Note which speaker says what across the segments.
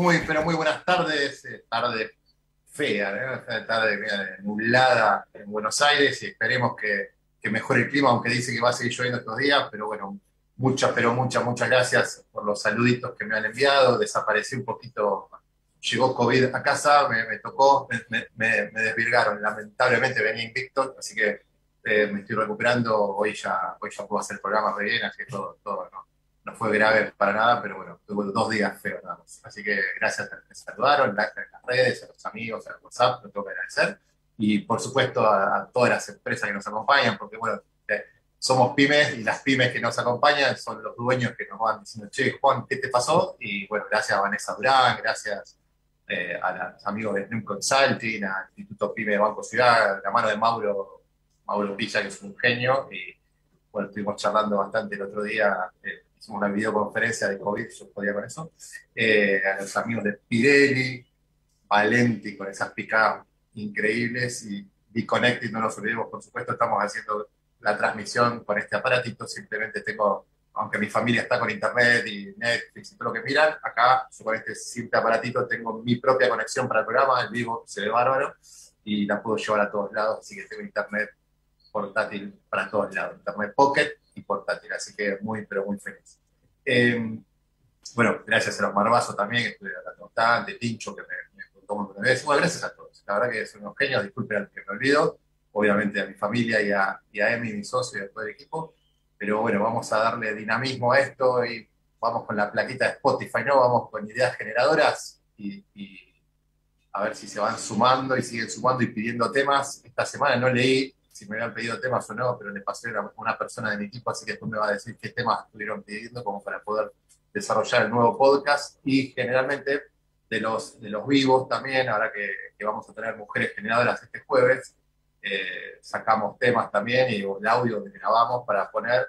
Speaker 1: Muy, pero muy buenas tardes. Tarde fea, ¿no? Tarde mira, nublada en Buenos Aires y esperemos que mejore el clima, aunque dice que va a seguir lloviendo estos días. Pero bueno, muchas gracias por los saluditos que me han enviado. Desaparecí un poquito, llegó COVID a casa, me tocó, me desvirgaron. Lamentablemente venía invicto, así que me estoy recuperando. Hoy ya puedo hacer el programa re bien, así que todo, no fue grave para nada, pero bueno, tuve 2 días feos nada más. Así que gracias a los que me saludaron, en las redes, a los amigos, a los WhatsApp, lo tengo que agradecer. Y por supuesto a todas las empresas que nos acompañan, porque bueno, somos pymes y las pymes que nos acompañan son los dueños que nos van diciendo, che, Juan, ¿qué te pasó? Y bueno, gracias a Vanessa Durán, gracias a los amigos de Slim Consulting, al Instituto Pyme de Banco Ciudad, la mano de Mauro Pilla, que es un genio. Y bueno, estuvimos charlando bastante el otro día. Hicimos una videoconferencia de COVID, yo podía con eso, a los amigos de Pirelli, Valenti, con esas picadas increíbles, y Be-Connected, no nos olvidemos, por supuesto, estamos haciendo la transmisión con este aparatito. Simplemente tengo, aunque mi familia está con internet y Netflix y todo lo que miran, acá yo con este simple aparatito tengo mi propia conexión para el programa, el vivo se ve bárbaro, y la puedo llevar a todos lados, así que tengo internet portátil para todos lados, internet pocket y portátil, así que muy, pero muy feliz. Eh, bueno, gracias a los Marbazo también, que estuve hablando bastante, Tincho, que me contó un montón de veces. Bueno, gracias a todos. La verdad que son unos genios, disculpen al que me olvido, obviamente a mi familia y a Emi, mi socio, y a todo el equipo. Pero bueno, vamos a darle dinamismo a esto y vamos con la plaquita de Spotify, ¿no? Vamos con ideas generadoras y a ver si se van sumando y siguen sumando y pidiendo temas. Esta semana no leí si me habían pedido temas o no, pero le pasé a una persona de mi equipo, así que después me va a decir qué temas estuvieron pidiendo como para poder desarrollar el nuevo podcast. Y generalmente de los vivos también, ahora que vamos a tener mujeres generadoras este jueves, sacamos temas también y el audio que grabamos para poner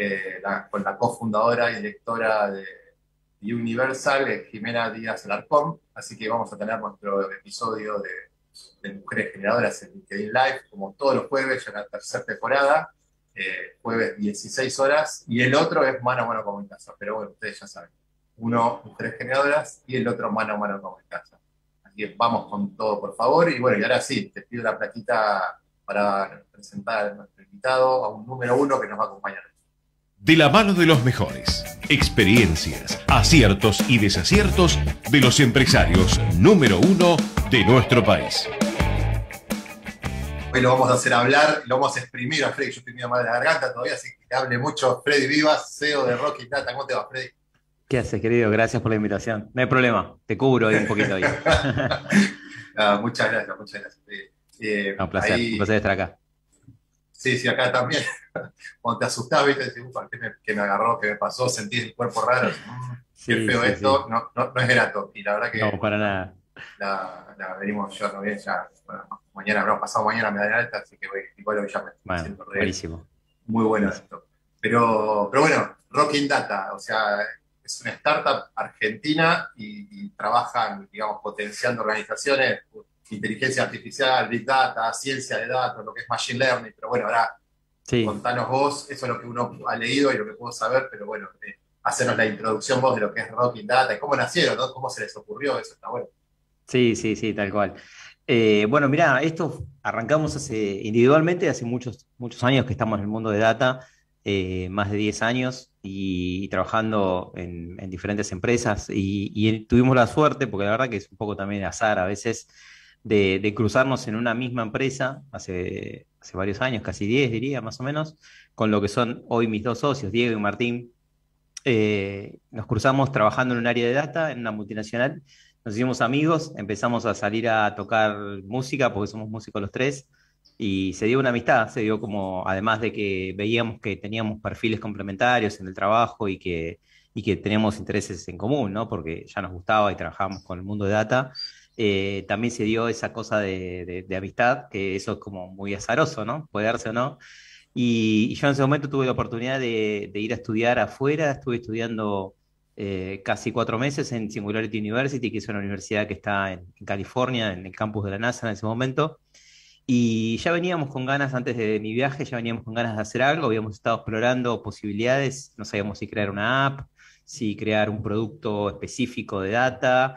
Speaker 1: con la cofundadora y directora de Universal, Jimena Díaz Alarcón. Así que vamos a tener nuestro episodio de Mujeres Generadoras en LinkedIn Live, como todos los jueves, ya en la tercera temporada, jueves 16 horas, y el otro es mano a mano como en casa. Pero bueno, ustedes ya saben, uno Mujeres Generadoras y el otro mano a mano como en casa. Así que vamos con todo, por favor. Y bueno, y ahora sí, te pido la platita para presentar a nuestro invitado, a un número uno que nos va a acompañar.
Speaker 2: De la mano de los mejores, experiencias, aciertos y desaciertos de los empresarios número uno de nuestro país.
Speaker 1: Hoy lo vamos a hacer hablar, lo vamos a exprimir a Freddy. Yo estoy medio mal de la garganta todavía, así que hable mucho. Freddy Vivas, CEO de Rocky Data. ¿Cómo te va, Freddy?
Speaker 3: ¿Qué haces, querido? Gracias por la invitación. No hay problema, te cubro ahí un poquito ahí.
Speaker 1: Muchas gracias, Freddy.
Speaker 3: Un placer estar acá.
Speaker 1: Sí, acá también. Cuando te asustás, viste, decís, ¿qué me agarró? ¿Qué me pasó? Sentí el cuerpo raro. Qué feo esto. Sí. No es grato. Y la verdad que...
Speaker 3: No, para nada.
Speaker 1: La venimos llevando bien ya. Bueno, pasado mañana me da alta, así que igual ya me siento re
Speaker 3: buenísimo.
Speaker 1: Muy bueno esto. Pero bueno, Rocking Data, o sea, es una startup argentina y trabajan, digamos, potenciando organizaciones, inteligencia artificial, big data, ciencia de datos, lo que es machine learning. Pero bueno, ahora contanos vos, eso es lo que uno ha leído y lo que puedo saber, pero bueno, hacernos la introducción vos de lo que es Rocking Data y cómo nacieron, ¿no? ¿Cómo se les ocurrió? Eso está bueno.
Speaker 3: Sí, tal cual. Bueno, mirá, esto arrancamos individualmente hace muchos años que estamos en el mundo de data, más de 10 años y trabajando en diferentes empresas y tuvimos la suerte, porque la verdad que es un poco también azar a veces, de cruzarnos en una misma empresa hace varios años, casi 10 diría más o menos, con lo que son hoy mis dos socios, Diego y Martín. Nos cruzamos trabajando en un área de data, en una multinacional. Nos hicimos amigos, empezamos a salir a tocar música, porque somos músicos los tres, y se dio una amistad, se dio como, además de que veíamos que teníamos perfiles complementarios en el trabajo y que teníamos intereses en común, ¿no? Porque ya nos gustaba y trabajábamos con el mundo de data, también se dio esa cosa de amistad, que eso es como muy azaroso, ¿no? Puede darse o no. Y yo en ese momento tuve la oportunidad de ir a estudiar afuera, estuve estudiando casi 4 meses en Singularity University, que es una universidad que está en California, en el campus de la NASA en ese momento. Y ya veníamos con ganas, antes de mi viaje, ya veníamos con ganas de hacer algo, habíamos estado explorando posibilidades, no sabíamos si crear una app, si crear un producto específico de data,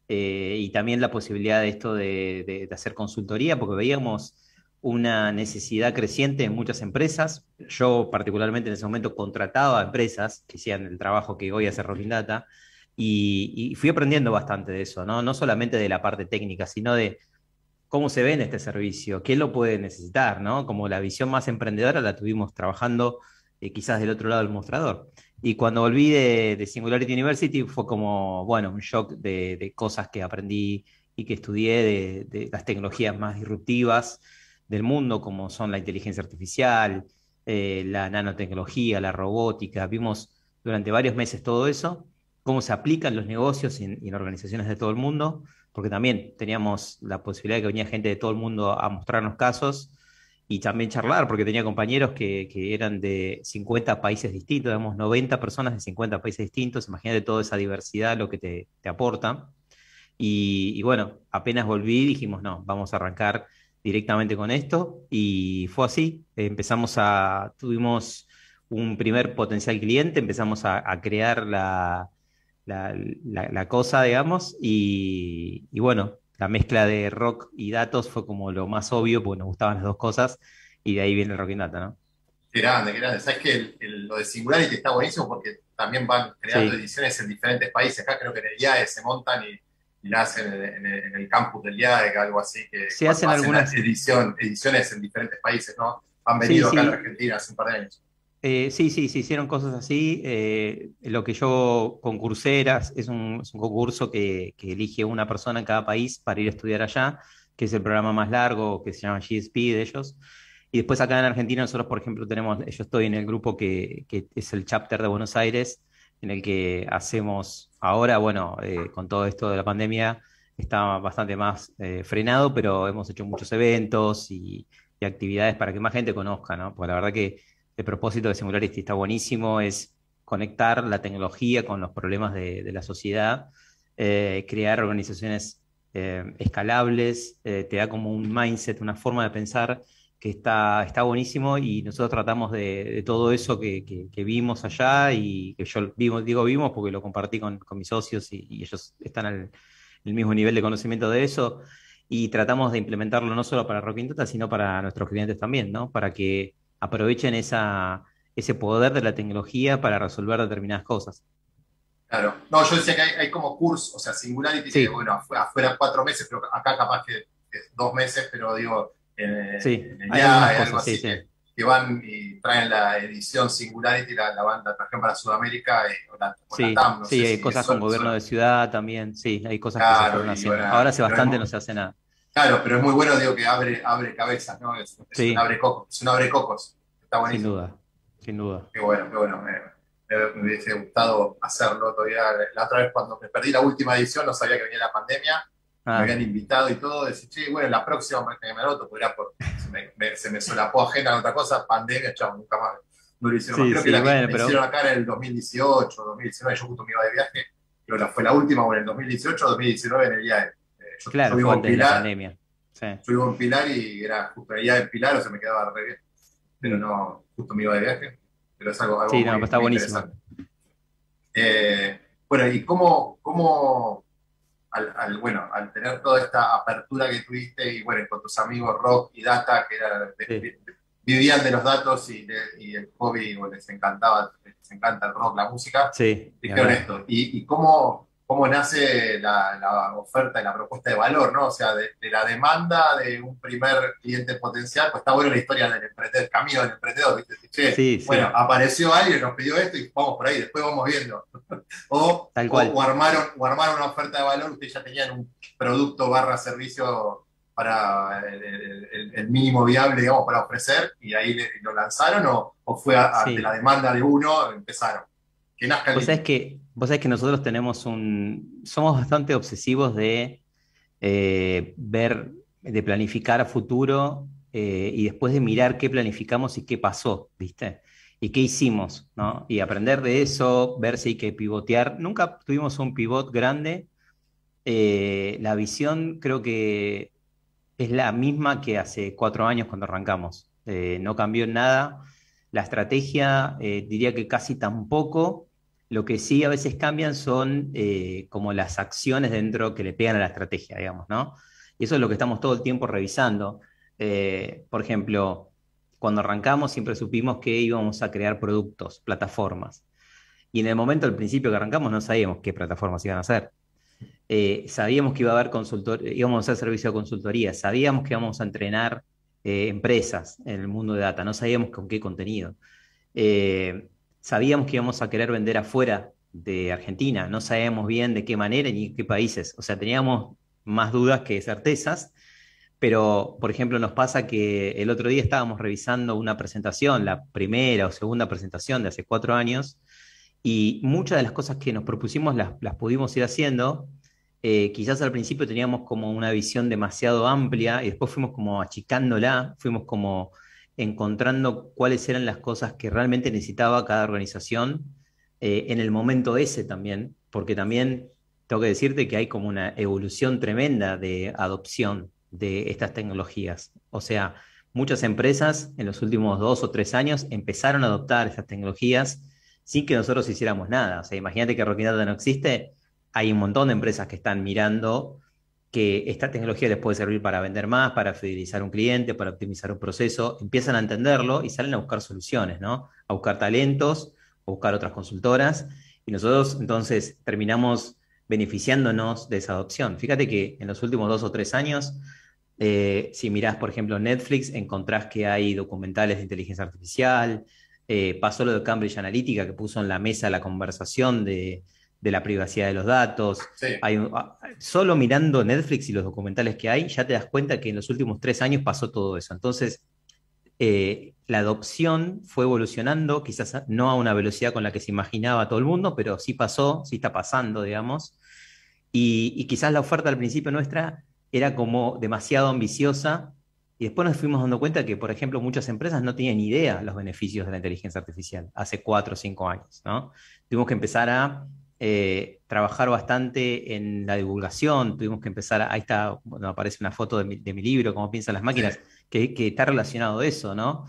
Speaker 3: y también la posibilidad de esto de hacer consultoría, porque veíamos una necesidad creciente en muchas empresas. Yo particularmente en ese momento contrataba a empresas que hacían el trabajo que hoy hace Rocking Data y fui aprendiendo bastante de eso, ¿no? No solamente de la parte técnica, sino de cómo se ve en este servicio, qué lo puede necesitar, ¿no? Como la visión más emprendedora la tuvimos trabajando quizás del otro lado del mostrador. Y cuando volví de Singularity University fue como, bueno, un shock de cosas que aprendí y que estudié de las tecnologías más disruptivas del mundo, como son la inteligencia artificial, la nanotecnología, la robótica. Vimos durante varios meses todo eso, cómo se aplican los negocios y en organizaciones de todo el mundo, porque también teníamos la posibilidad de que venía gente de todo el mundo a mostrarnos casos y también charlar, porque tenía compañeros que eran de 50 países distintos, digamos, 90 personas de 50 países distintos. Imagínate toda esa diversidad, lo que te aporta. Y bueno, apenas volví, dijimos, no, vamos a arrancar directamente con esto. Y fue así. Tuvimos un primer potencial cliente, empezamos a crear la cosa, digamos, y bueno, la mezcla de rock y datos fue como lo más obvio, porque nos gustaban las dos cosas, y de ahí viene el rock y data, ¿no?
Speaker 1: Qué grande, qué grande. Sabes que lo de Singularity está buenísimo porque también van creando
Speaker 3: Sí,
Speaker 1: ediciones en diferentes países. Acá creo que en el IAE se montan y la hacen en el campus del IAE, algo así, que
Speaker 3: se hacen
Speaker 1: hacen
Speaker 3: algunas,
Speaker 1: ediciones en diferentes países, ¿no? Han
Speaker 3: sí,
Speaker 1: venido acá a la
Speaker 3: sí,
Speaker 1: Argentina hace un par de años.
Speaker 3: sí, sí, se hicieron cosas así. Lo que yo concursé es un concurso que elige una persona en cada país para ir a estudiar allá, que es el programa más largo, que se llama GSP de ellos. Y después acá en Argentina nosotros, por ejemplo, yo estoy en el grupo que es el chapter de Buenos Aires, en el que hacemos ahora, bueno, con todo esto de la pandemia, está bastante más frenado, pero hemos hecho muchos eventos y actividades para que más gente conozca, ¿no? Porque la verdad que el propósito de Singularity está buenísimo, es conectar la tecnología con los problemas de la sociedad, crear organizaciones escalables, te da como un mindset, una forma de pensar que está buenísimo y nosotros tratamos de todo eso que vimos allá y que yo digo vimos porque lo compartí con mis socios y ellos están al el mismo nivel de conocimiento de eso y tratamos de implementarlo no solo para Rocking Data, sino para nuestros clientes también, ¿no? Para que aprovechen ese poder de la tecnología para resolver determinadas cosas.
Speaker 1: Claro. No, yo decía que hay como curso, o sea, Singularity tiene,
Speaker 3: Sí,
Speaker 1: bueno, afuera 4 meses, pero acá capaz que es 2 meses, pero digo,
Speaker 3: sí,
Speaker 1: en el
Speaker 3: hay algunas
Speaker 1: IAE, algo
Speaker 3: cosas, sí,
Speaker 1: así,
Speaker 3: sí.
Speaker 1: que van y traen la edición Singularity, la trajeron para Sudamérica, o la
Speaker 3: Sí,
Speaker 1: TAM, no sé
Speaker 3: sí, hay
Speaker 1: si
Speaker 3: cosas con
Speaker 1: eso
Speaker 3: gobierno
Speaker 1: suena.
Speaker 3: de ciudad también, sí, hay cosas que se
Speaker 1: Claro,
Speaker 3: fueron
Speaker 1: y
Speaker 3: haciendo.
Speaker 1: bueno,
Speaker 3: Ahora hace
Speaker 1: pero es
Speaker 3: bastante no se hace nada.
Speaker 1: claro, pero es muy bueno, digo, que abre cabezas, ¿no? Es un
Speaker 3: Sí,
Speaker 1: abre cocos, es un abre cocos, está
Speaker 3: sin
Speaker 1: buenísimo.
Speaker 3: duda, sin duda.
Speaker 1: Qué bueno, me hubiese gustado hacerlo todavía. La otra vez cuando me perdí la última edición, no sabía que venía la pandemia, me habían
Speaker 3: Ah,
Speaker 1: invitado y todo, decía, che, bueno, la próxima que me anoto, pues era se me solapó agenda en otra cosa, pandemia, chao, nunca más, no lo hicieron más.
Speaker 3: sí,
Speaker 1: Creo que
Speaker 3: sí, bueno,
Speaker 1: la hicieron
Speaker 3: pero
Speaker 1: acá en el 2018, 2019, yo justo me iba de viaje, creo que fue la última, bueno, en el 2018 o 2019 en el IAE. Yo
Speaker 3: claro, fue
Speaker 1: vivo en
Speaker 3: antes de la
Speaker 1: Pilar,
Speaker 3: pandemia. Sí,
Speaker 1: yo vivo en Pilar y era justo el IAE en Pilar, o sea, me quedaba re bien, pero
Speaker 3: mm.
Speaker 1: no, justo me iba de viaje, pero es algo
Speaker 3: Sí, no, pero
Speaker 1: muy,
Speaker 3: está
Speaker 1: muy
Speaker 3: buenísimo.
Speaker 1: interesante. Bueno, ¿y cómo bueno, al tener toda esta apertura que tuviste y bueno, con tus amigos Rock y Data, que
Speaker 3: Sí,
Speaker 1: vivían de los datos y el hobby, o les encanta el rock, la música,
Speaker 3: sí, ni
Speaker 1: dijeron
Speaker 3: hablar.
Speaker 1: esto. ¿Y cómo nace la oferta y la propuesta de valor, ¿no? O sea, de la demanda de un primer cliente potencial, pues está bueno la historia del emprendedor, el camino del emprendedor, ¿viste? Che,
Speaker 3: Sí,
Speaker 1: bueno,
Speaker 3: sí,
Speaker 1: apareció alguien, nos pidió esto y vamos por ahí, después vamos viendo.
Speaker 3: tal
Speaker 1: O
Speaker 3: cual.
Speaker 1: armaron una oferta de valor, ustedes ya tenían un producto barra servicio para el mínimo viable, digamos, para ofrecer, y ahí lo lanzaron, o fue ante la
Speaker 3: Sí.
Speaker 1: demanda de uno, empezaron. Que nazca el mismo.
Speaker 3: Vos sabés que nosotros somos bastante obsesivos de de planificar a futuro y después de mirar qué planificamos y qué pasó, ¿viste? Y qué hicimos, ¿no? Y aprender de eso, ver si hay que pivotear. Nunca tuvimos un pivot grande. La visión creo que es la misma que hace 4 años cuando arrancamos. No cambió en nada. La estrategia, diría que casi tampoco. Lo que sí a veces cambian son como las acciones dentro que le pegan a la estrategia, digamos, ¿no? Y eso es lo que estamos todo el tiempo revisando. Por ejemplo, cuando arrancamos siempre supimos que íbamos a crear productos, plataformas. Y en el momento, al principio que arrancamos, no sabíamos qué plataformas iban a ser. Sabíamos que iba a haber íbamos a hacer servicio de consultoría, sabíamos que íbamos a entrenar empresas en el mundo de data, no sabíamos con qué contenido. Eh, Sabíamos que íbamos a querer vender afuera de Argentina, no sabíamos bien de qué manera ni qué países, o sea, teníamos más dudas que certezas, pero, por ejemplo, nos pasa que el otro día estábamos revisando una presentación, la primera o segunda presentación de hace 4 años, y muchas de las cosas que nos propusimos las pudimos ir haciendo. Quizás al principio teníamos como una visión demasiado amplia y después fuimos como achicándola, fuimos como encontrando cuáles eran las cosas que realmente necesitaba cada organización en el momento ese también, porque también tengo que decirte que hay como una evolución tremenda de adopción de estas tecnologías. O sea, muchas empresas en los últimos 2 o 3 años empezaron a adoptar estas tecnologías sin que nosotros hiciéramos nada. O sea, imagínate que Rocking Data no existe, hay un montón de empresas que están mirando que esta tecnología les puede servir para vender más, para fidelizar un cliente, para optimizar un proceso, empiezan a entenderlo y salen a buscar soluciones, ¿no? A buscar talentos, a buscar otras consultoras, y nosotros entonces terminamos beneficiándonos de esa adopción. Fíjate que en los últimos 2 o 3 años, si mirás, por ejemplo, Netflix, encontrás que hay documentales de inteligencia artificial, pasó lo de Cambridge Analytica, que puso en la mesa la conversación de la privacidad de los datos.
Speaker 1: Sí.
Speaker 3: Solo mirando Netflix y los documentales que hay, ya te das cuenta que en los últimos 3 años pasó todo eso. Entonces, la adopción fue evolucionando, quizás no a una velocidad con la que se imaginaba todo el mundo, pero sí pasó, sí está pasando, digamos. Y quizás la oferta al principio nuestra era como demasiado ambiciosa, y después nos fuimos dando cuenta que, por ejemplo, muchas empresas no tenían idea de los beneficios de la inteligencia artificial hace 4 o 5 años, ¿no? Tuvimos que empezar a trabajar bastante en la divulgación, tuvimos que empezar, ahí está, bueno, aparece una foto de mi libro, Cómo piensan las
Speaker 1: Sí.
Speaker 3: máquinas, que está relacionado a eso, ¿no?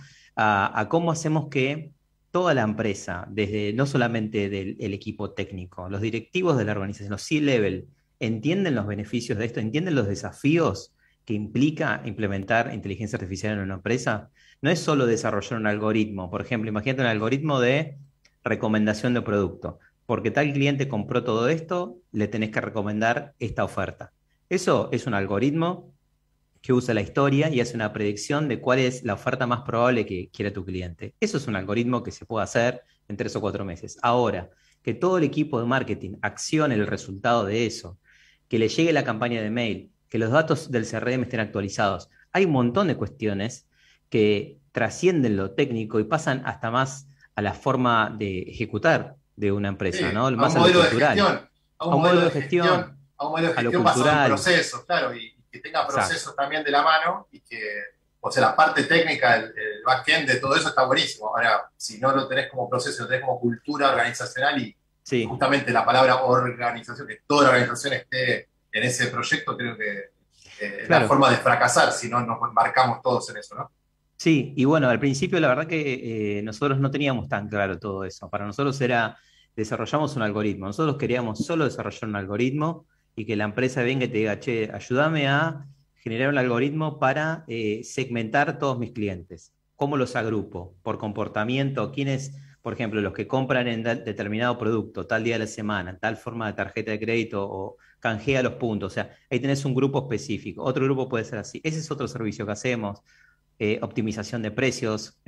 Speaker 3: A cómo hacemos que toda la empresa, desde no solamente del el equipo técnico, los directivos de la organización, los C-level, entienden los beneficios de esto, entienden los desafíos que implica implementar inteligencia artificial en una empresa. No es solo desarrollar un algoritmo, por ejemplo, imagínate un algoritmo de recomendación de producto. Porque tal cliente compró todo esto, le tenés que recomendar esta oferta. Eso es un algoritmo que usa la historia y hace una predicción de cuál es la oferta más probable que quiera tu cliente. Eso es un algoritmo que se puede hacer en 3 o 4 meses. Ahora, que todo el equipo de marketing accione el resultado de eso, que le llegue la campaña de mail, que los datos del CRM estén actualizados. Hay un montón de cuestiones que trascienden lo técnico y pasan hasta más a la forma de ejecutar de una
Speaker 1: Sí,
Speaker 3: empresa, ¿no?
Speaker 1: a un
Speaker 3: Más a lo
Speaker 1: modelo de
Speaker 3: cultural,
Speaker 1: gestión, a un
Speaker 3: a un
Speaker 1: modelo
Speaker 3: modelo
Speaker 1: de
Speaker 3: de gestión,
Speaker 1: gestión, a un modelo de
Speaker 3: a lo
Speaker 1: gestión basado en
Speaker 3: cultural.
Speaker 1: procesos, claro, y que tenga
Speaker 3: Exacto.
Speaker 1: procesos también de la mano y que, o sea, la parte técnica, el backend de todo eso está buenísimo. Ahora, si no lo tenés como proceso, lo tenés como cultura organizacional y
Speaker 3: Sí,
Speaker 1: justamente la palabra organización, que toda la organización esté en ese proyecto, creo que es la
Speaker 3: claro.
Speaker 1: forma de fracasar si no nos embarcamos todos en eso, ¿no?
Speaker 3: Sí, y bueno, al principio la verdad que nosotros no teníamos tan claro todo eso. Para nosotros era, desarrollamos un algoritmo. Nosotros queríamos solo desarrollar un algoritmo y que la empresa venga y te diga, che, ayúdame a generar un algoritmo para segmentar todos mis clientes. ¿Cómo los agrupo? Por comportamiento, quiénes, por ejemplo, los que compran en determinado producto, tal día de la semana, tal forma de tarjeta de crédito o canjea los puntos. O sea, ahí tenés un grupo específico. Otro grupo puede ser así. Ese es otro servicio que hacemos, optimización de precios,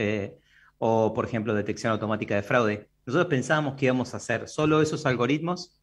Speaker 3: o, por ejemplo, detección automática de fraude. Nosotros pensábamos que íbamos a hacer solo esos algoritmos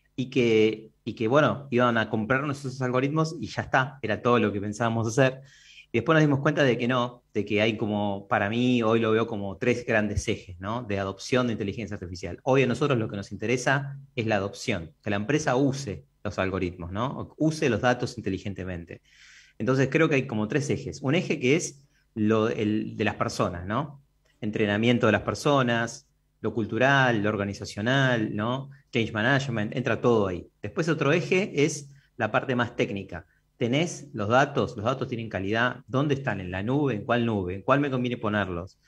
Speaker 3: y que, bueno, iban a comprarnos esos algoritmos y ya está, era todo lo que pensábamos hacer. Y después nos dimos cuenta de que no, de que hay como, para mí, hoy lo veo como 3 grandes ejes, ¿no? De adopción de inteligencia artificial. Hoy a nosotros lo que nos interesa es la adopción, que la empresa use los algoritmos, ¿no? Use los datos inteligentemente. Entonces creo que hay como 3 ejes. Un eje que es el de las personas, ¿no? Entrenamiento de las personas, lo cultural, lo organizacional, ¿no? Change management, entra todo ahí. Después otro eje es la parte más técnica. ¿Tenés los datos? ¿Los datos tienen calidad? ¿Dónde están? ¿En la nube? ¿En cuál nube? ¿En cuál me conviene ponerlos?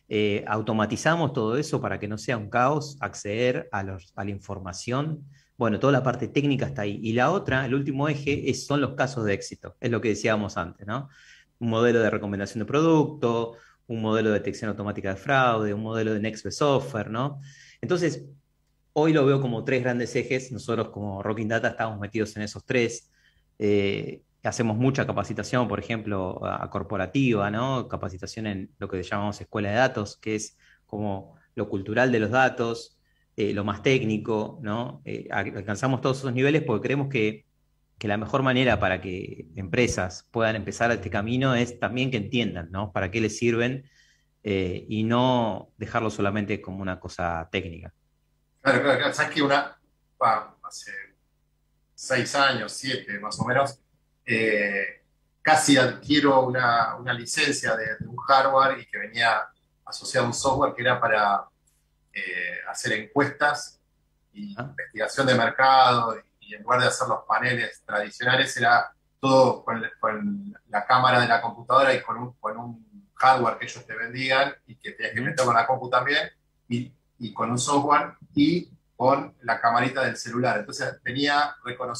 Speaker 3: automatizamos todo eso para que no sea un caos acceder a la información. Bueno, toda la parte técnica está ahí. Y la otra, el último eje, son los casos de éxito. Es lo que decíamos antes, ¿no? Un modelo de recomendación de producto, un modelo de detección automática de fraude, un modelo de Next Best Offer, ¿no? Entonces, hoy lo veo como tres grandes ejes. Nosotros como Rocking Data estamos metidos en esos tres. Hacemos mucha capacitación, por ejemplo, corporativa, ¿no? Capacitación en lo que llamamos escuela de datos, que es como lo cultural de los datos, lo más técnico, ¿no? Alcanzamos todos esos niveles porque creemos que la mejor manera para que empresas puedan empezar este camino es también que entiendan, ¿no? Para qué les sirven, y no dejarlo solamente como una cosa técnica.
Speaker 1: Claro, claro, claro. Sabes que hace 6 años, 7 más o menos, eh, casi adquiero una licencia de un hardware y que venía asociado a un software que era para hacer encuestas y
Speaker 3: ¿Ah?
Speaker 1: investigación de mercado, y en lugar de hacer los paneles tradicionales era todo con la cámara de la computadora y con un hardware que ellos te vendían y que tenías que
Speaker 3: Ujú.
Speaker 1: meter con la compu también y con un software y con la camarita del celular. Entonces tenía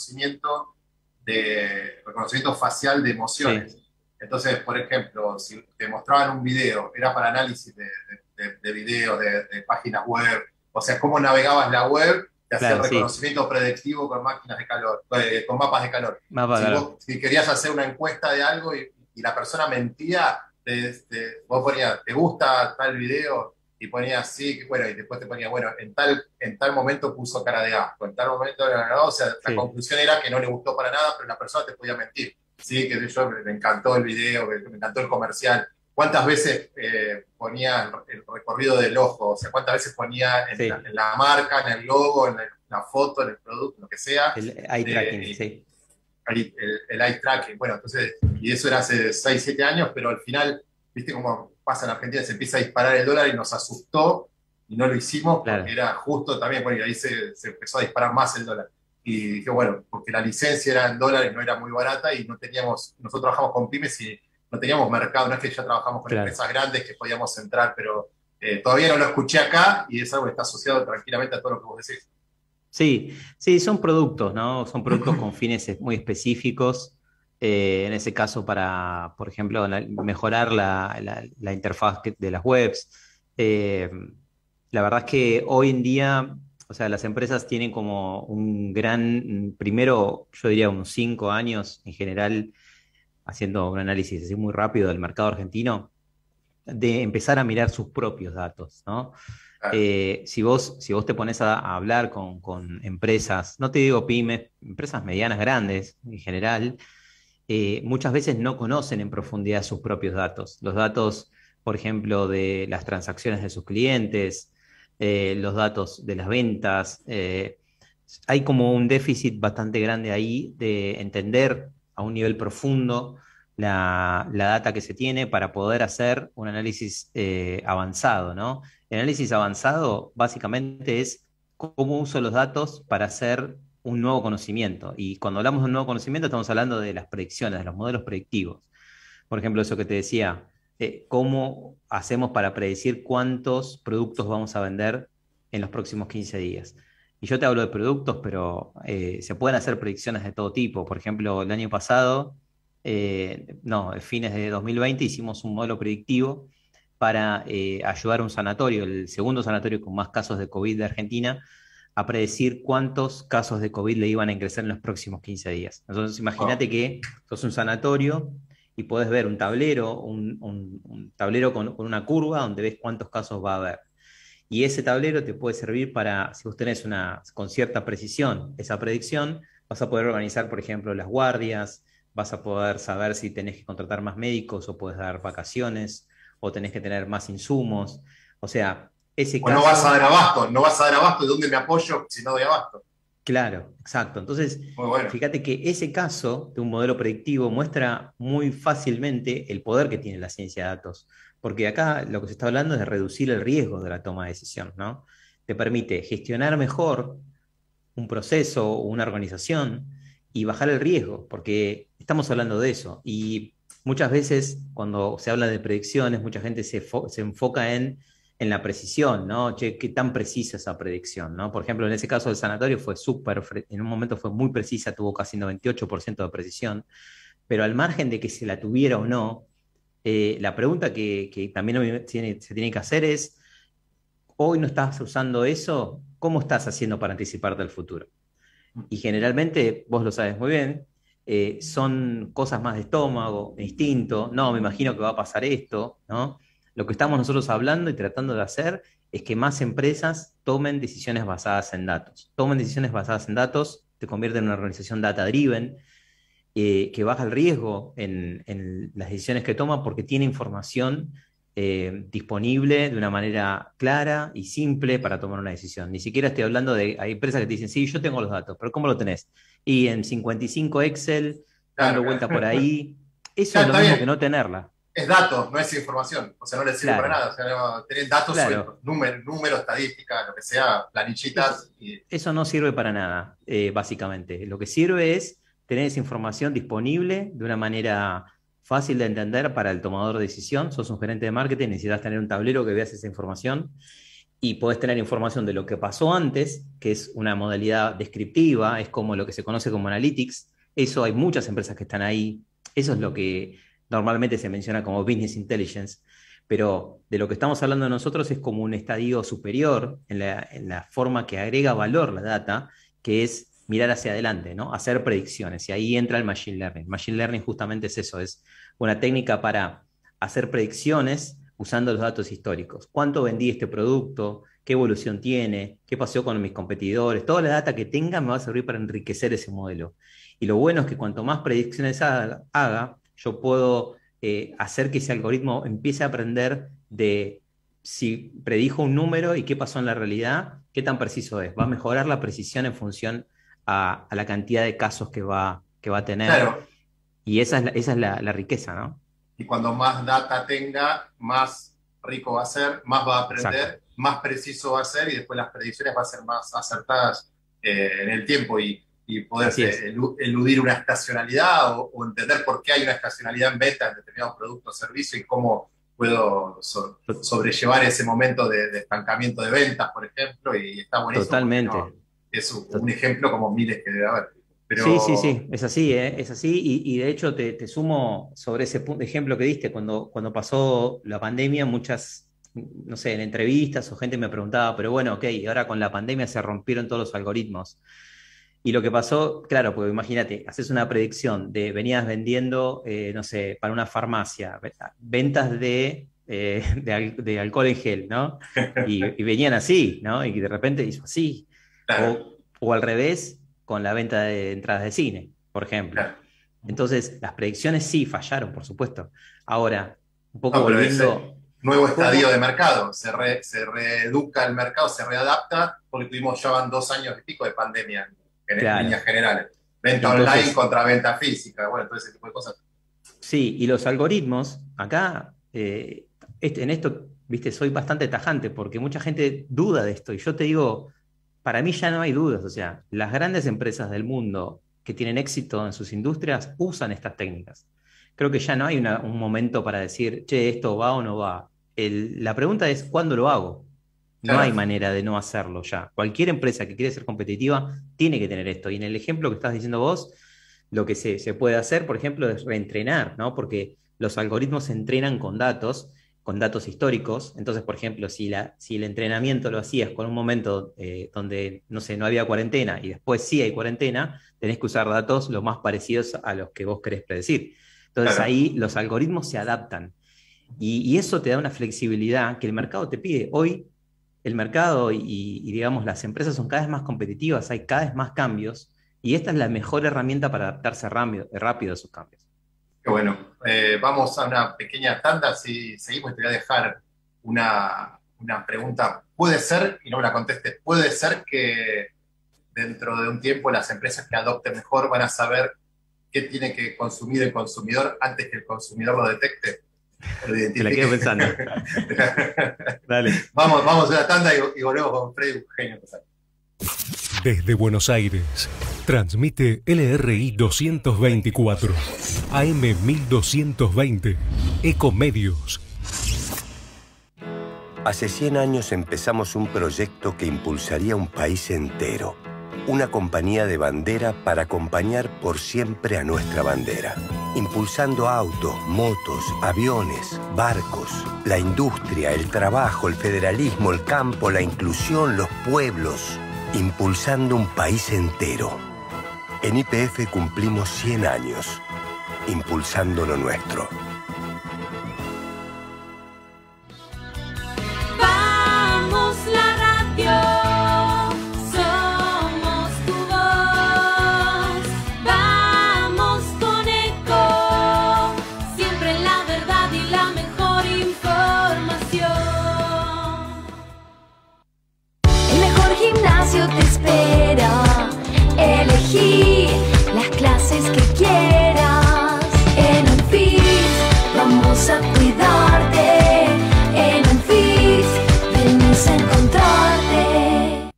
Speaker 1: reconocimiento facial de emociones.
Speaker 3: Sí,
Speaker 1: Entonces, por ejemplo, si te mostraban un video, era para análisis de videos, de páginas web, o sea, cómo navegabas la web, te hacía el
Speaker 3: claro, sí.
Speaker 1: reconocimiento predictivo con máquinas de calor, con mapas de calor.
Speaker 3: Más bacano.
Speaker 1: Si querías hacer una encuesta de algo y la persona mentía, vos ponías, ¿te gusta tal video? Y ponías sí, bueno, y después te ponía, bueno, en tal momento puso cara de asco, en tal momento, no, o sea, la
Speaker 3: Sí,
Speaker 1: conclusión era que no le gustó para nada, pero la persona te podía mentir. Sí, que yo me encantó el video, me encantó el comercial. ¿Cuántas veces ponía el recorrido del ojo? O sea, ¿cuántas veces ponía en la,
Speaker 3: sí.
Speaker 1: en la marca, en el logo, en la foto, en el producto, lo que sea,
Speaker 3: El eye tracking,
Speaker 1: eh,
Speaker 3: sí.
Speaker 1: el eye tracking? Bueno, entonces, y eso era hace 6 7 años, pero al final, viste cómo pasa en Argentina, se empieza a disparar el dólar y nos asustó y no lo hicimos porque
Speaker 3: Claro,
Speaker 1: era justo también, bueno, y ahí se empezó a disparar más el dólar. Y dije, bueno, porque la licencia era en dólares, no era muy barata y no teníamos, nosotros trabajamos con pymes y no teníamos mercado, no es que ya trabajamos con
Speaker 3: claro.
Speaker 1: empresas grandes que podíamos entrar, pero todavía no lo escuché acá y es algo que está asociado tranquilamente a todo lo que vos decís.
Speaker 3: Sí, sí, son productos, ¿no? Son productos con fines muy específicos. En ese caso, para, por ejemplo, mejorar la interfaz de las webs. Eh, la verdad es que hoy en día, o sea, las empresas tienen como un gran, primero, yo diría unos 5 años en general, haciendo un análisis así muy rápido del mercado argentino, de empezar a mirar sus propios datos, ¿no?
Speaker 1: Claro.
Speaker 3: Si vos te pones a hablar con empresas, no te digo pymes, empresas medianas, grandes en general, muchas veces no conocen en profundidad sus propios datos. Los datos, por ejemplo, de las transacciones de sus clientes, los datos de las ventas. Hay como un déficit bastante grande ahí de entender a un nivel profundo la data que se tiene para poder hacer un análisis avanzado, ¿no? El análisis avanzado básicamente es cómo uso los datos para hacer un nuevo conocimiento. Y cuando hablamos de un nuevo conocimiento, estamos hablando de las predicciones, de los modelos predictivos. Por ejemplo, eso que te decía, cómo hacemos para predecir cuántos productos vamos a vender en los próximos 15 días. Y yo te hablo de productos, pero se pueden hacer predicciones de todo tipo. Por ejemplo, el año pasado, no, a fines de 2020, hicimos un modelo predictivo para ayudar a un sanatorio, el segundo sanatorio con más casos de COVID de Argentina, a predecir cuántos casos de COVID le iban a ingresar en los próximos 15 días. Entonces,
Speaker 1: Wow.
Speaker 3: imagínate que sos un sanatorio y podés ver un tablero, un tablero con una curva donde ves cuántos casos va a haber. Y ese tablero te puede servir para, si vos tenés con cierta precisión esa predicción, vas a poder organizar, por ejemplo, las guardias, vas a poder saber si tenés que contratar más médicos o puedes dar vacaciones o tenés que tener más insumos. O sea, ese
Speaker 1: O no vas a dar
Speaker 3: caso.
Speaker 1: abasto, no vas a dar abasto, ¿de dónde me apoyo si no doy abasto?
Speaker 3: Claro, exacto. Entonces,
Speaker 1: Muy bueno.
Speaker 3: fíjate que ese caso de un modelo predictivo muestra muy fácilmente el poder que tiene la ciencia de datos, porque acá lo que se está hablando es de reducir el riesgo de la toma de decisión, ¿no? Te permite gestionar mejor un proceso o una organización y bajar el riesgo, porque estamos hablando de eso. Y muchas veces cuando se habla de predicciones, mucha gente se enfoca en la precisión, ¿no? Che, qué tan precisa esa predicción, ¿no? Por ejemplo, en ese caso del sanatorio fue en un momento fue muy precisa, tuvo casi 98% de precisión, pero al margen de que se la tuviera o no, la pregunta que también se tiene que hacer es, hoy no estás usando eso, ¿cómo estás haciendo para anticiparte al futuro? Y generalmente, vos lo sabes muy bien, son cosas más de estómago, de instinto, no, me imagino que va a pasar esto, ¿no? Lo que estamos nosotros hablando y tratando de hacer es que más empresas tomen decisiones basadas en datos. Tomen decisiones basadas en datos, te convierte en una organización data-driven, que baja el riesgo en las decisiones que toma porque tiene información disponible de una manera clara y simple para tomar una decisión. Ni siquiera estoy hablando hay empresas que te dicen, sí, yo tengo los datos, pero ¿cómo lo tenés? Y en 55 Excel, dando
Speaker 1: Claro,
Speaker 3: vuelta por ahí. Eso es
Speaker 1: claro,
Speaker 3: lo
Speaker 1: está
Speaker 3: mismo que
Speaker 1: bien.
Speaker 3: no tenerla.
Speaker 1: Es datos, no es información. O sea, no le sirve para
Speaker 3: Claro,
Speaker 1: nada. O sea, tener datos
Speaker 3: claro.
Speaker 1: sueltos, números, estadística, lo que sea,
Speaker 3: Eso,
Speaker 1: planillitas.
Speaker 3: eso no sirve para nada, básicamente. Lo que sirve es tener esa información disponible de una manera fácil de entender para el tomador de decisión. Sos un gerente de marketing, necesitas tener un tablero que veas esa información y podés tener información de lo que pasó antes, que es una modalidad descriptiva, es como lo que se conoce como analytics. Eso hay muchas empresas que están ahí. Eso es lo que normalmente se menciona como business intelligence, pero de lo que estamos hablando nosotros es como un estadio superior en la forma que agrega valor la data, que es mirar hacia adelante, ¿no? Hacer predicciones. Y ahí entra el machine learning. Machine learning justamente es eso, es una técnica para hacer predicciones usando los datos históricos. ¿Cuánto vendí este producto? ¿Qué evolución tiene? ¿Qué pasó con mis competidores? Toda la data que tenga me va a servir para enriquecer ese modelo. Y lo bueno es que cuanto más predicciones haga yo puedo hacer que ese algoritmo empiece a aprender de si predijo un número y qué pasó en la realidad, qué tan preciso es. Va a mejorar la precisión en función a la cantidad de casos que va a tener.
Speaker 1: Claro,
Speaker 3: Y esa es la riqueza, ¿no?
Speaker 1: y cuando más data tenga, más rico va a ser, más va a
Speaker 3: Exacto.
Speaker 1: aprender, más preciso va a ser y después las predicciones van a ser más acertadas en el tiempo y poder
Speaker 3: Así es.
Speaker 1: eludir una estacionalidad o entender por qué hay una estacionalidad en venta en determinados productos o servicios y cómo puedo sobrellevar ese momento de estancamiento de ventas, por ejemplo, y está buenísimo porque no,
Speaker 3: Totalmente.
Speaker 1: es un ejemplo como miles que debe haber.
Speaker 3: Sí, sí,
Speaker 1: Pero
Speaker 3: sí, es así, ¿eh? Es así. Y de hecho te sumo sobre ese ejemplo que diste, cuando pasó la pandemia, muchas, no sé, en entrevistas o gente me preguntaba, pero bueno, ok, ahora con la pandemia se rompieron todos los algoritmos. Y lo que pasó, claro, porque imagínate, haces una predicción de venías vendiendo, no sé, para una farmacia, ventas de alcohol en gel, ¿no? Y venían así, ¿no? Y de repente hizo así.
Speaker 1: claro,
Speaker 3: O al revés, con la venta de entradas de cine, por ejemplo.
Speaker 1: claro.
Speaker 3: Entonces, las predicciones sí fallaron, por supuesto. Ahora, un poco
Speaker 1: No, pero ese
Speaker 3: volviendo,
Speaker 1: nuevo estadio de
Speaker 3: ¿cómo?
Speaker 1: mercado, se reeduca el mercado, se readapta, porque tuvimos ya van 2 años y pico de pandemia en
Speaker 3: Claro.
Speaker 1: líneas generales. Venta online
Speaker 3: Entonces,
Speaker 1: contra venta física, bueno, todo ese tipo de cosas.
Speaker 3: sí, y los algoritmos, acá, en esto, viste, soy bastante tajante porque mucha gente duda de esto. Y yo te digo, para mí ya no hay dudas. O sea, las grandes empresas del mundo que tienen éxito en sus industrias usan estas técnicas. Creo que ya no hay un momento para decir, che, esto va o no va. La pregunta es, ¿cuándo lo hago? No hay
Speaker 1: Claro,
Speaker 3: manera de no hacerlo ya. Cualquier empresa que quiere ser competitiva tiene que tener esto. Y en el ejemplo que estás diciendo vos, lo que se puede hacer, por ejemplo, es reentrenar, ¿no? Porque los algoritmos se entrenan con datos históricos. Entonces, por ejemplo, si el entrenamiento lo hacías con un momento donde, no sé, no había cuarentena y después sí hay cuarentena, tenés que usar datos lo más parecidos a los que vos querés predecir. Entonces
Speaker 1: claro.
Speaker 3: ahí los algoritmos se adaptan y eso te da una flexibilidad que el mercado te pide. Hoy el mercado digamos, las empresas son cada vez más competitivas, hay cada vez más cambios y esta es la mejor herramienta para adaptarse rápido a esos cambios.
Speaker 1: Qué bueno. Vamos a una pequeña tanda, si seguimos te voy a dejar una pregunta. Puede ser, y no me la contestes, puede ser que dentro de un tiempo las empresas que adopten mejor van a saber qué tiene que consumir el consumidor antes que el consumidor lo detecte o lo
Speaker 3: Te la
Speaker 1: identifique.
Speaker 3: quedo pensando. Dale.
Speaker 1: Vamos a una tanda y volvemos con Freddy Eugenio.
Speaker 2: Desde Buenos Aires, transmite LRI 224, AM 1220, Ecomedios.
Speaker 4: Hace 100 años empezamos un proyecto que impulsaría un país entero. Una compañía de bandera para acompañar por siempre a nuestra bandera. Impulsando autos, motos, aviones, barcos, la industria, el trabajo, el federalismo, el campo, la inclusión, los pueblos. Impulsando un país entero. En YPF cumplimos 100 años. Impulsando lo nuestro.
Speaker 5: Vamos la radio, somos tu voz. Vamos con Eco, siempre la verdad y la mejor información. El mejor gimnasio te espera. Elegí las clases que quieras. En Unfit vamos a cuidarte. En Unfit venimos a encontrarte.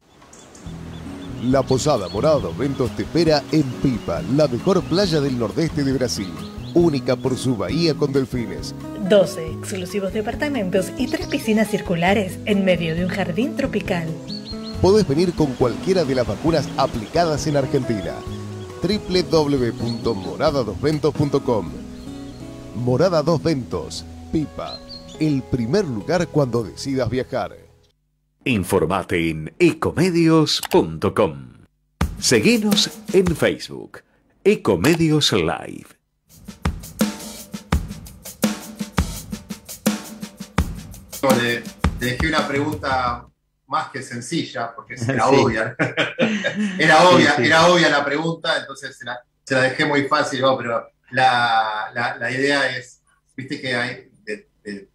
Speaker 6: La Posada Morada dos Ventos te espera en Pipa, la mejor playa del nordeste de Brasil. Única por su bahía con delfines.
Speaker 7: 12 exclusivos departamentos y 3 piscinas circulares en medio de un jardín tropical.
Speaker 6: Podés venir con cualquiera de las vacunas aplicadas en Argentina. www.moradadosventos.com. Morada Dos Ventos, Pipa, el primer lugar cuando decidas viajar.
Speaker 2: Informate en ecomedios.com. Seguinos en Facebook, Ecomedios Live.
Speaker 1: Le dejé una pregunta más que sencilla, porque era
Speaker 3: Sí.
Speaker 1: obvia. Era obvia,
Speaker 3: Sí, sí.
Speaker 1: era obvia la pregunta, entonces se la dejé muy fácil, ¿no? Pero la idea es, viste que hay de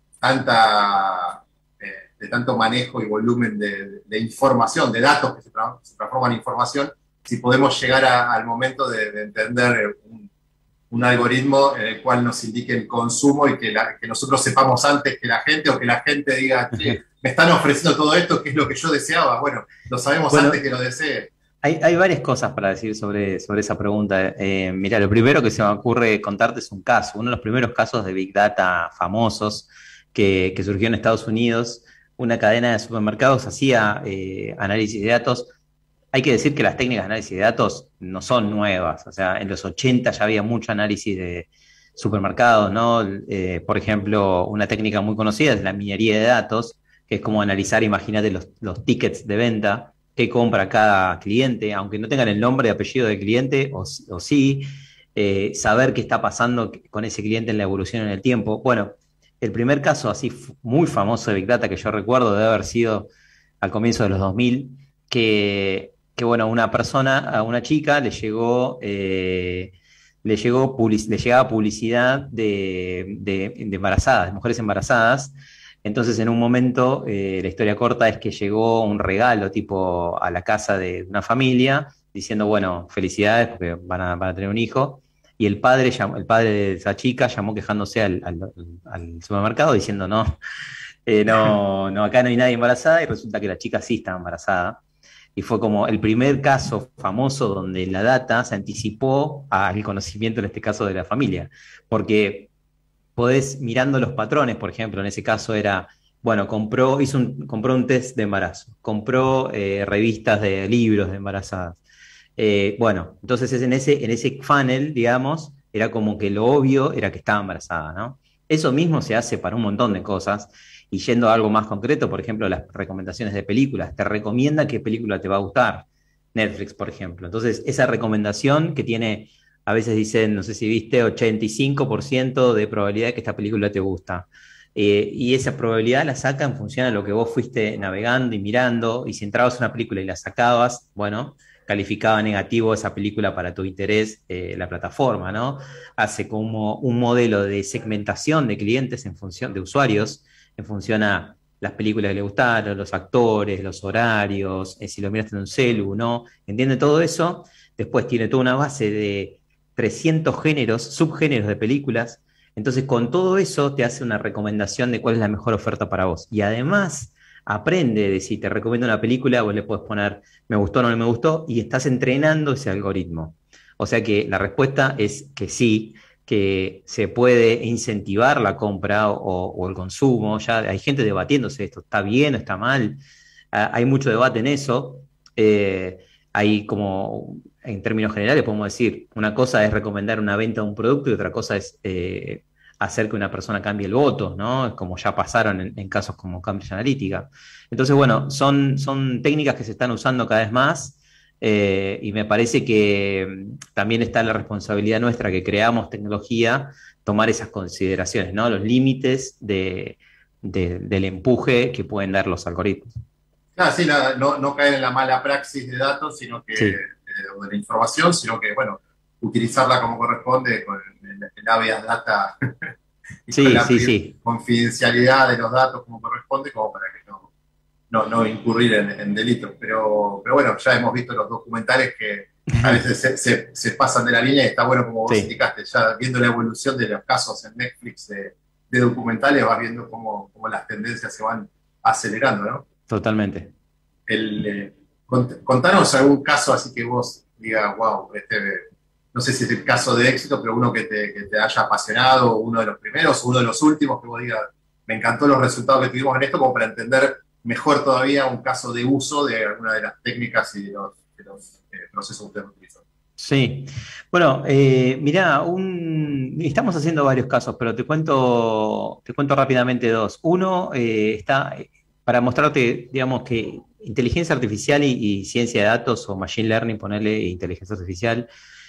Speaker 1: tanto manejo y volumen de información, de datos que se transforman en información, si podemos llegar al momento de entender un algoritmo en el cual nos indique el consumo y que nosotros sepamos antes que la gente, o que la gente diga, che, me están ofreciendo todo esto, que es lo que yo deseaba. Bueno, lo sabemos antes que lo desee.
Speaker 3: Hay varias cosas para decir sobre esa pregunta. Mira, lo primero que se me ocurre contarte es un caso, uno de los primeros casos de Big Data famosos que surgió en Estados Unidos. Una cadena de supermercados hacía análisis de datos. Hay que decir que las técnicas de análisis de datos no son nuevas. O sea, en los 80 ya había mucho análisis de supermercados, ¿no? Por ejemplo, una técnica muy conocida es la minería de datos, que es como analizar, imagínate, los tickets de venta que compra cada cliente, aunque no tengan el nombre y apellido del cliente, o sí, saber qué está pasando con ese cliente en la evolución en el tiempo. Bueno, el primer caso así muy famoso de Big Data que yo recuerdo debe haber sido al comienzo de los 2000, que bueno, a una chica le llegaba publicidad de embarazadas, de mujeres embarazadas. Entonces, en un momento, la historia corta es que llegó un regalo tipo a la casa de una familia diciendo, bueno, felicidades porque van a tener un hijo. Y el padre de esa chica llamó quejándose al supermercado diciendo, no, acá no hay nadie embarazada, y resulta que la chica sí estaba embarazada. Y fue como el primer caso famoso donde la data se anticipó al conocimiento, en este caso, de la familia. Porque podés, mirando los patrones, por ejemplo, en ese caso era, bueno, compró un test de embarazo, compró revistas de libros de embarazadas. Bueno, entonces en ese funnel, digamos, era como que lo obvio era que estaba embarazada, ¿no? Eso mismo se hace para un montón de cosas. Y yendo a algo más concreto, por ejemplo, las recomendaciones de películas, te recomienda qué película te va a gustar. Netflix, por ejemplo. Entonces, esa recomendación que tiene, a veces dicen, no sé si viste, 85% de probabilidad de que esta película te gusta. Y esa probabilidad la saca en función a lo que vos fuiste navegando y mirando, y si entrabas a una película y la sacabas, bueno, calificaba negativo esa película para tu interés, la plataforma, ¿no? Hace como un modelo de segmentación de clientes en función de usuarios, en función a las películas que le gustaron, los actores, los horarios, si lo miraste en un celu, ¿no? Entiende todo eso. Después tiene toda una base de 300 géneros, subgéneros de películas. Entonces, con todo eso te hace una recomendación de cuál es la mejor oferta para vos. Y además, aprende de si te recomiendo una película, vos le podés poner me gustó o no me gustó, y estás entrenando ese algoritmo. O sea que la respuesta es que sí, que se puede incentivar la compra o el consumo. Ya hay gente debatiéndose esto, ¿está bien o está mal? Hay mucho debate en eso. Hay como, en términos generales, podemos decir, una cosa es recomendar una venta de un producto y otra cosa es hacer que una persona cambie el voto, ¿no? Es como ya pasaron en casos como Cambridge Analytica. Entonces, bueno, son técnicas que se están usando cada vez más. Y me parece que también está la responsabilidad nuestra que creamos tecnología, tomar esas consideraciones, ¿no? Los límites del empuje que pueden dar los algoritmos.
Speaker 1: Ah, sí, no caer en la mala praxis de datos, sino que,
Speaker 3: Sí,
Speaker 1: o de la información, sino que, bueno, utilizarla como corresponde con el habeas data y con
Speaker 3: sí,
Speaker 1: la
Speaker 3: sí, sí.
Speaker 1: confidencialidad de los datos como corresponde, como para que no incurrir en delitos. Pero bueno, ya hemos visto los documentales que a veces se pasan de la línea y está bueno, como vos
Speaker 3: Sí,
Speaker 1: indicaste, ya viendo la evolución de los casos en Netflix de documentales, vas viendo cómo las tendencias se van acelerando, ¿no?
Speaker 3: totalmente.
Speaker 1: Contanos algún caso así que vos digas, wow, no sé si es el caso de éxito, pero uno que te haya apasionado, uno de los primeros, uno de los últimos, que vos digas, me encantó los resultados que tuvimos en esto, como para entender mejor todavía un caso de uso de alguna de las técnicas y de los procesos que ustedes utilizan.
Speaker 3: Sí. Bueno, mirá, estamos haciendo varios casos, pero te cuento rápidamente dos. Uno está para mostrarte, digamos, que inteligencia artificial y ciencia de datos o machine learning, ponerle inteligencia artificial,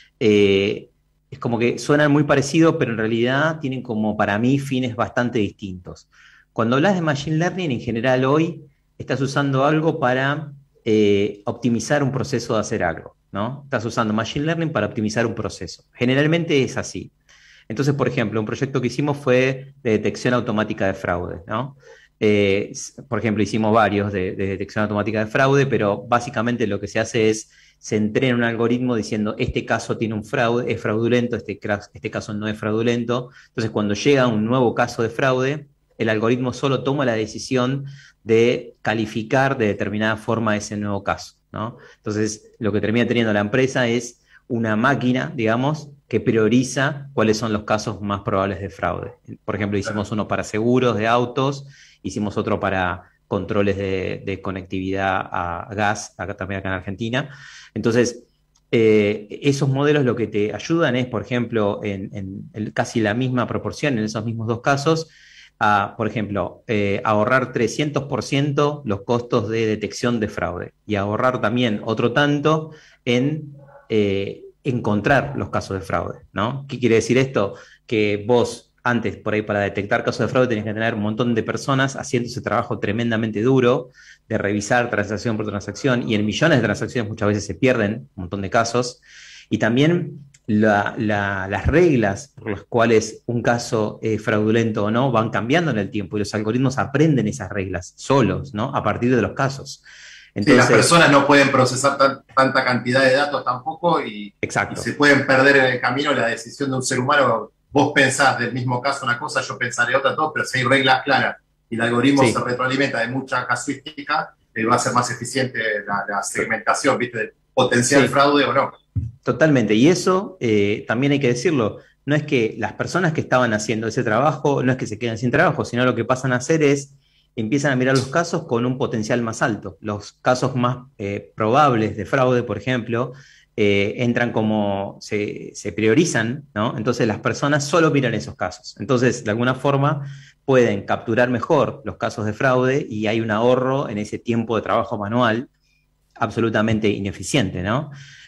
Speaker 3: es como que suenan muy parecidos, pero en realidad tienen como para mí fines bastante distintos. Cuando hablas de machine learning, en general hoy estás usando algo para optimizar un proceso de hacer algo, ¿no? Estás usando machine learning para optimizar un proceso. Generalmente es así. Entonces, por ejemplo, un proyecto que hicimos fue de detección automática de fraude, ¿no? Por ejemplo, hicimos varios de detección automática de fraude, pero básicamente lo que se hace es se entrena un algoritmo diciendo este caso tiene un fraude, es fraudulento, este caso no es fraudulento. Entonces, cuando llega un nuevo caso de fraude, el algoritmo solo toma la decisión de calificar de determinada forma ese nuevo caso, ¿no? Entonces, lo que termina teniendo la empresa es una máquina, digamos, que prioriza cuáles son los casos más probables de fraude. Por ejemplo, hicimos uno para seguros de autos, hicimos otro para controles de conectividad a gas, también acá en Argentina. Entonces, esos modelos lo que te ayudan es, por ejemplo, en casi la misma proporción, en esos mismos dos casos, por ejemplo, ahorrar 300% los costos de detección de fraude y ahorrar también otro tanto en encontrar los casos de fraude, ¿no? ¿Qué quiere decir esto? Que vos antes, por ahí, para detectar casos de fraude tenías que tener un montón de personas haciendo ese trabajo tremendamente duro de revisar transacción por transacción, y en millones de transacciones muchas veces se pierden un montón de casos, y también las reglas por las cuales un caso es fraudulento o no van cambiando en el tiempo, y los algoritmos aprenden esas reglas solos, ¿no? A partir de los casos.
Speaker 1: Sí, las
Speaker 3: Entonces,
Speaker 1: personas no pueden procesar tanta cantidad de datos tampoco y
Speaker 3: exacto.
Speaker 1: se pueden perder en el camino la decisión de un ser humano. Vos pensás del mismo caso una cosa, yo pensaré otra, todo, pero si hay reglas claras y el algoritmo
Speaker 3: Sí.
Speaker 1: se retroalimenta de mucha casuística, va a ser más eficiente la segmentación, ¿viste? Del potencial
Speaker 3: Sí.
Speaker 1: fraude o no.
Speaker 3: Totalmente, y eso también hay que decirlo, no es que las personas que estaban haciendo ese trabajo, no es que se queden sin trabajo, sino lo que pasan a hacer es, empiezan a mirar los casos con un potencial más alto. Los casos más probables de fraude, por ejemplo, entran como, se priorizan, ¿no? Entonces las personas solo miran esos casos. Entonces, de alguna forma, pueden capturar mejor los casos de fraude y hay un ahorro en ese tiempo de trabajo manual absolutamente ineficiente, ¿no?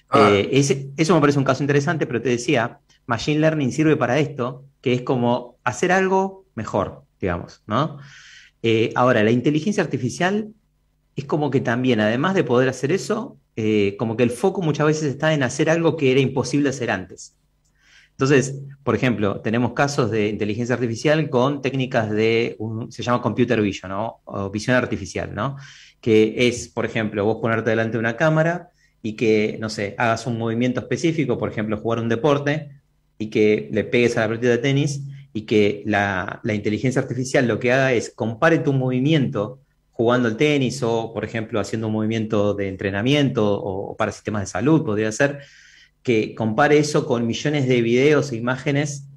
Speaker 3: Eso me parece un caso interesante, pero te decía, Machine Learning sirve para esto, que es como hacer algo mejor, digamos, ¿no? Ahora, la inteligencia artificial es como que también, además de poder hacer eso, como que el foco muchas veces está en hacer algo que era imposible hacer antes. Entonces, por ejemplo, tenemos casos de inteligencia artificial con técnicas se llama computer vision, ¿no? O visión artificial, ¿no? Que es, por ejemplo, vos ponerte delante de una cámara y que, no sé, hagas un movimiento específico, por ejemplo, jugar un deporte, y que le pegues a la pelota de tenis, y que la inteligencia artificial lo que haga es compare tu movimiento jugando al tenis o, por ejemplo, haciendo un movimiento de entrenamiento o para sistemas de salud, podría ser, que compare eso con millones de videos e imágenes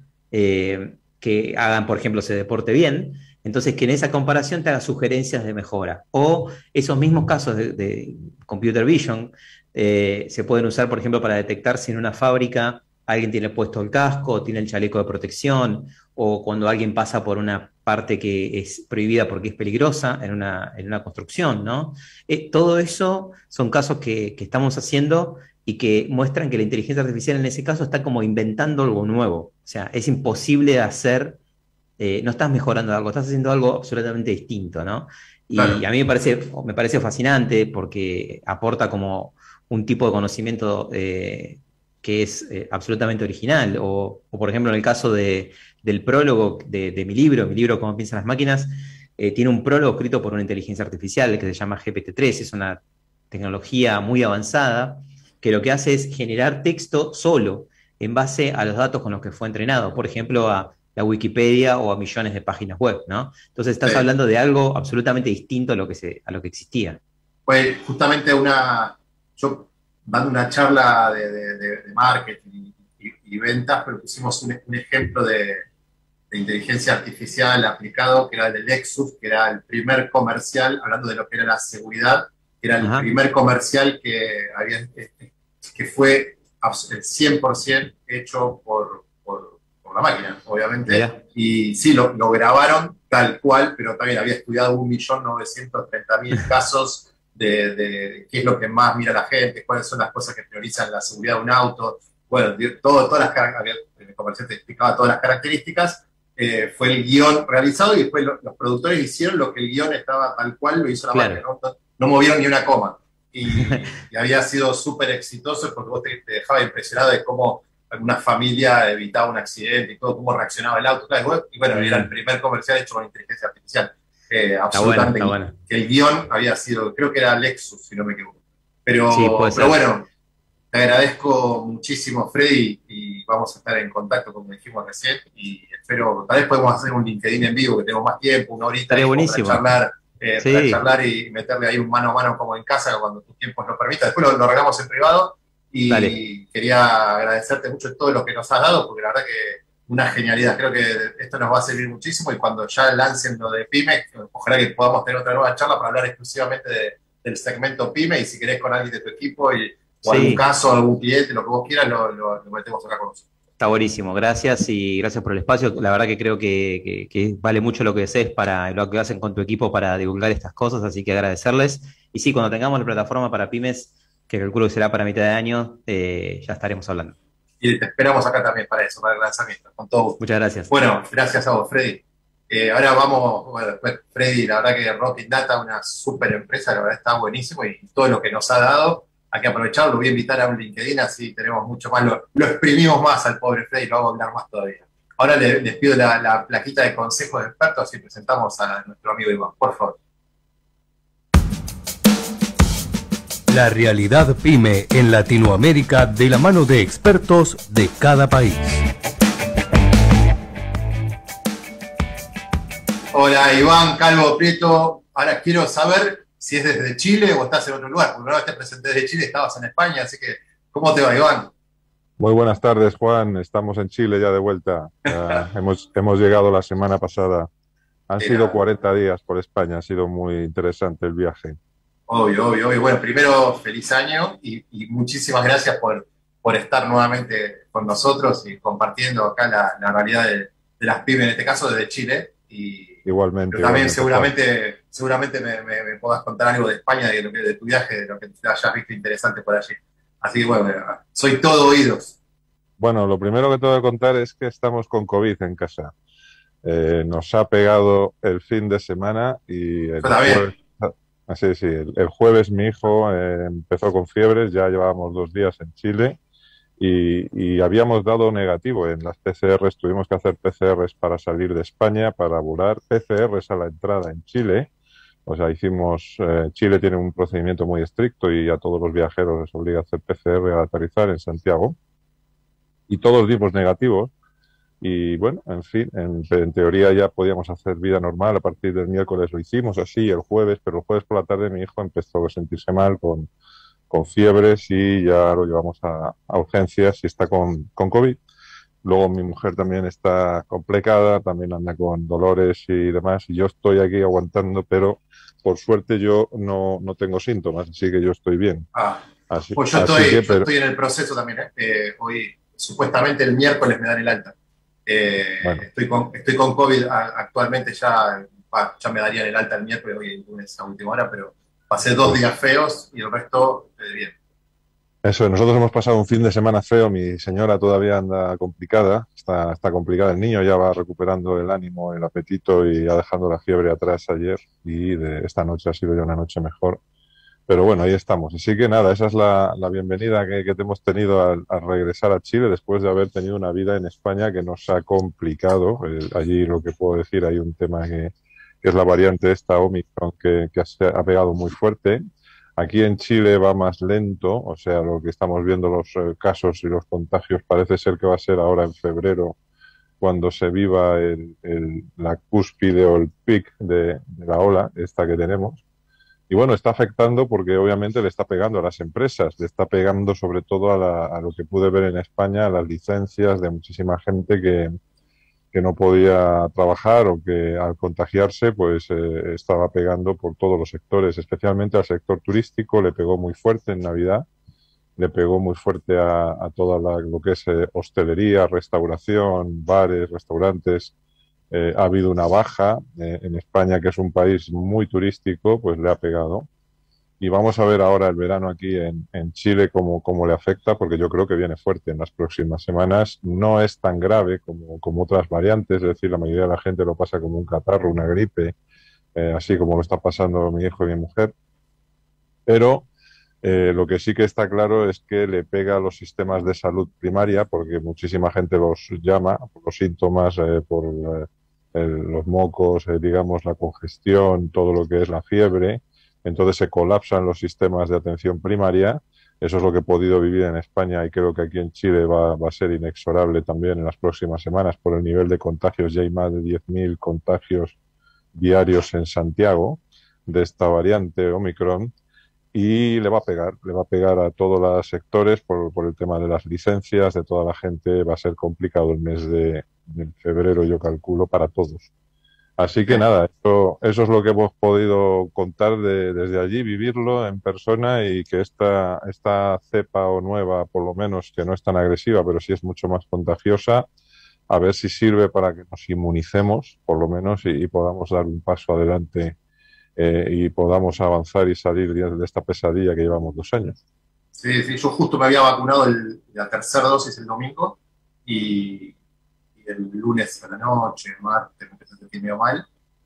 Speaker 3: que hagan, por ejemplo, ese deporte bien. Entonces, que en esa comparación te haga sugerencias de mejora. O esos mismos casos de computer vision se pueden usar, por ejemplo, para detectar si en una fábrica alguien tiene puesto el casco, tiene el chaleco de protección, o cuando alguien pasa por una parte que es prohibida porque es peligrosa en una construcción, ¿no? Todo eso son casos que estamos haciendo y que muestran que la inteligencia artificial en ese caso está como inventando algo nuevo. O sea, es imposible de hacer, no estás mejorando algo, estás haciendo algo absolutamente distinto, ¿no? Y
Speaker 1: Claro.
Speaker 3: a mí me parece fascinante porque aporta como un tipo de conocimiento que es absolutamente original. O, por ejemplo, en el caso del prólogo de mi libro, Cómo piensan las máquinas, tiene un prólogo escrito por una inteligencia artificial que se llama GPT-3, es una tecnología muy avanzada que lo que hace es generar texto solo en base a los datos con los que fue entrenado, por ejemplo, a la Wikipedia o a millones de páginas web, ¿no? Entonces estás
Speaker 1: Sí.
Speaker 3: hablando de algo absolutamente distinto a lo que existía.
Speaker 1: Fue justamente yo dando una charla de marketing y ventas, pero pusimos un ejemplo de inteligencia artificial aplicado, que era el de Lexus, que era el primer comercial, hablando de lo que era la seguridad, que era el
Speaker 3: Ajá,
Speaker 1: primer comercial que fue 100% hecho por la máquina, obviamente.
Speaker 3: mira,
Speaker 1: Y sí, lo grabaron tal cual, pero también había estudiado 1.930.000 casos de qué es lo que más mira la gente, cuáles son las cosas que priorizan la seguridad de un auto. Bueno, el comercial te explicaba todas las características. Fue el guión realizado y después los productores hicieron lo que el guión estaba tal cual, lo hizo la máquina,
Speaker 3: claro.
Speaker 1: no movieron ni una coma. Y había sido súper exitoso porque vos te dejaba impresionado de cómo alguna familia evitaba un accidente y todo, cómo reaccionaba el auto. Claro, y bueno, era el
Speaker 3: Mm,
Speaker 1: primer comercial hecho con inteligencia artificial.
Speaker 3: está bueno,
Speaker 1: Absolutamente,
Speaker 3: está bueno.
Speaker 1: que el guión había sido, creo que era Lexus, si no me equivoco.
Speaker 3: Sí, puede
Speaker 1: Pero
Speaker 3: ser.
Speaker 1: bueno, te agradezco muchísimo, Freddy, y vamos a estar en contacto, como dijimos recién, y espero, tal vez podemos hacer un LinkedIn en vivo, que tenemos más tiempo, una horita
Speaker 3: Estaría
Speaker 1: ahí como
Speaker 3: buenísimo.
Speaker 1: para
Speaker 3: Sí,
Speaker 1: charlar y meterle ahí un mano a mano como en casa cuando tus tiempos lo permitan. Después lo arreglamos en privado
Speaker 3: dale.
Speaker 1: y quería agradecerte mucho todo lo que nos has dado, porque la verdad que una genialidad. Creo que esto nos va a servir muchísimo y cuando ya lancen lo de PyME, ojalá que podamos tener otra nueva charla para hablar exclusivamente del segmento PyME y si querés con alguien de tu equipo o algún
Speaker 3: Sí,
Speaker 1: caso, algún cliente, lo que vos quieras, lo metemos acá con nosotros.
Speaker 3: está buenísimo. Gracias y gracias por el espacio. La verdad que creo que vale mucho lo que haces para lo que hacen con tu equipo para divulgar estas cosas, así que agradecerles. Y sí, cuando tengamos la plataforma para pymes, que calculo que será para mitad de año, ya estaremos hablando.
Speaker 1: Y te esperamos acá también para eso, para el lanzamiento, con todo gusto.
Speaker 3: Muchas gracias.
Speaker 1: Bueno, gracias a vos, Freddy. Ahora vamos, bueno, después Freddy, la verdad que Rocking Data, una súper empresa, la verdad está buenísimo y todo lo que nos ha dado, hay que aprovecharlo, lo voy a invitar a un LinkedIn, así tenemos mucho más, lo exprimimos más al pobre Freddy, lo vamos a hablar más todavía. Ahora les pido la plaquita de consejos de expertos y presentamos a nuestro amigo Iván, por favor.
Speaker 8: La realidad PYME en Latinoamérica de la mano de expertos de cada país.
Speaker 1: Hola Iván Calvo Prieto, ahora quiero saber si es desde Chile o estás en otro lugar, porque una vez te presenté desde Chile, estabas en España, así que ¿cómo te va Iván?
Speaker 9: Muy buenas tardes, Juan. Estamos en Chile ya de vuelta. Hemos llegado la semana pasada. Han sido
Speaker 1: Era
Speaker 9: 40 días por España. Ha sido muy interesante el viaje.
Speaker 1: obvio, obvio, obvio. Bueno, primero feliz año y muchísimas gracias por estar nuevamente con nosotros y compartiendo acá la realidad de las pymes, en este caso desde Chile.
Speaker 9: Igualmente,
Speaker 1: Pero también
Speaker 9: igualmente, Juan.
Speaker 1: seguramente me puedas contar algo de España, de tu viaje, de lo que hayas visto interesante por allí. Así que bueno, soy todo oídos.
Speaker 9: Bueno, lo primero que tengo que contar es que estamos con COVID en casa. Nos ha pegado el fin de semana y el
Speaker 1: Yo también.
Speaker 9: jueves, así sí, el jueves mi hijo empezó con fiebres, ya llevábamos 2 días en Chile y habíamos dado negativo en las PCRs, tuvimos que hacer PCRs para salir de España, para volar, PCRs a la entrada en Chile. O sea, Chile tiene un procedimiento muy estricto y a todos los viajeros les obliga a hacer PCR al aterrizar en Santiago y todos dimos negativos. Y bueno, en fin, en teoría ya podíamos hacer vida normal. A partir del miércoles lo hicimos así, el jueves, pero el jueves por la tarde mi hijo empezó a sentirse mal con fiebres y ya lo llevamos a urgencias y está con COVID. Luego mi mujer también está complicada, también anda con dolores y demás, y yo estoy aquí aguantando, pero por suerte yo no tengo síntomas, así que yo estoy bien.
Speaker 1: Pues yo estoy en el proceso también, ¿eh? Hoy, supuestamente el miércoles me dan el alta. Bueno. Estoy con COVID actualmente, ya me darían el alta el miércoles, hoy el lunes a última hora, pero pasé 2 días feos y el resto bien.
Speaker 9: Eso, nosotros hemos pasado un fin de semana feo, mi señora todavía anda complicada, está complicada, el niño ya va recuperando el ánimo, el apetito y ya dejando la fiebre atrás ayer, y esta noche ha sido ya una noche mejor. Pero bueno, ahí estamos. Así que nada, esa es la bienvenida que te hemos tenido al regresar a Chile después de haber tenido una vida en España que nos ha complicado. Allí lo que puedo decir, hay un tema que es la variante esta Omicron que ha pegado muy fuerte. Aquí en Chile va más lento, o sea, lo que estamos viendo, los casos y los contagios, parece ser que va a ser ahora en febrero cuando se viva la cúspide o el pic de la ola esta que tenemos. Y bueno, está afectando porque obviamente le está pegando a las empresas, le está pegando sobre todo a lo que pude ver en España, a las licencias de muchísima gente que no podía trabajar o que al contagiarse pues estaba pegando por todos los sectores, especialmente al sector turístico, le pegó muy fuerte en Navidad, le pegó muy fuerte a toda lo que es hostelería, restauración, bares, restaurantes. Ha habido una baja en España, que es un país muy turístico, pues le ha pegado. Y vamos a ver ahora el verano aquí en Chile cómo le afecta, porque yo creo que viene fuerte en las próximas semanas. No es tan grave como otras variantes, es decir, la mayoría de la gente lo pasa como un catarro, una gripe, así como lo está pasando mi hijo y mi mujer. Pero lo que sí que está claro es que le pega a los sistemas de salud primaria, porque muchísima gente los llama por los síntomas, por los mocos, digamos, la congestión, todo lo que es la fiebre. Entonces se colapsan los sistemas de atención primaria. Eso es lo que he podido vivir en España y creo que aquí en Chile va a ser inexorable también en las próximas semanas por el nivel de contagios. Ya hay más de 10.000 contagios diarios en Santiago de esta variante Omicron y le va a pegar a todos los sectores por el tema de las licencias, de toda la gente. Va a ser complicado el mes de febrero, yo calculo, para todos. Así que nada, eso es lo que hemos podido contar desde allí, vivirlo en persona y que esta cepa o nueva, por lo menos, que no es tan agresiva, pero sí es mucho más contagiosa, a ver si sirve para que nos inmunicemos, por lo menos, y podamos dar un paso adelante y podamos avanzar y salir de esta pesadilla que llevamos 2 años.
Speaker 1: Sí, yo justo me había vacunado la tercera dosis el domingo y el lunes a la noche, el martes, me empecé a sentir medio mal.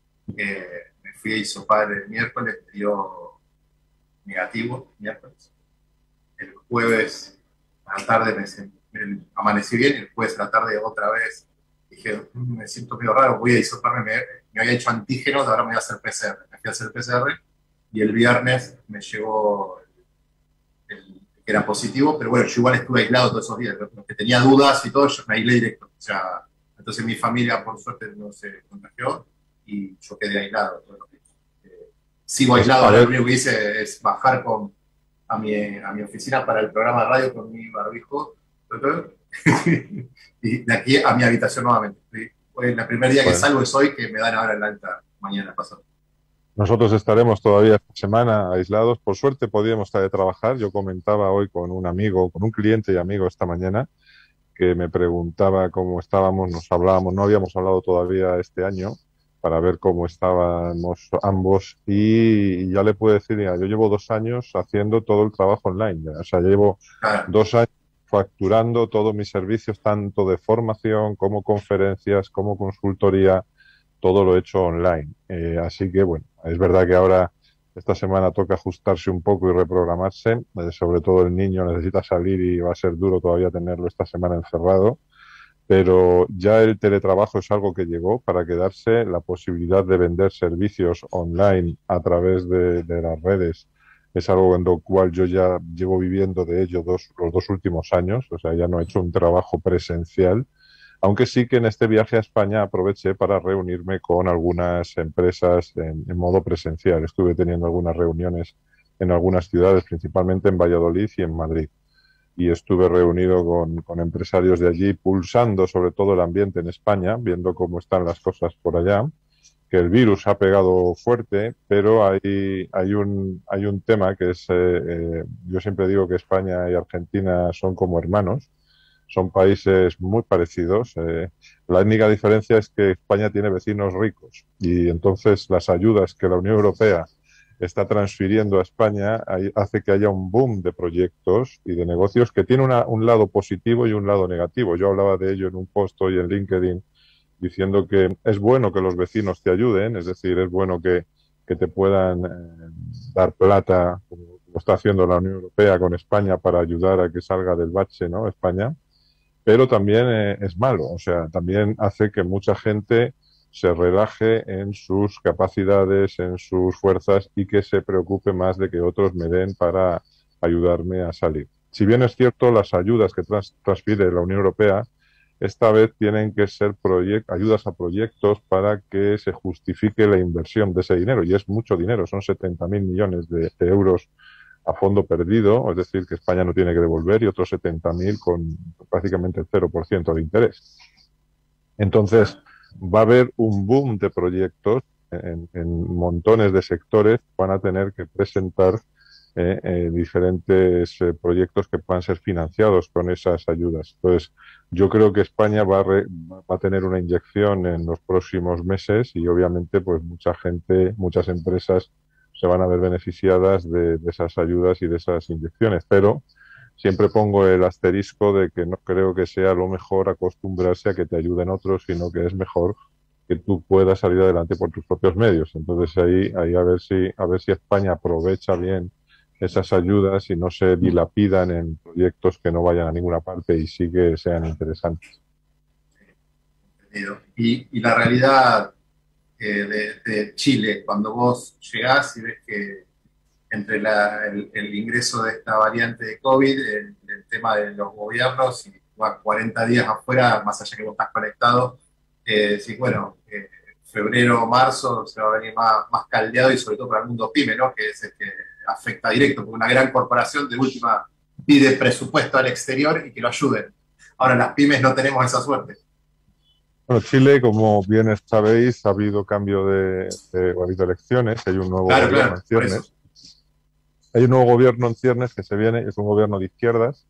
Speaker 1: Me fui a hisopar el miércoles, me dio negativo el miércoles. El jueves a la tarde amanecí bien, y el jueves a la tarde otra vez dije, me siento medio raro, voy a hisoparme, me había hecho antígenos, ahora me voy a hacer PCR. Me fui a hacer PCR y el viernes me llegó el que era positivo, pero bueno, yo igual estuve aislado todos esos días, los que tenía dudas y todo, yo me aislé directo. O sea, entonces mi familia, por suerte, no se contagió y yo quedé aislado. Sigo aislado, lo único que hice es bajar a mi oficina para el programa de radio con mi barbijo y de aquí a mi habitación nuevamente. El primer día que salgo es hoy, que me dan ahora el alta mañana pasado.
Speaker 9: Nosotros estaremos todavía esta semana aislados. Por suerte podíamos trabajar. Yo comentaba hoy con un amigo, con un cliente y amigo esta mañana, que me preguntaba cómo estábamos, nos hablábamos, no habíamos hablado todavía este año para ver cómo estábamos ambos y ya le puedo decir, mira, yo llevo 2 años haciendo todo el trabajo online, o sea, llevo 2 años facturando todos mis servicios, tanto de formación como conferencias, como consultoría, todo lo he hecho online. Así que bueno, es verdad que ahora esta semana toca ajustarse un poco y reprogramarse, sobre todo el niño necesita salir y va a ser duro todavía tenerlo esta semana encerrado, pero ya el teletrabajo es algo que llegó para quedarse, la posibilidad de vender servicios online a través de las redes es algo en lo cual yo ya llevo viviendo de ello los 2 últimos años, o sea, ya no he hecho un trabajo presencial, Aunque sí que en este viaje a España aproveché para reunirme con algunas empresas en modo presencial. Estuve teniendo algunas reuniones en algunas ciudades, principalmente en Valladolid y en Madrid. Y estuve reunido con empresarios de allí, pulsando sobre todo el ambiente en España, viendo cómo están las cosas por allá, que el virus ha pegado fuerte, pero hay un tema que es, yo siempre digo que España y Argentina son como hermanos, son países muy parecidos. La única diferencia es que España tiene vecinos ricos y entonces las ayudas que la Unión Europea está transfiriendo a España hace que haya un boom de proyectos y de negocios que tiene un lado positivo y un lado negativo. Yo hablaba de ello en un post hoy en LinkedIn diciendo que es bueno que los vecinos te ayuden, es decir, es bueno que te puedan dar plata, como está haciendo la Unión Europea con España para ayudar a que salga del bache, ¿no? España. Pero también es malo, o sea, también hace que mucha gente se relaje en sus capacidades, en sus fuerzas y que se preocupe más de que otros me den para ayudarme a salir. Si bien es cierto, las ayudas que transfiere la Unión Europea esta vez tienen que ser ayudas a proyectos para que se justifique la inversión de ese dinero, y es mucho dinero, son 70.000 millones de euros a fondo perdido, es decir, que España no tiene que devolver, y otros 70.000 con prácticamente el 0% de interés. Entonces, va a haber un boom de proyectos en montones de sectores, van a tener que presentar diferentes proyectos que puedan ser financiados con esas ayudas. Entonces, yo creo que España va a tener una inyección en los próximos meses y obviamente pues mucha gente, muchas empresas se van a ver beneficiadas de esas ayudas y de esas inyecciones, pero siempre pongo el asterisco de que no creo que sea lo mejor acostumbrarse a que te ayuden otros, sino que es mejor que tú puedas salir adelante por tus propios medios. Entonces ahí a ver si España aprovecha bien esas ayudas y no se dilapidan en proyectos que no vayan a ninguna parte y sí que sean interesantes.
Speaker 1: Y la realidad de Chile, cuando vos llegás y ves que entre el ingreso de esta variante de COVID, el tema de los gobiernos, y vas 40 días afuera, más allá que vos estás conectado, decís, bueno, febrero, marzo se va a venir más caldeado, y sobre todo para el mundo pyme, ¿no? Que es el que afecta directo, porque una gran corporación de última pide presupuesto al exterior y que lo ayuden. Ahora las pymes no tenemos esa suerte.
Speaker 9: Bueno, Chile, como bien sabéis, ha habido cambio ha habido elecciones, hay un nuevo gobierno en ciernes. Hay un nuevo gobierno en ciernes que se viene, es un gobierno de izquierdas,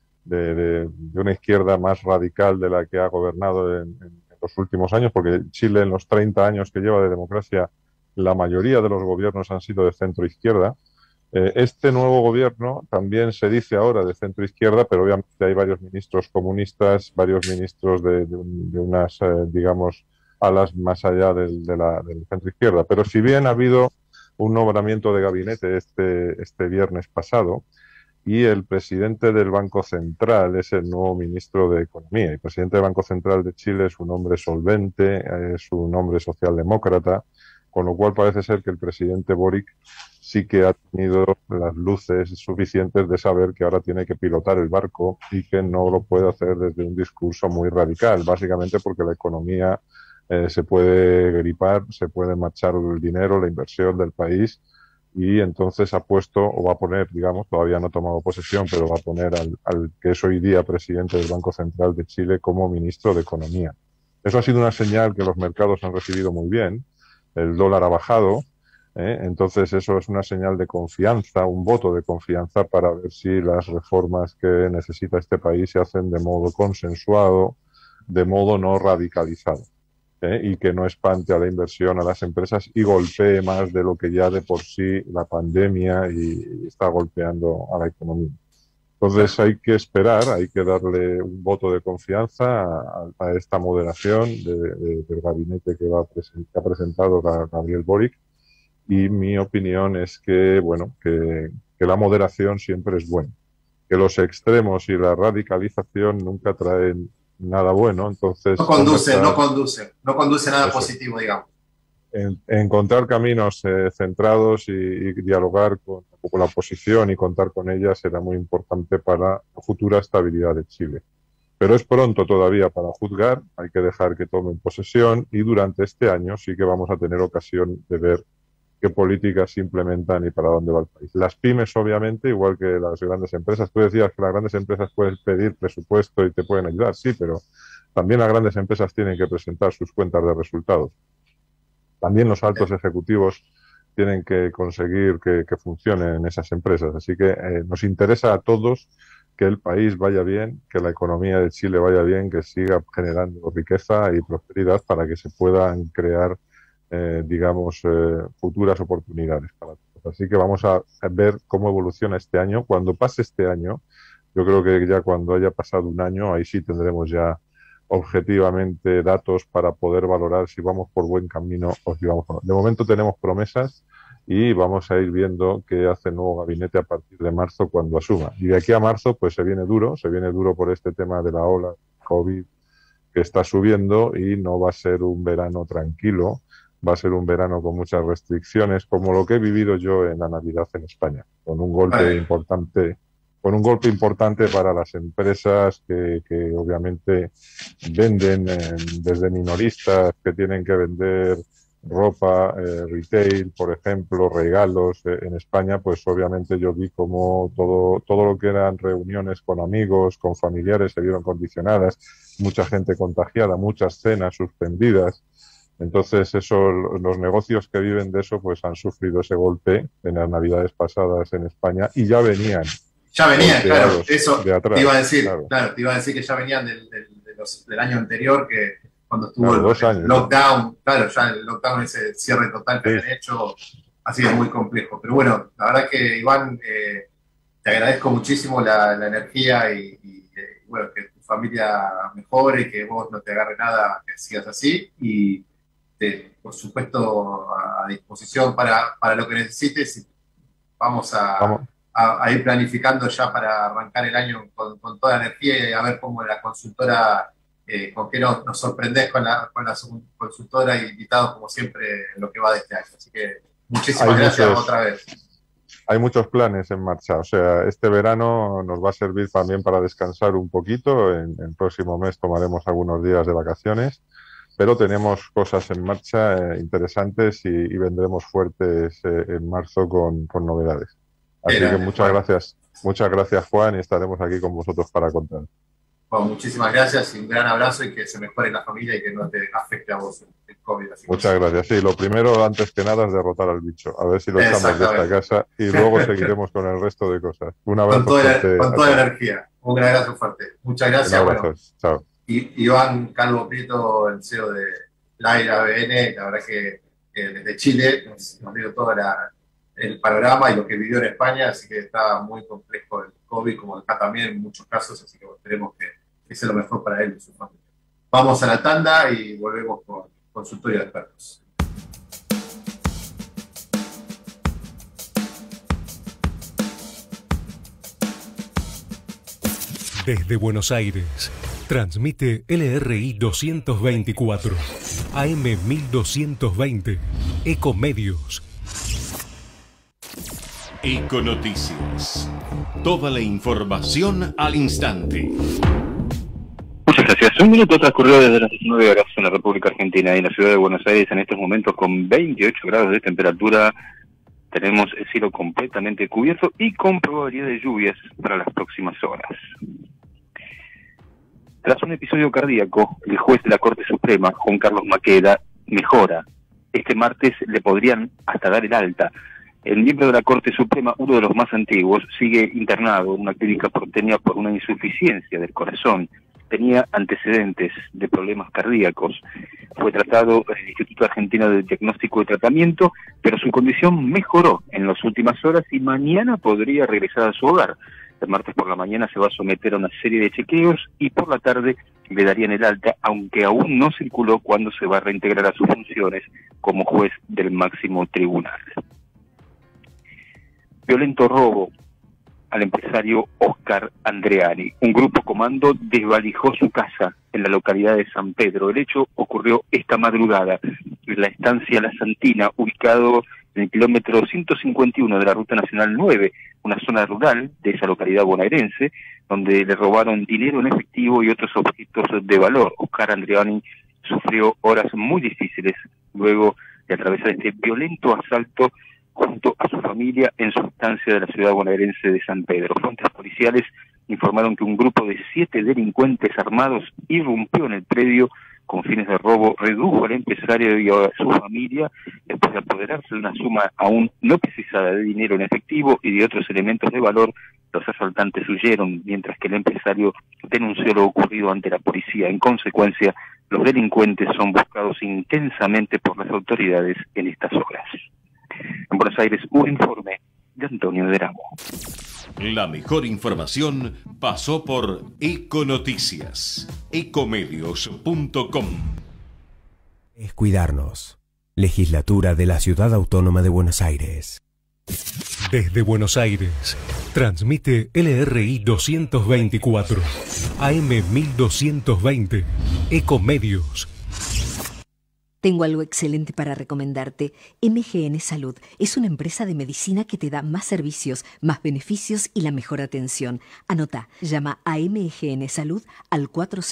Speaker 9: de una izquierda más radical de la que ha gobernado en los últimos años, porque Chile en los 30 años que lleva de democracia, la mayoría de los gobiernos han sido de centro-izquierda. Este nuevo gobierno también se dice ahora de centro-izquierda, pero obviamente hay varios ministros comunistas, varios ministros de unas, digamos, alas más allá del centro-izquierda. Pero si bien ha habido un nombramiento de gabinete este viernes pasado, y el presidente del Banco Central es el nuevo ministro de Economía. El presidente del Banco Central de Chile es un hombre solvente, es un hombre socialdemócrata, con lo cual parece ser que el presidente Boric sí que ha tenido las luces suficientes de saber que ahora tiene que pilotar el barco y que no lo puede hacer desde un discurso muy radical, básicamente porque la economía se puede gripar, se puede marchar el dinero, la inversión del país, y entonces ha puesto, o va a poner, digamos, todavía no ha tomado posesión, pero va a poner al que es hoy día presidente del Banco Central de Chile como ministro de Economía. Eso ha sido una señal que los mercados han recibido muy bien. El dólar ha bajado, entonces eso es una señal de confianza, un voto de confianza para ver si las reformas que necesita este país se hacen de modo consensuado, de modo no radicalizado. Y que no espante a la inversión, a las empresas, y golpee más de lo que ya de por sí la pandemia y está golpeando a la economía. Entonces hay que esperar, hay que darle un voto de confianza a esta moderación del gabinete que ha presentado Gabriel Boric, y mi opinión es que, bueno, que la moderación siempre es buena, que los extremos y la radicalización nunca traen nada bueno, entonces...
Speaker 1: No conduce nada positivo, digamos.
Speaker 9: Encontrar caminos centrados y dialogar con la oposición y contar con ella será muy importante para la futura estabilidad de Chile. Pero es pronto todavía para juzgar, hay que dejar que tomen posesión y durante este año sí que vamos a tener ocasión de ver qué políticas se implementan y para dónde va el país. Las pymes, obviamente, igual que las grandes empresas. Tú decías que las grandes empresas puedes pedir presupuesto y te pueden ayudar, sí, pero también las grandes empresas tienen que presentar sus cuentas de resultados. También los altos ejecutivos tienen que conseguir que funcionen esas empresas. Así que nos interesa a todos que el país vaya bien, que la economía de Chile vaya bien, que siga generando riqueza y prosperidad para que se puedan crear, futuras oportunidades para todos. Así que vamos a ver cómo evoluciona este año. Cuando pase este año, yo creo que ya cuando haya pasado un año, ahí sí tendremos ya objetivamente datos para poder valorar si vamos por buen camino o si vamos por no. De momento tenemos promesas y vamos a ir viendo qué hace el nuevo gabinete a partir de marzo cuando asuma. Y de aquí a marzo pues se viene duro por este tema de la ola COVID que está subiendo y no va a ser un verano tranquilo, va a ser un verano con muchas restricciones, como lo que he vivido yo en la Navidad en España, con un golpe importante para las empresas que obviamente venden desde minoristas que tienen que vender ropa, retail, por ejemplo, regalos en España, pues obviamente yo vi como todo lo que eran reuniones con amigos, con familiares se vieron condicionadas, mucha gente contagiada, muchas cenas suspendidas. Entonces los negocios que viven de eso pues han sufrido ese golpe en las Navidades pasadas en España y ya venían,
Speaker 1: claro, eso
Speaker 9: de atrás,
Speaker 1: te iba a decir,
Speaker 9: claro.
Speaker 1: Te iba a decir que ya venían del año anterior, que cuando estuvo
Speaker 9: el
Speaker 1: lockdown, ya el lockdown, ese cierre total que habían hecho, ha sido muy complejo. Pero bueno, la verdad que Iván, te agradezco muchísimo la energía y bueno, que tu familia mejore, que vos no te agarre nada, que sigas así y por supuesto a disposición para lo que necesites. Vamos a ir planificando ya para arrancar el año con toda la energía y a ver cómo la consultora, con qué nos sorprendés con la consultora y invitados como siempre en lo que va de este año. Así que muchísimas gracias otra vez.
Speaker 9: Hay muchos planes en marcha, o sea, este verano nos va a servir también para descansar un poquito, en el próximo mes tomaremos algunos días de vacaciones, pero tenemos cosas en marcha interesantes y vendremos fuertes en marzo con novedades. Así que muchas gracias Juan, y estaremos aquí con vosotros para contar.
Speaker 1: Bueno, muchísimas gracias y un gran abrazo y que se mejore la familia y que no te afecte a vos el COVID.
Speaker 9: Muchas gracias. Sí, lo primero, antes que nada, es derrotar al bicho. A ver si lo echamos de esta casa y luego seguiremos con el resto de cosas. Un abrazo fuerte.
Speaker 1: Con toda la energía. Un gran abrazo fuerte. Muchas gracias.
Speaker 9: Un abrazo. Bueno, chao.
Speaker 1: Iván Calvo Prieto, el CEO de Laira ABN, la verdad que desde Chile nos dio todo el panorama y lo que vivió en España, así que está muy complejo el COVID, como acá también en muchos casos, así que esperemos que sea lo mejor para él y su familia. Vamos a la tanda y volvemos con Consultorio de Expertos.
Speaker 2: Desde Buenos Aires, transmite LRI 224, AM 1220, Ecomedios. Econoticias. Toda la información al instante.
Speaker 10: Muchas gracias. Un minuto transcurrió desde las 19 horas en la República Argentina y en la ciudad de Buenos Aires en estos momentos con 28 grados de temperatura. Tenemos el cielo completamente cubierto y con probabilidad de lluvias para las próximas horas. Tras un episodio cardíaco, el juez de la Corte Suprema, Juan Carlos Maqueda, mejora. Este martes le podrían hasta dar el alta. El miembro de la Corte Suprema, uno de los más antiguos, sigue internado en una clínica porteña por una insuficiencia del corazón. Tenía antecedentes de problemas cardíacos. Fue tratado en el Instituto Argentino de Diagnóstico y Tratamiento, pero su condición mejoró en las últimas horas y mañana podría regresar a su hogar. El martes por la mañana se va a someter a una serie de chequeos y por la tarde le darían el alta, aunque aún no circuló cuándo se va a reintegrar a sus funciones como juez del máximo tribunal. Violento robo al empresario Oscar Andreani. Un grupo comando desvalijó su casa en la localidad de San Pedro. El hecho ocurrió esta madrugada en la estancia La Santina, ubicado en el kilómetro 151 de la Ruta Nacional 9, una zona rural de esa localidad bonaerense, donde le robaron dinero en efectivo y otros objetos de valor. Oscar Andreani sufrió horas muy difíciles luego de atravesar este violento asalto junto a su familia en su estancia de la ciudad bonaerense de San Pedro. Fuentes policiales informaron que un grupo de 7 delincuentes armados irrumpió en el predio con fines de robo, redujo al empresario y a su familia después de apoderarse de una suma aún no precisada de dinero en efectivo y de otros elementos de valor. Los asaltantes huyeron, mientras que el empresario denunció lo ocurrido ante la policía. En consecuencia, los delincuentes son buscados intensamente por las autoridades en estas horas. En Buenos Aires, un informe de Antonio Deramo.
Speaker 2: La mejor información pasó por Econoticias, ecomedios.com.
Speaker 11: Es cuidarnos. Legislatura de la Ciudad Autónoma de Buenos Aires.
Speaker 8: Desde Buenos Aires, transmite LRI 224, AM 1220, Ecomedios.
Speaker 12: Tengo algo excelente para recomendarte. MGN Salud es una empresa de medicina que te da más servicios, más beneficios y la mejor atención. Anota, llama a MGN Salud al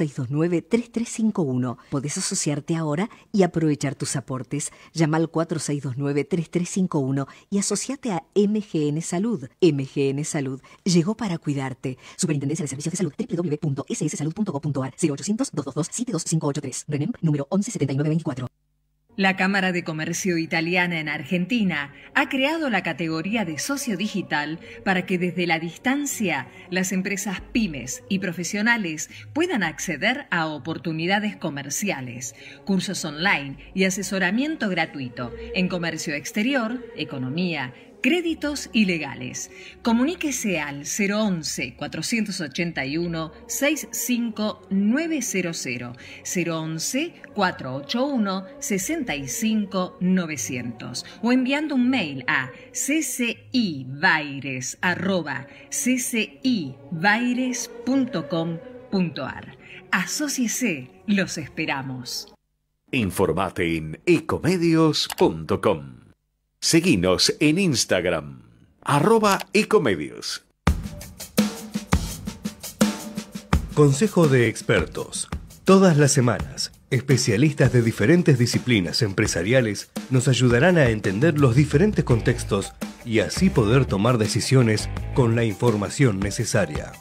Speaker 12: 4629-3351. Podés asociarte ahora y aprovechar tus aportes. Llama al 4629-3351 y asociate a MGN Salud. MGN Salud llegó para cuidarte. Superintendencia de Servicios de Salud, www.sssalud.gov.ar, 0800-222-72583. RENEM, número 117924.
Speaker 13: La Cámara de Comercio Italiana en Argentina ha creado la categoría de socio digital para que desde la distancia las empresas pymes y profesionales puedan acceder a oportunidades comerciales, cursos online y asesoramiento gratuito en comercio exterior, economía, créditos y legales. Comuníquese al 011-481-65900, 011-481-65900 o enviando un mail a ccibaires@ccibaires.com.ar. Asóciese, los esperamos.
Speaker 2: Informate en ecomedios.com. Seguinos en Instagram, @ecomedios.
Speaker 8: Consejo de expertos. Todas las semanas, especialistas de diferentes disciplinas empresariales nos ayudarán a entender los diferentes contextos y así poder tomar decisiones con la información necesaria.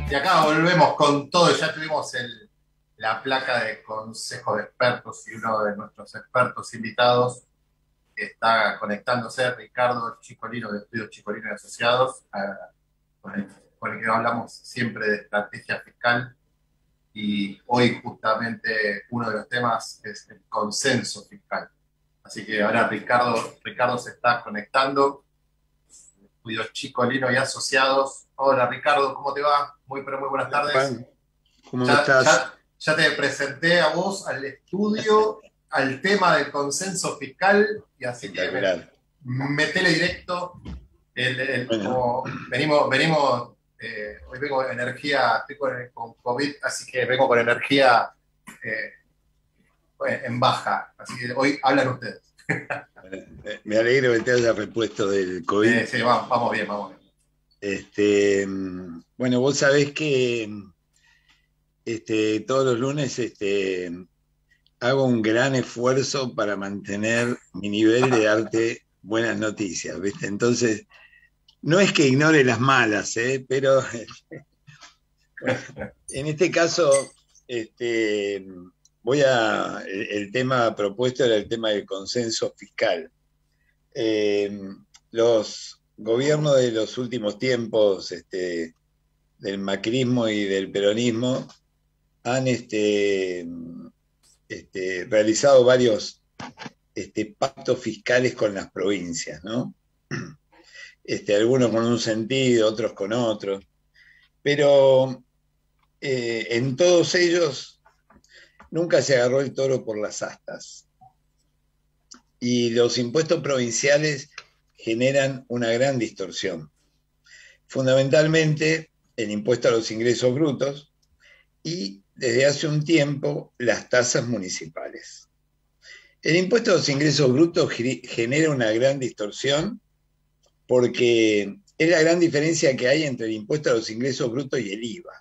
Speaker 1: Y acá volvemos con todo, ya tuvimos la placa de consejo de expertos y uno de nuestros expertos invitados que está conectándose, Ricardo Chicolino de Estudios Chicolino y Asociados, con el que hablamos siempre de estrategia fiscal, y hoy justamente uno de los temas es el consenso fiscal. Así que ahora Ricardo se está conectando. Estudios Chicolino y Asociados. Hola Ricardo, ¿cómo te va? Muy buenas tardes.
Speaker 14: Juan, ¿cómo estás?
Speaker 1: Ya te presenté a vos, al estudio, al tema del consenso fiscal, y así que metele directo. Como venimos, hoy vengo de energía, estoy con COVID, así que vengo con energía en baja. Así que hoy hablan ustedes.
Speaker 14: Me alegro que te hayas repuesto del COVID.
Speaker 1: Sí, vamos bien.
Speaker 14: Bueno, vos sabés que todos los lunes hago un gran esfuerzo para mantener mi nivel de darte buenas noticias, ¿viste? Entonces, no es que ignore las malas, pero en este caso, el tema propuesto era el tema del consenso fiscal. Los gobiernos de los últimos tiempos, del macrismo y del peronismo, han realizado varios pactos fiscales con las provincias, ¿no? Algunos con un sentido, otros con otro, pero en todos ellos nunca se agarró el toro por las astas. Y los impuestos provinciales generan una gran distorsión. Fundamentalmente, el impuesto a los ingresos brutos y, desde hace un tiempo, las tasas municipales. El impuesto a los ingresos brutos genera una gran distorsión porque es la gran diferencia que hay entre el impuesto a los ingresos brutos y el IVA.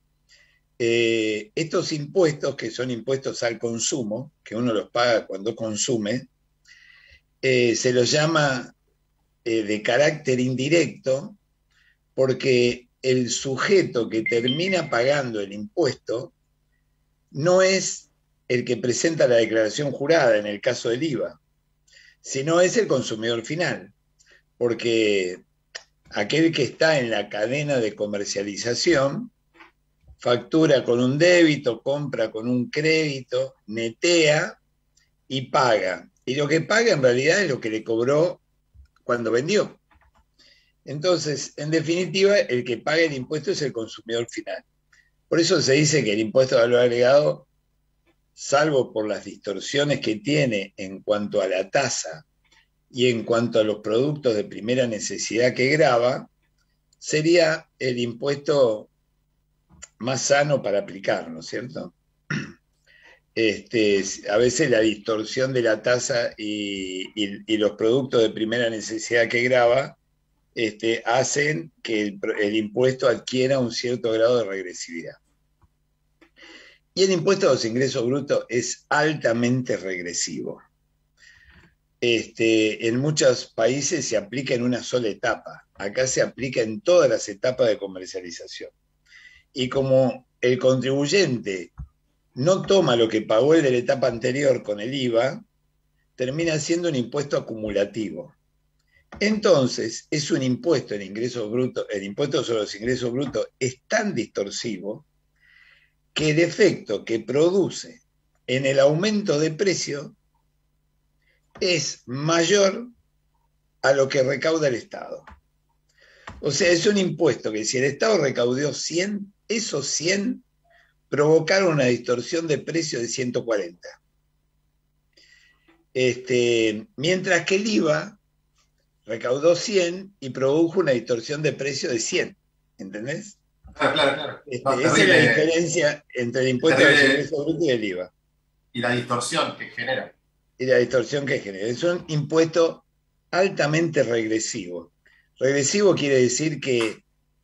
Speaker 14: Estos impuestos, que son impuestos al consumo, que uno los paga cuando consume, se los llama de carácter indirecto porque el sujeto que termina pagando el impuesto no es el que presenta la declaración jurada en el caso del IVA, sino es el consumidor final, porque aquel que está en la cadena de comercialización factura con un débito, compra con un crédito, netea y paga. Y lo que paga en realidad es lo que le cobró cuando vendió. Entonces, en definitiva, el que paga el impuesto es el consumidor final. Por eso se dice que el impuesto de valor agregado, salvo por las distorsiones que tiene en cuanto a la tasa y en cuanto a los productos de primera necesidad que grava, sería el impuesto más sano para aplicar, ¿no es cierto? A veces la distorsión de la tasa y los productos de primera necesidad que grava hacen que el impuesto adquiera un cierto grado de regresividad. Y el impuesto a los ingresos brutos es altamente regresivo. En muchos países se aplica en una sola etapa. Acá se aplica en todas las etapas de comercialización. Y como el contribuyente no toma lo que pagó el de la etapa anterior con el IVA, termina siendo un impuesto acumulativo. Entonces, es un impuesto en ingresos brutos, el impuesto sobre los ingresos brutos es tan distorsivo que el efecto que produce en el aumento de precio es mayor a lo que recauda el Estado. O sea, es un impuesto que si el Estado recaudó 100, esos 100 provocaron una distorsión de precio de 140. Mientras que el IVA recaudó 100 y produjo una distorsión de precio de 100. ¿Entendés?
Speaker 1: Claro.
Speaker 14: Esa es la diferencia entre el impuesto de ingresos brutos y el IVA.
Speaker 1: Y la distorsión que genera.
Speaker 14: Es un impuesto altamente regresivo. Regresivo quiere decir que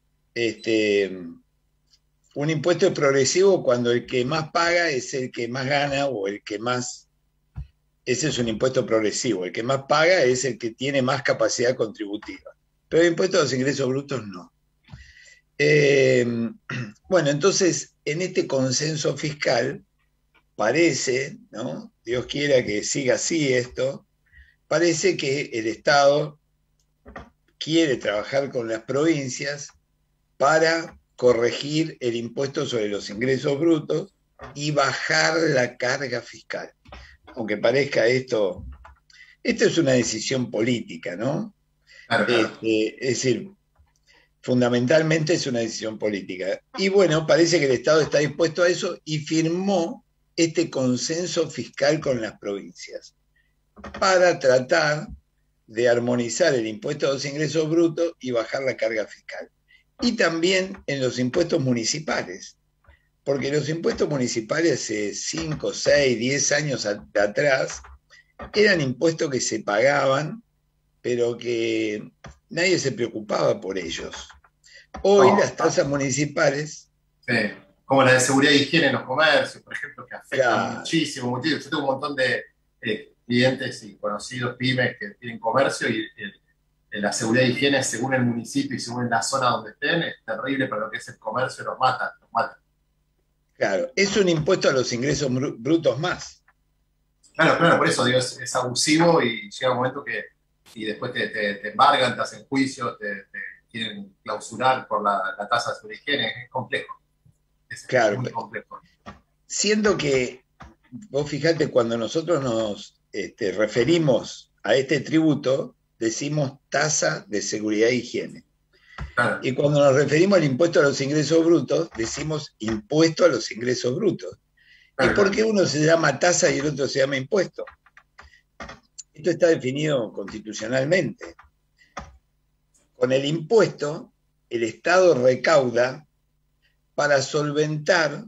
Speaker 14: un impuesto es progresivo cuando el que más paga es el que más gana o el que más... Ese es un impuesto progresivo. El que más paga es el que tiene más capacidad contributiva. Pero el impuesto a los ingresos brutos no. Bueno, entonces, en este consenso fiscal parece, ¿no? Dios quiera que siga así esto, parece que el Estado quiere trabajar con las provincias para corregir el impuesto sobre los ingresos brutos y bajar la carga fiscal. Aunque parezca esto es una decisión política, ¿no?
Speaker 1: Claro.
Speaker 14: Es decir, fundamentalmente es una decisión política. Y bueno, parece que el Estado está dispuesto a eso y firmó este consenso fiscal con las provincias para tratar de armonizar el impuesto a los ingresos brutos y bajar la carga fiscal. Y también en los impuestos municipales, porque los impuestos municipales hace 5, 6, 10 años atrás eran impuestos que se pagaban, pero que nadie se preocupaba por ellos. Hoy las tasas municipales...
Speaker 1: Sí, como la de seguridad e higiene en los comercios, por ejemplo, que afectan muchísimo, muchísimo. Yo tengo un montón de clientes y conocidos pymes que tienen comercio y la seguridad e higiene, según el municipio y según la zona donde estén, es terrible para lo que es el comercio, los mata.
Speaker 14: Claro, es un impuesto a los ingresos brutos más.
Speaker 1: Claro, por eso digo, es abusivo y llega un momento que y después te embargan, te hacen juicios, te quieren clausurar por la tasa de seguridad y higiene, es complejo.
Speaker 14: Claro,
Speaker 1: muy complejo.
Speaker 14: Siendo que, vos fijate, cuando nosotros nos referimos a este tributo, decimos tasa de seguridad e higiene.
Speaker 1: Claro.
Speaker 14: Y cuando nos referimos al impuesto a los ingresos brutos, decimos impuesto a los ingresos brutos.
Speaker 1: Claro.
Speaker 14: ¿Y por qué uno se llama tasa y el otro se llama impuesto? Esto está definido constitucionalmente. Con el impuesto, el Estado recauda para solventar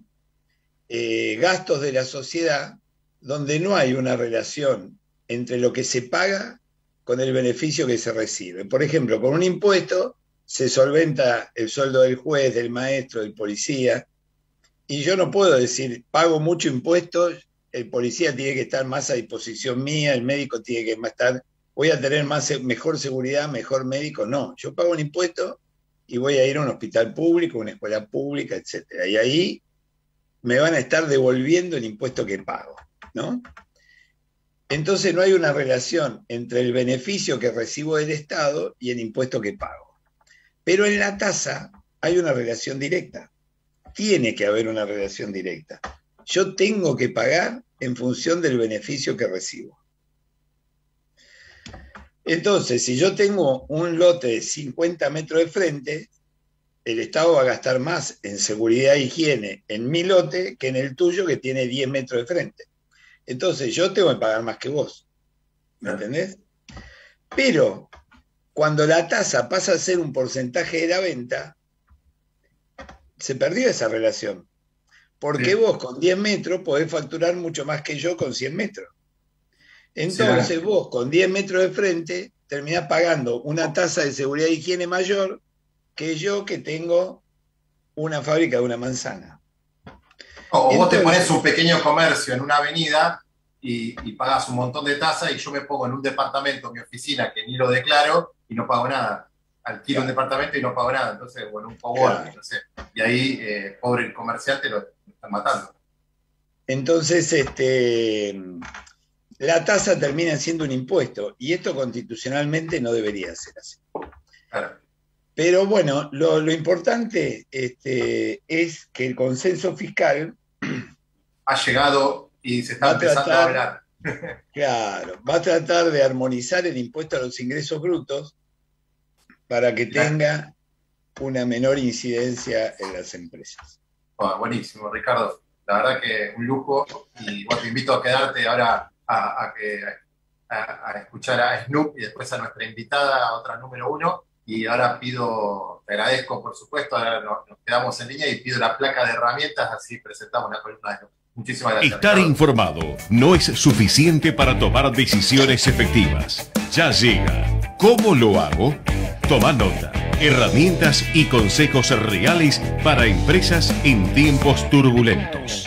Speaker 14: gastos de la sociedad donde no hay una relación entre lo que se paga con el beneficio que se recibe. Por ejemplo, con un impuesto se solventa el sueldo del juez, del maestro, del policía, y yo no puedo decir, pago mucho impuesto, el policía tiene que estar más a disposición mía, el médico tiene que estar, voy a tener mejor seguridad, mejor médico. No, yo pago un impuesto y voy a ir a un hospital público, una escuela pública, etc. Y ahí me van a estar devolviendo el impuesto que pago, ¿no? Entonces no hay una relación entre el beneficio que recibo del Estado y el impuesto que pago. Pero en la tasa hay una relación directa. Tiene que haber una relación directa. Yo tengo que pagar en función del beneficio que recibo. Entonces, si yo tengo un lote de 50 metros de frente, el Estado va a gastar más en seguridad e higiene en mi lote que en el tuyo que tiene 10 metros de frente. Entonces, yo tengo que pagar más que vos. ¿Me entendés? Pero, cuando la tasa pasa a ser un porcentaje de la venta, se perdió esa relación. Porque vos con 10 metros podés facturar mucho más que yo con 100 metros. Entonces vos con 10 metros de frente terminás pagando una tasa de seguridad e higiene mayor que yo que tengo una fábrica de una manzana.
Speaker 1: O vos te pones un pequeño comercio en una avenida y pagás un montón de tasas y yo me pongo en un departamento, en mi oficina, que ni lo declaro y no pago nada. Alquilo un departamento y no pago nada. Entonces, bueno, un coworking, no sé. Y ahí, pobre comerciante, lo están matando.
Speaker 14: Entonces, la tasa termina siendo un impuesto y esto constitucionalmente no debería ser así.
Speaker 1: Claro.
Speaker 14: Pero bueno, lo importante es que el consenso fiscal
Speaker 1: ha llegado y se está empezando a hablar.
Speaker 14: Claro, va a tratar de armonizar el impuesto a los ingresos brutos para que tenga una menor incidencia en las empresas.
Speaker 1: Oh, buenísimo, Ricardo. La verdad que un lujo y bueno, te invito a quedarte ahora a escuchar a Snoop y después a nuestra invitada, otra número 1. Y ahora te agradezco por supuesto, ahora nos quedamos en línea y pido la placa de herramientas, así presentamos la columna de Snoop. Muchísimas gracias.
Speaker 2: Estar informado no es suficiente para tomar decisiones efectivas. Ya llega. ¿Cómo lo hago? Toma nota. Herramientas y consejos reales para empresas en tiempos turbulentos.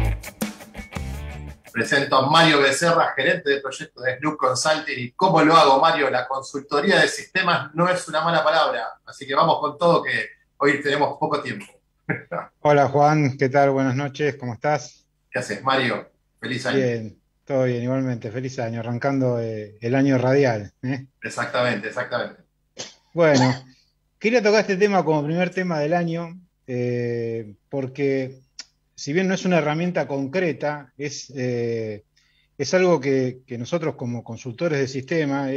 Speaker 1: Presento a Mario Becerra, gerente de proyectos de Snoop Consulting. ¿Y cómo lo hago, Mario? La consultoría de sistemas no es una mala palabra. Así que vamos con todo, que hoy tenemos poco tiempo.
Speaker 15: Hola Juan, ¿qué tal? Buenas noches, ¿cómo estás?
Speaker 1: ¿Qué haces, Mario? Feliz año.
Speaker 15: Bien, todo bien, igualmente, feliz año, arrancando el año radial, ¿eh?
Speaker 1: Exactamente, exactamente.
Speaker 15: Bueno, quería tocar este tema como primer tema del año, porque si bien no es una herramienta concreta, es algo que nosotros como consultores de sistema,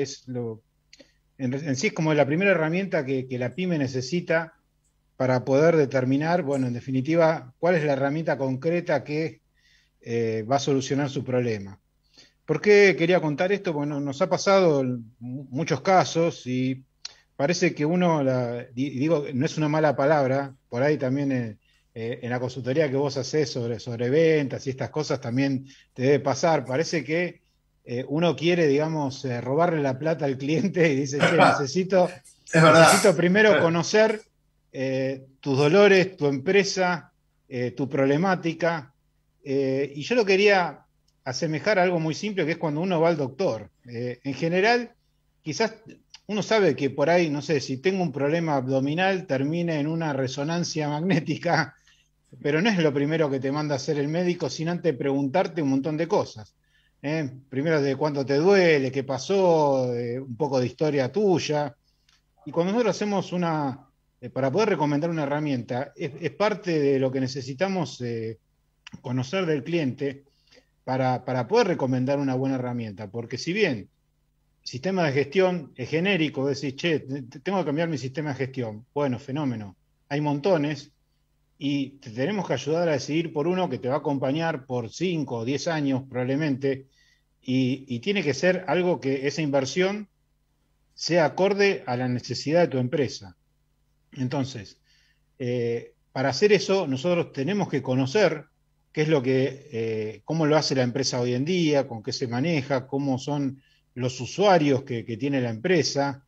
Speaker 15: en sí es como la primera herramienta que la pyme necesita para poder determinar, bueno, en definitiva, cuál es la herramienta concreta que va a solucionar su problema. ¿Por qué quería contar esto? Bueno, nos ha pasado en muchos casos y parece que uno, digo, no es una mala palabra, por ahí también en la consultoría que vos hacés sobre ventas y estas cosas también te debe pasar. Parece que uno quiere, digamos, robarle la plata al cliente y dice, che, necesito primero conocer tus dolores, tu empresa, tu problemática. Y yo lo quería asemejar a algo muy simple, que es cuando uno va al doctor. En general, quizás uno sabe que por ahí, no sé, si tengo un problema abdominal, termine en una resonancia magnética, pero no es lo primero que te manda a hacer el médico, sin antes preguntarte un montón de cosas. Primero de cuánto te duele, qué pasó, un poco de historia tuya. Y cuando nosotros hacemos para poder recomendar una herramienta, es parte de lo que necesitamos conocer del cliente para poder recomendar una buena herramienta. Porque si bien sistema de gestión es genérico, decís, che, tengo que cambiar mi sistema de gestión. Bueno, fenómeno. Hay montones y te tenemos que ayudar a decidir por uno que te va a acompañar por 5 o 10 años probablemente y tiene que ser algo que esa inversión sea acorde a la necesidad de tu empresa. Entonces, para hacer eso, nosotros tenemos que conocer qué es cómo lo hace la empresa hoy en día, con qué se maneja, cómo son los usuarios que tiene la empresa.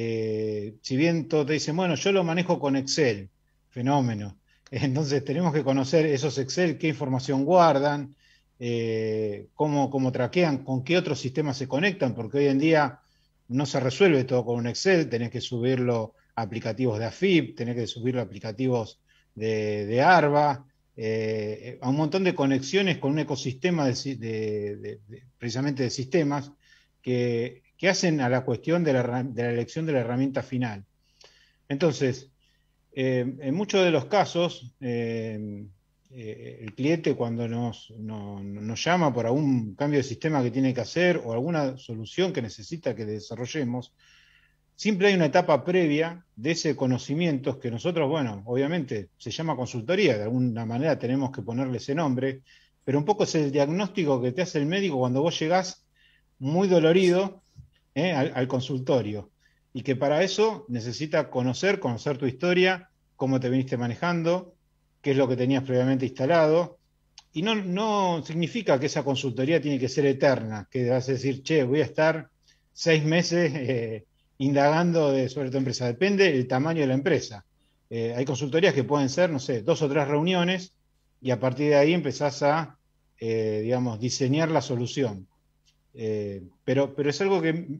Speaker 15: Si bien todos te dicen, bueno, yo lo manejo con Excel, fenómeno. Entonces tenemos que conocer esos Excel, qué información guardan, cómo traquean, con qué otros sistemas se conectan, porque hoy en día no se resuelve todo con un Excel, tenés que subirlo a aplicativos de AFIP, tenés que subirlo a aplicativos de ARBA, a un montón de conexiones con un ecosistema precisamente de sistemas que hacen a la cuestión de la elección de la herramienta final. Entonces, en muchos de los casos, el cliente cuando nos llama por algún cambio de sistema que tiene que hacer o alguna solución que necesita que desarrollemos, siempre hay una etapa previa de ese conocimiento que nosotros, bueno, obviamente se llama consultoría, de alguna manera tenemos que ponerle ese nombre, pero un poco es el diagnóstico que te hace el médico cuando vos llegás muy dolorido al consultorio y que para eso necesita conocer tu historia, cómo te viniste manejando, qué es lo que tenías previamente instalado. Y no significa que esa consultoría tiene que ser eterna, que vas a decir, che, voy a estar 6 meses indagando sobre tu empresa. Depende del tamaño de la empresa. Hay consultorías que pueden ser, no sé, 2 o 3 reuniones y a partir de ahí empezás a, digamos, diseñar la solución. Pero es algo que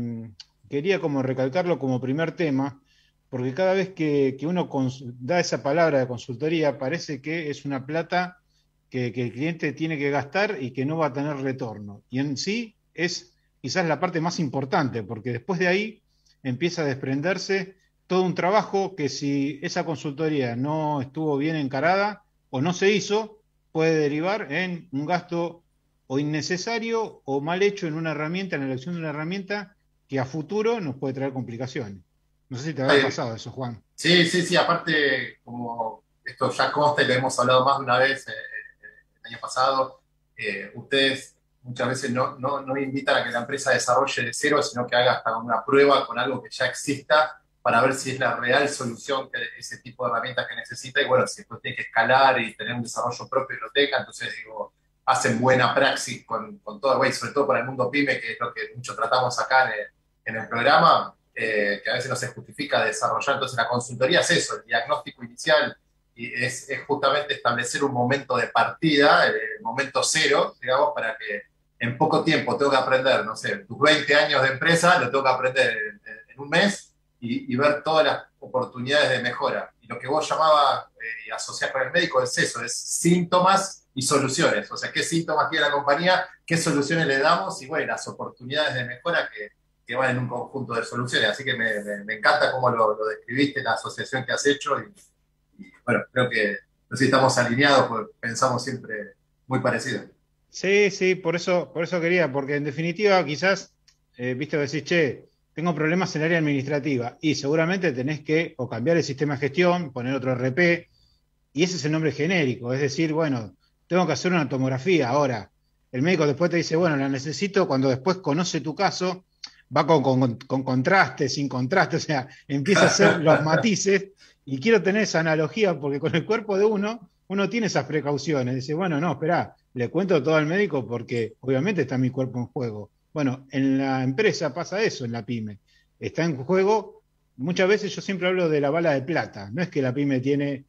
Speaker 15: quería como recalcarlo como primer tema, porque cada vez que uno da esa palabra de consultoría, parece que es una plata que el cliente tiene que gastar y que no va a tener retorno. Y en sí es quizás la parte más importante, porque después de ahí empieza a desprenderse todo un trabajo que si esa consultoría no estuvo bien encarada o no se hizo, puede derivar en un gasto o innecesario o mal hecho en una herramienta, en la elección de una herramienta que a futuro nos puede traer complicaciones. No sé si te habrá pasado eso, Juan.
Speaker 1: Sí, aparte, como esto ya consta y lo hemos hablado más de una vez el año pasado, ustedes muchas veces no invitan a que la empresa desarrolle de cero, sino que haga hasta una prueba con algo que ya exista para ver si es la real solución que ese tipo de herramientas que necesita, y bueno, si después tiene que escalar y tener un desarrollo propio y lo tenga, entonces digo, hacen buena praxis con todo, y sobre todo para el mundo PYME, que es lo que mucho tratamos acá en el programa, que a veces no se justifica desarrollar. Entonces la consultoría es eso, el diagnóstico inicial, y es justamente establecer un momento de partida, el momento cero, digamos, para que en poco tiempo tengo que aprender, no sé, tus 20 años de empresa, lo tengo que aprender en un mes y ver todas las oportunidades de mejora. y lo que vos llamabas y asociás con el médico es eso, es síntomas y soluciones. O sea, qué síntomas tiene la compañía, qué soluciones le damos y bueno, las oportunidades de mejora que van en un conjunto de soluciones. Así que me encanta cómo lo describiste, la asociación que has hecho y bueno, creo que no sé si estamos alineados, porque pensamos siempre muy parecido.
Speaker 15: Sí, sí, por eso quería, porque en definitiva quizás, viste, decís, che, tengo problemas en el área administrativa y seguramente tenés que o cambiar el sistema de gestión, poner otro RP, y ese es el nombre genérico, es decir, bueno, tengo que hacer una tomografía ahora. El médico después te dice, bueno, la necesito, cuando después conoce tu caso, va con contraste, sin contraste, o sea, empieza a hacer los matices, y quiero tener esa analogía, porque con el cuerpo de uno tiene esas precauciones, dice, bueno, no, espera, le cuento todo al médico porque obviamente está mi cuerpo en juego. Bueno, en la empresa pasa eso, en la pyme. Está en juego, muchas veces yo siempre hablo de la bala de plata. No es que la pyme tiene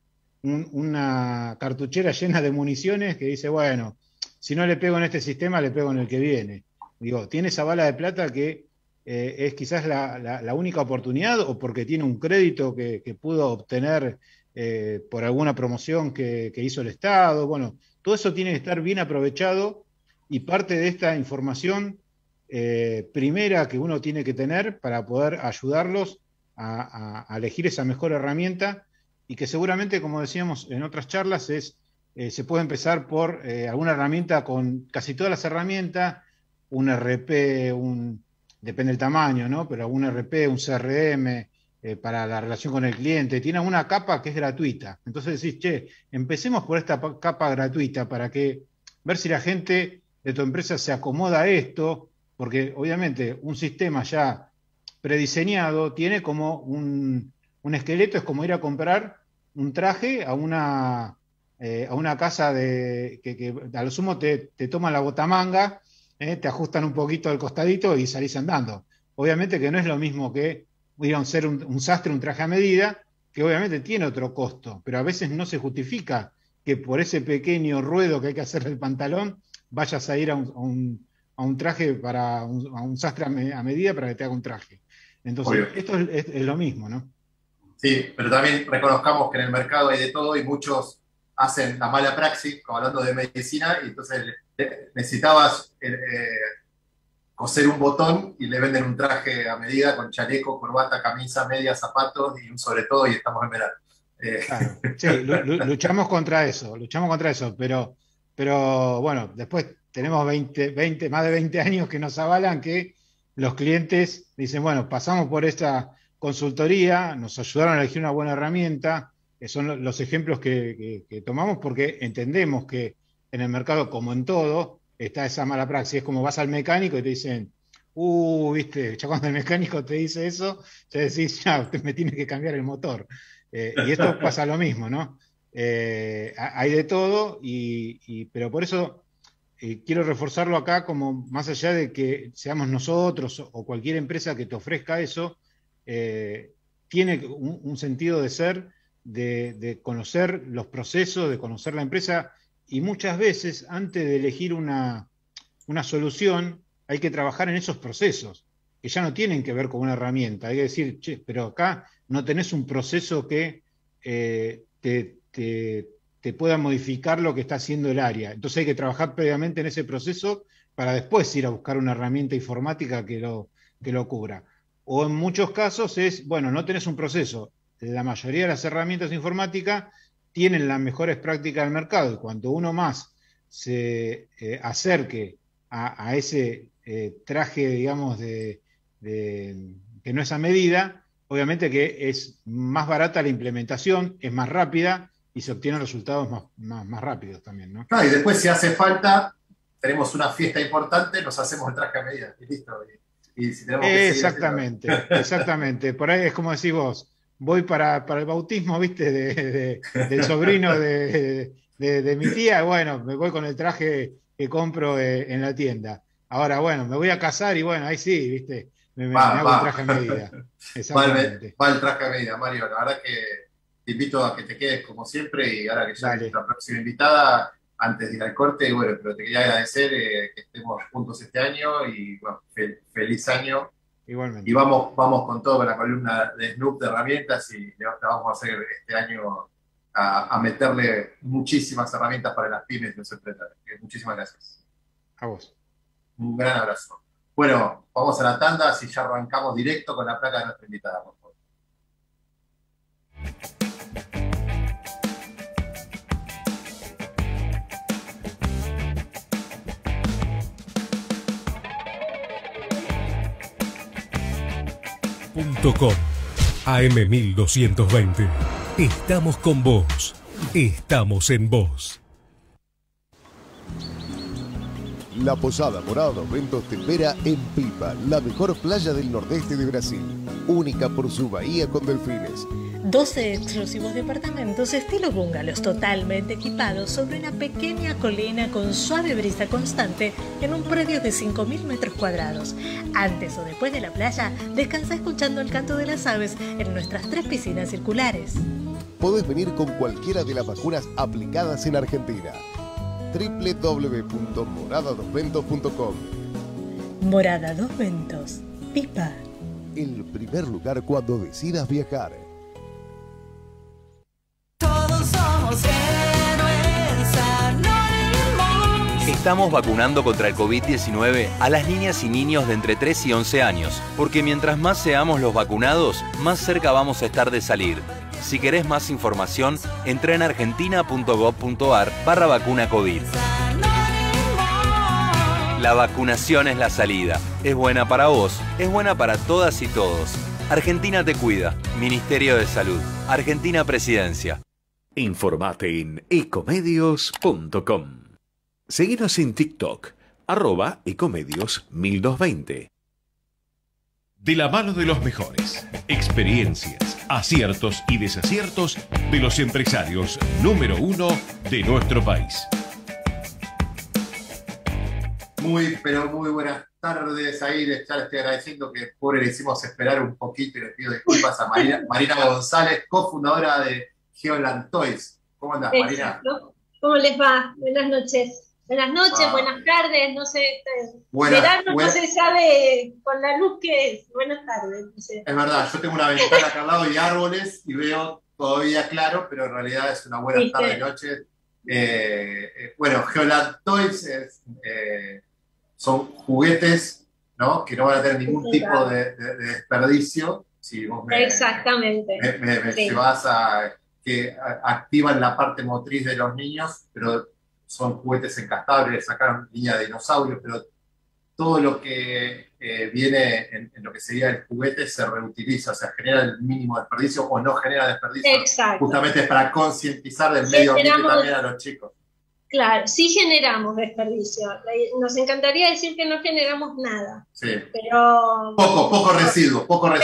Speaker 15: una cartuchera llena de municiones que dice, bueno, si no le pego en este sistema, le pego en el que viene. Digo, tiene esa bala de plata que es quizás la única oportunidad o porque tiene un crédito que pudo obtener por alguna promoción que hizo el Estado. Bueno, todo eso tiene que estar bien aprovechado y parte de esta información primera que uno tiene que tener para poder ayudarlos a elegir esa mejor herramienta y que seguramente, como decíamos en otras charlas, se puede empezar por alguna herramienta con casi todas las herramientas, un RP, depende del tamaño, ¿no? Pero un RP, un CRM, para la relación con el cliente, tiene una capa que es gratuita. Entonces decís, che, empecemos por esta capa gratuita para ver si la gente de tu empresa se acomoda a esto, porque obviamente un sistema ya prediseñado tiene como un esqueleto, es como ir a comprar un traje a una casa que a lo sumo te toman la botamanga, te ajustan un poquito al costadito y salís andando. Obviamente que no es lo mismo que ir a ser un sastre, un traje a medida, que obviamente tiene otro costo, pero a veces no se justifica que por ese pequeño ruedo que hay que hacer del pantalón vayas a ir a un traje a un sastre a medida para que te haga un traje. Entonces, obvio, esto es lo mismo, ¿no?
Speaker 1: Sí, pero también reconozcamos que en el mercado hay de todo y muchos hacen la mala praxis, como hablando de medicina, y entonces necesitabas coser un botón y le venden un traje a medida con chaleco, corbata, camisa, medias, zapatos y un sobre todo y estamos en verano.
Speaker 15: Claro, sí, luchamos contra eso, pero bueno, después tenemos más de 20 años que nos avalan que los clientes dicen, bueno, pasamos por esta consultoría, nos ayudaron a elegir una buena herramienta, que son los ejemplos que tomamos porque entendemos que en el mercado, como en todo, está esa mala praxis. Es como vas al mecánico y te dicen, viste, ya cuando el mecánico te dice eso, ya decís, ya, usted me tiene que cambiar el motor. Y esto pasa lo mismo, ¿no? Hay de todo, pero por eso quiero reforzarlo acá, como más allá de que seamos nosotros o cualquier empresa que te ofrezca eso, tiene un sentido de ser, de conocer los procesos, de conocer la empresa, y muchas veces antes de elegir una solución hay que trabajar en esos procesos, que ya no tienen que ver con una herramienta. Hay que decir, che, pero acá no tenés un proceso que te pueda modificar lo que está haciendo el área. Entonces hay que trabajar previamente en ese proceso para después ir a buscar una herramienta informática que lo cubra. O en muchos casos bueno, no tenés un proceso. La mayoría de las herramientas informáticas tienen las mejores prácticas del mercado y cuanto uno más se acerque a ese traje, digamos, que no es a medida, obviamente que es más barata la implementación, es más rápida y se obtienen resultados más rápidos también, ¿no?
Speaker 1: Claro, y después si hace falta, tenemos una fiesta importante, nos hacemos el traje a medida y listo. Y si tenemos que
Speaker 15: exactamente. Por ahí es como decís vos, voy para el bautismo, viste, del sobrino de mi tía, bueno, me voy con el traje que compro en la tienda. Ahora, bueno, me voy a casar y bueno, ahí sí, viste, me hago un traje a medida.
Speaker 1: Va el traje a medida, Mario. La verdad que te invito a que te quedes como siempre y ahora que ya es nuestra próxima invitada, antes de ir al corte, bueno, pero te quería agradecer que estemos juntos este año y bueno, feliz año
Speaker 15: Igualmente.
Speaker 1: Y vamos con todo con la columna de Snoop de herramientas y le vamos a hacer este año a meterle muchísimas herramientas para las pymes y los emprendedores. Muchísimas gracias.
Speaker 15: A vos.
Speaker 1: Un gran abrazo. Bueno, vamos a la tanda, si ya arrancamos directo con la placa de nuestra invitada, por favor.
Speaker 11: .com AM1220. Estamos con vos. Estamos en vos.
Speaker 6: La Posada Morada Ventos te espera en Pipa, la mejor playa del nordeste de Brasil, única por su bahía con delfines.
Speaker 7: 12 exclusivos departamentos estilo bungalows totalmente equipados sobre una pequeña colina con suave brisa constante en un predio de 5.000 metros cuadrados. Antes o después de la playa, descansa escuchando el canto de las aves en nuestras 3 piscinas circulares.
Speaker 6: Podés venir con cualquiera de las vacunas aplicadas en Argentina. www.moradadosventos.com.
Speaker 7: Morada Dos Ventos, Pipa.
Speaker 6: El primer lugar cuando decidas viajar.
Speaker 5: Todos somos héroes anónimos.
Speaker 16: Estamos vacunando contra el COVID-19 a las niñas y niños de entre 3 y 11 años, porque mientras más seamos los vacunados, más cerca vamos a estar de salir. Si querés más información, entra en argentina.gov.ar/vacuna COVID. La vacunación es la salida. Es buena para vos, es buena para todas y todos. Argentina te cuida. Ministerio de Salud. Argentina Presidencia.
Speaker 2: Informate en ecomedios.com. Seguinos en TikTok, @ecomedios1220. De la mano de los mejores, experiencias, aciertos y desaciertos de los empresarios número 1 de nuestro país.
Speaker 1: Pero muy buenas tardes. Ahí ya le estoy agradeciendo que pobre le hicimos esperar un poquito y le pido disculpas a Marina González, cofundadora de Geoland Toys. ¿Cómo andás, Marina?
Speaker 17: ¿Cómo les va? Buenas noches. Buenas noches, buenas tardes, no sé. Verano no se sabe con la luz que es. Buenas tardes. No sé.
Speaker 1: Es verdad, yo tengo una ventana acá al lado y árboles y veo todavía claro, pero en realidad es una buena tarde, noche. Bueno, Geoland Toys son juguetes, ¿no? Que no van a tener ningún tipo de desperdicio. Si vos
Speaker 17: Exactamente.
Speaker 1: me llevas que activan la parte motriz de los niños, pero son juguetes encastables, sacaron línea de dinosaurios, pero todo lo que viene en lo que sería el juguete se reutiliza, o sea, genera el mínimo desperdicio o no genera desperdicio.
Speaker 17: Exacto.
Speaker 1: Justamente es para concientizar del medio ambiente también a los chicos.
Speaker 17: Claro, sí generamos desperdicio. Nos encantaría decir que no generamos nada.
Speaker 1: Sí.
Speaker 17: Pero
Speaker 1: poco residuo.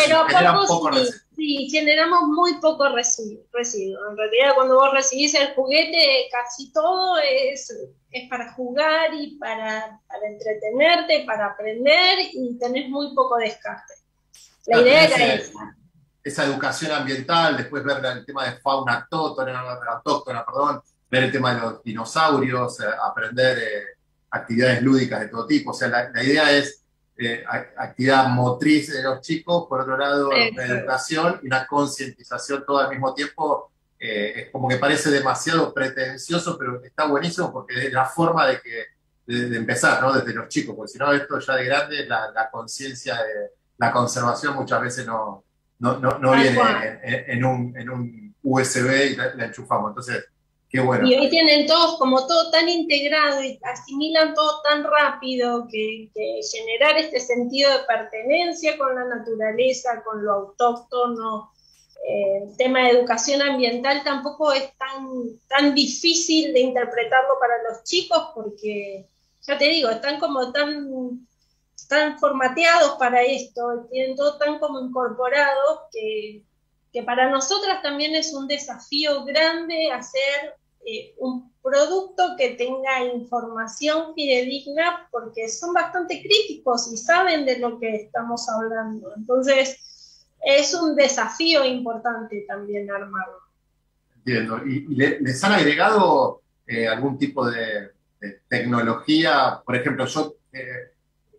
Speaker 17: Sí, generamos muy poco residuo. En realidad, cuando vos recibís el juguete, casi todo es para jugar y para entretenerte, para aprender, y tenés muy poco descarte. La idea era esa.
Speaker 1: Esa educación ambiental, después ver el tema de fauna autóctona, ver el tema de los dinosaurios, aprender actividades lúdicas de todo tipo. O sea, la idea es actividad motriz de los chicos, por otro lado, una educación y una concientización todo al mismo tiempo. Es como que parece demasiado pretencioso, pero está buenísimo porque es la forma de empezar, ¿no? Desde los chicos, porque si no, esto ya de grande, la conciencia de la conservación muchas veces no viene en un USB y la enchufamos. Entonces, qué bueno.
Speaker 17: Y hoy tienen todos como todo tan integrado y asimilan todo tan rápido que generar este sentido de pertenencia con la naturaleza, con lo autóctono, el tema de educación ambiental tampoco es tan difícil de interpretarlo para los chicos porque, ya te digo, están como tan formateados para esto, tienen todo tan como incorporado que para nosotras también es un desafío grande hacer un producto que tenga información fidedigna porque son bastante críticos y saben de lo que estamos hablando. Entonces, es un desafío importante también armarlo.
Speaker 1: Entiendo. ¿Y les han agregado algún tipo de tecnología? Por ejemplo, yo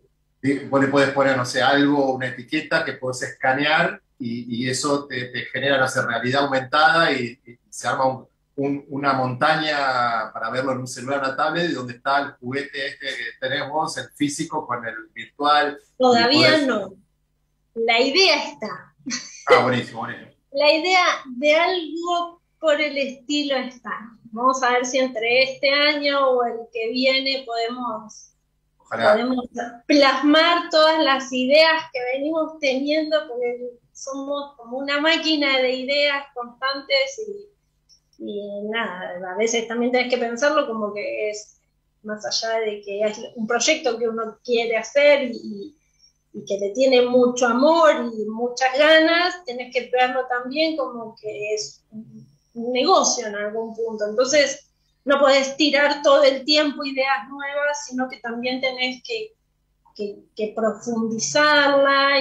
Speaker 1: vos le podés poner, no sé, algo, una etiqueta que podés escanear y eso te genera, no sé, realidad aumentada y se arma una montaña para verlo en un celular, una tablet, donde está el juguete este que tenés vos, el físico con el virtual.
Speaker 17: Todavía no. La idea está.
Speaker 1: Ah, buenísimo, buenísimo.
Speaker 17: La idea de algo por el estilo está. Vamos a ver si entre este año o el que viene podemos plasmar todas las ideas que venimos teniendo, porque somos como una máquina de ideas constantes y nada, a veces también tenés que pensarlo como que es más allá de que es un proyecto que uno quiere hacer y que le tiene mucho amor y muchas ganas, tenés que verlo también como que es un negocio en algún punto. Entonces, no podés tirar todo el tiempo ideas nuevas, sino que también tenés que profundizarla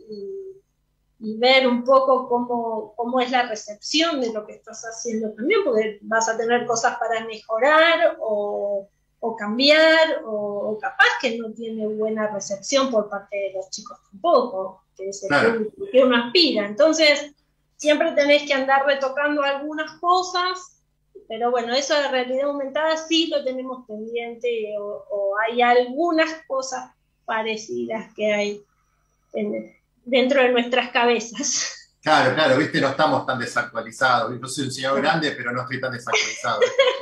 Speaker 17: y ver un poco cómo es la recepción de lo que estás haciendo también, porque vas a tener cosas para mejorar o cambiar, o capaz que no tiene buena recepción por parte de los chicos tampoco, que es el público que uno aspira. Entonces, siempre tenés que andar retocando algunas cosas, pero bueno, eso de realidad aumentada sí lo tenemos pendiente, o hay algunas cosas parecidas que hay dentro de nuestras cabezas.
Speaker 1: Claro, claro, viste, no estamos tan desactualizados. Yo soy un señor grande, pero no estoy tan desactualizado.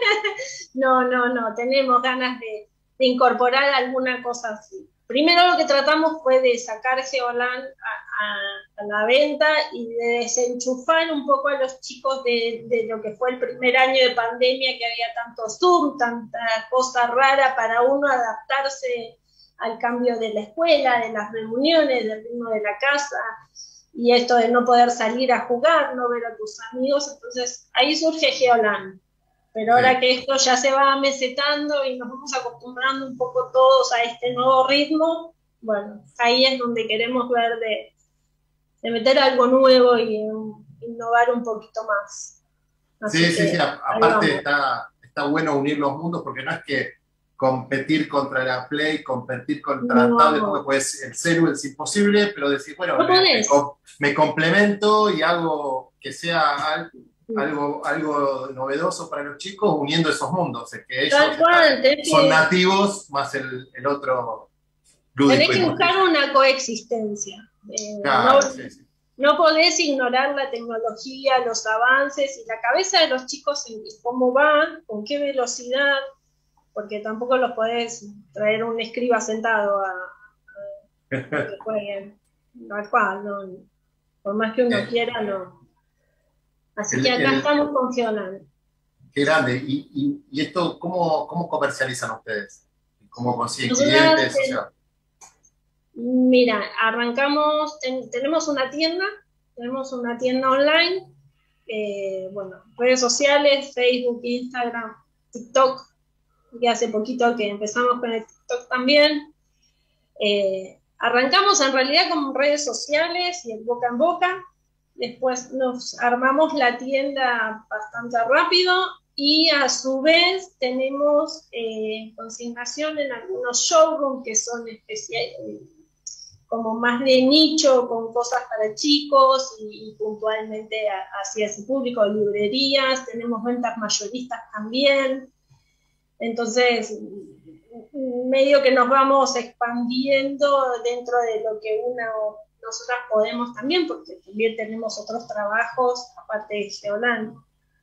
Speaker 17: No, tenemos ganas de incorporar alguna cosa así. Primero lo que tratamos fue de sacar Geoland a la venta y de desenchufar un poco a los chicos de lo que fue el primer año de pandemia, que había tanto Zoom, tanta cosa rara para uno adaptarse al cambio de la escuela, de las reuniones, del ritmo de la casa, y esto de no poder salir a jugar, no ver a tus amigos. Entonces ahí surge Geoland. Pero ahora que esto ya se va mesetando y nos vamos acostumbrando un poco todos a este nuevo ritmo, bueno, ahí es donde queremos ver de meter algo nuevo y innovar un poquito más. Así
Speaker 1: sí, aparte está bueno unir los mundos, porque no es que competir contra la Play, competir contra la tablet, porque pues el celu es imposible, pero decir, bueno, me complemento y hago que sea algo novedoso para los chicos, uniendo esos mundos, que ellos son nativos más el otro lúdico.
Speaker 17: Tenés que buscar una coexistencia.
Speaker 1: Claro,
Speaker 17: no podés ignorar la tecnología, los avances y la cabeza de los chicos en cómo va, con qué velocidad, porque tampoco los podés traer un escriba sentado a que jueguen tal cual, no, por más que uno quiera, no. Así que acá estamos funcionando.
Speaker 1: Qué grande. ¿Y esto cómo comercializan ustedes? ¿Cómo consiguen
Speaker 17: Nosotros
Speaker 1: clientes?
Speaker 17: Mira, arrancamos, tenemos una tienda online, bueno, redes sociales, Facebook, Instagram, TikTok, que hace poquito que empezamos con el TikTok también. Arrancamos en realidad con redes sociales y el boca en boca. Después nos armamos la tienda bastante rápido y a su vez tenemos consignación en algunos showrooms que son especiales, como más de nicho, con cosas para chicos y puntualmente hacia ese público, librerías, tenemos ventas mayoristas también. Entonces, medio que nos vamos expandiendo dentro de lo que nosotras podemos también, porque también tenemos otros trabajos aparte de Geoland.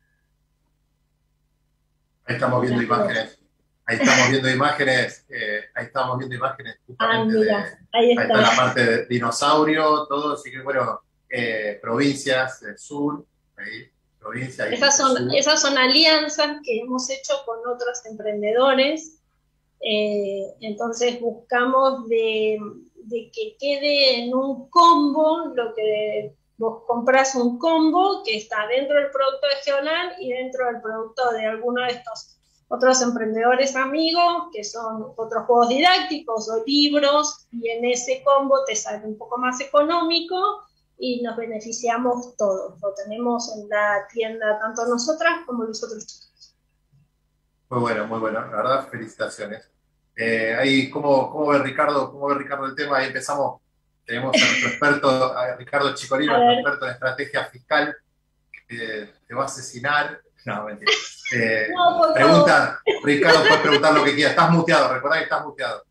Speaker 1: Ahí estamos viendo imágenes. Ahí estamos viendo imágenes justamente ahí está la parte de dinosaurio, todo, así que bueno, provincias del sur, provincias.
Speaker 17: Esas son alianzas que hemos hecho con otros emprendedores, entonces buscamos de que quede en un combo, lo que vos compras un combo que está dentro del producto de Geoland y dentro del producto de alguno de estos otros emprendedores amigos, que son otros juegos didácticos o libros, y en ese combo te sale un poco más económico y nos beneficiamos todos. Lo tenemos en la tienda tanto nosotras como los otros chicos.
Speaker 1: Muy bueno, la verdad, felicitaciones. Ahí, ¿cómo ve Ricardo? ¿Cómo ve Ricardo el tema? Ahí empezamos, tenemos a nuestro experto, a Ricardo Chicolino, nuestro experto en estrategia fiscal, que te va a asesinar. No, mentira.
Speaker 17: No, por
Speaker 1: Pregunta, Ricardo, puedes preguntar lo que quieras. Estás muteado, recordá que estás muteado.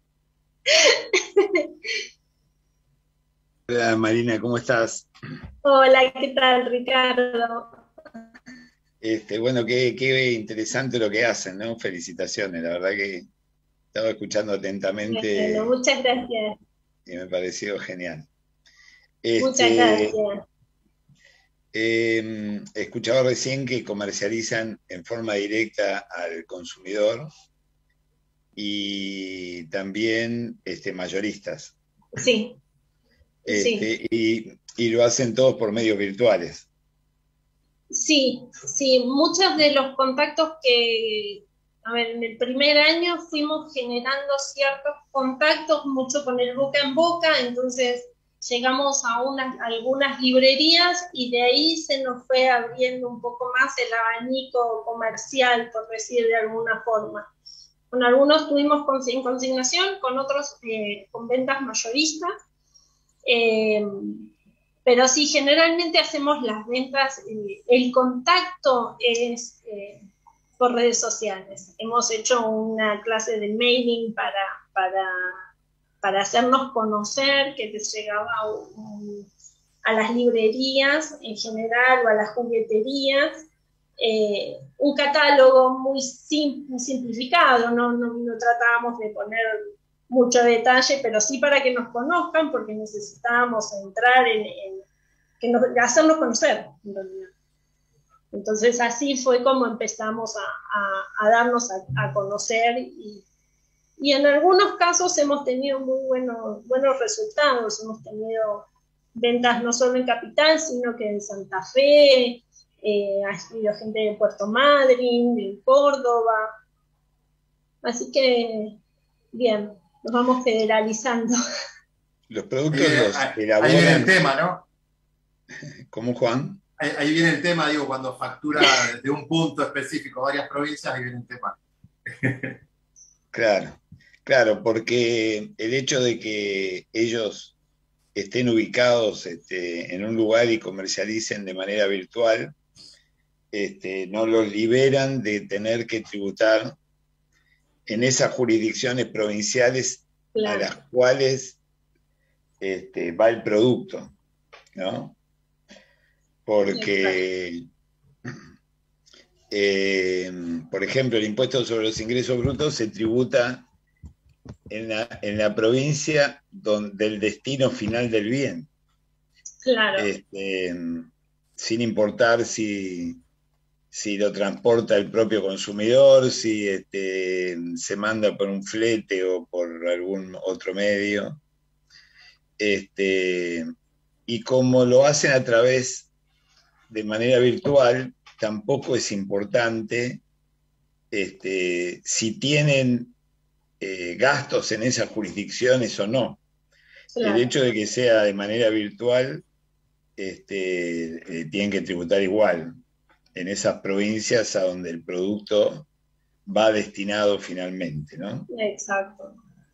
Speaker 14: Hola Marina, ¿cómo estás?
Speaker 17: Hola, ¿qué tal, Ricardo?
Speaker 14: Bueno, qué interesante lo que hacen, ¿no? Felicitaciones, la verdad que estaba escuchando atentamente
Speaker 17: Bueno, muchas gracias.
Speaker 14: y me pareció genial.
Speaker 17: Muchas gracias.
Speaker 14: Escuchaba recién que comercializan en forma directa al consumidor y también mayoristas.
Speaker 17: Sí.
Speaker 14: Y lo hacen todos por medios virtuales.
Speaker 17: Sí, sí, muchos de los contactos a ver, en el primer año fuimos generando ciertos contactos, mucho con el boca en boca, entonces llegamos a algunas librerías y de ahí se nos fue abriendo un poco más el abanico comercial, por decir de alguna forma. Con algunos tuvimos en consignación, con otros con ventas mayoristas. Pero sí, generalmente hacemos las ventas, el contacto es por redes sociales. Hemos hecho una clase de mailing para hacernos conocer, que te llegaba a las librerías en general o a las jugueterías, un catálogo muy simplificado, no tratábamos de poner mucho detalle, pero sí para que nos conozcan, porque necesitábamos entrar hacernos conocer, en realidad. Entonces así fue como empezamos a darnos a conocer y en algunos casos hemos tenido muy buenos resultados. Hemos tenido ventas no solo en Capital, sino que en Santa Fe, ha habido gente de Puerto Madryn, de Córdoba. Así que, bien, nos vamos federalizando.
Speaker 14: Los productos los elaboran...
Speaker 1: Ahí viene el tema, ¿no?
Speaker 14: ¿Cómo, Juan?
Speaker 1: Ahí viene el tema, digo, cuando factura de un punto específico varias provincias, ahí viene el tema.
Speaker 14: Claro, porque el hecho de que ellos estén ubicados en un lugar y comercialicen de manera virtual, no los liberan de tener que tributar en esas jurisdicciones provinciales a las cuales va el producto, ¿no? Porque, por ejemplo, el impuesto sobre los ingresos brutos se tributa en la provincia del destino final del bien.
Speaker 17: Claro.
Speaker 14: Sin importar si lo transporta el propio consumidor, si se manda por un flete o por algún otro medio. Y como lo hacen a través de manera virtual, tampoco es importante si tienen gastos en esas jurisdicciones o no. Claro. El hecho de que sea de manera virtual, tienen que tributar igual en esas provincias a donde el producto va destinado finalmente, ¿no?
Speaker 17: Exacto.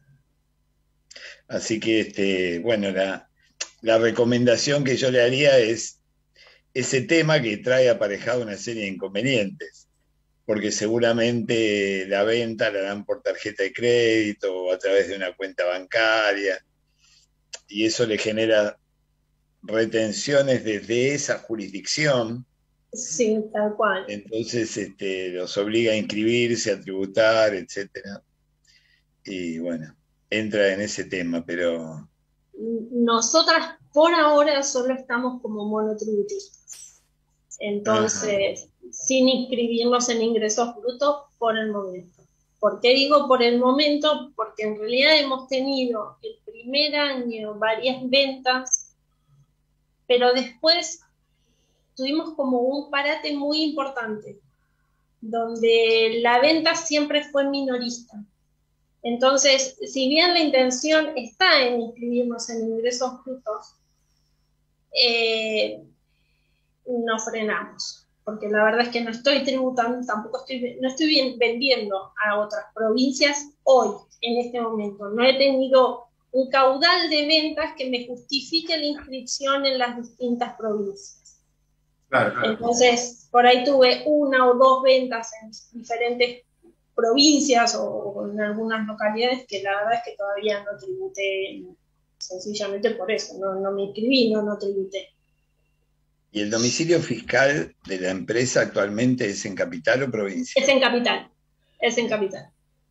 Speaker 14: Así que, bueno, la recomendación que yo le haría es ese tema que trae aparejado una serie de inconvenientes, porque seguramente la venta la dan por tarjeta de crédito o a través de una cuenta bancaria, y eso le genera retenciones desde esa jurisdicción.
Speaker 17: Sí, tal cual.
Speaker 14: Entonces los obliga a inscribirse, a tributar, etcétera. Y bueno, entra en ese tema, pero...
Speaker 17: Nosotras por ahora solo estamos como monotributistas. Entonces, sin inscribirnos en ingresos brutos por el momento. ¿Por qué digo por el momento? Porque en realidad hemos tenido el primer año varias ventas, pero después tuvimos como un parate muy importante, donde la venta siempre fue minorista. Entonces, si bien la intención está en inscribirnos en ingresos brutos, nos frenamos. porque la verdad es que no estoy tributando, tampoco no estoy vendiendo a otras provincias hoy, en este momento. No he tenido un caudal de ventas que me justifique la inscripción en las distintas provincias.
Speaker 1: Claro.
Speaker 17: Entonces, por ahí tuve 1 o 2 ventas en diferentes provincias o en algunas localidades que la verdad es que todavía no tributé, sencillamente por eso, no me inscribí, no tributé.
Speaker 14: ¿Y el domicilio fiscal de la empresa actualmente es en capital o provincia?
Speaker 17: Es en capital.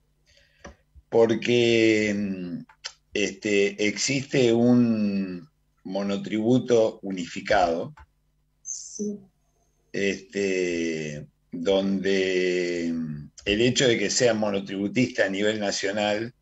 Speaker 14: Porque existe un monotributo unificado,
Speaker 17: sí,
Speaker 14: donde el hecho de que sea monotributista a nivel nacional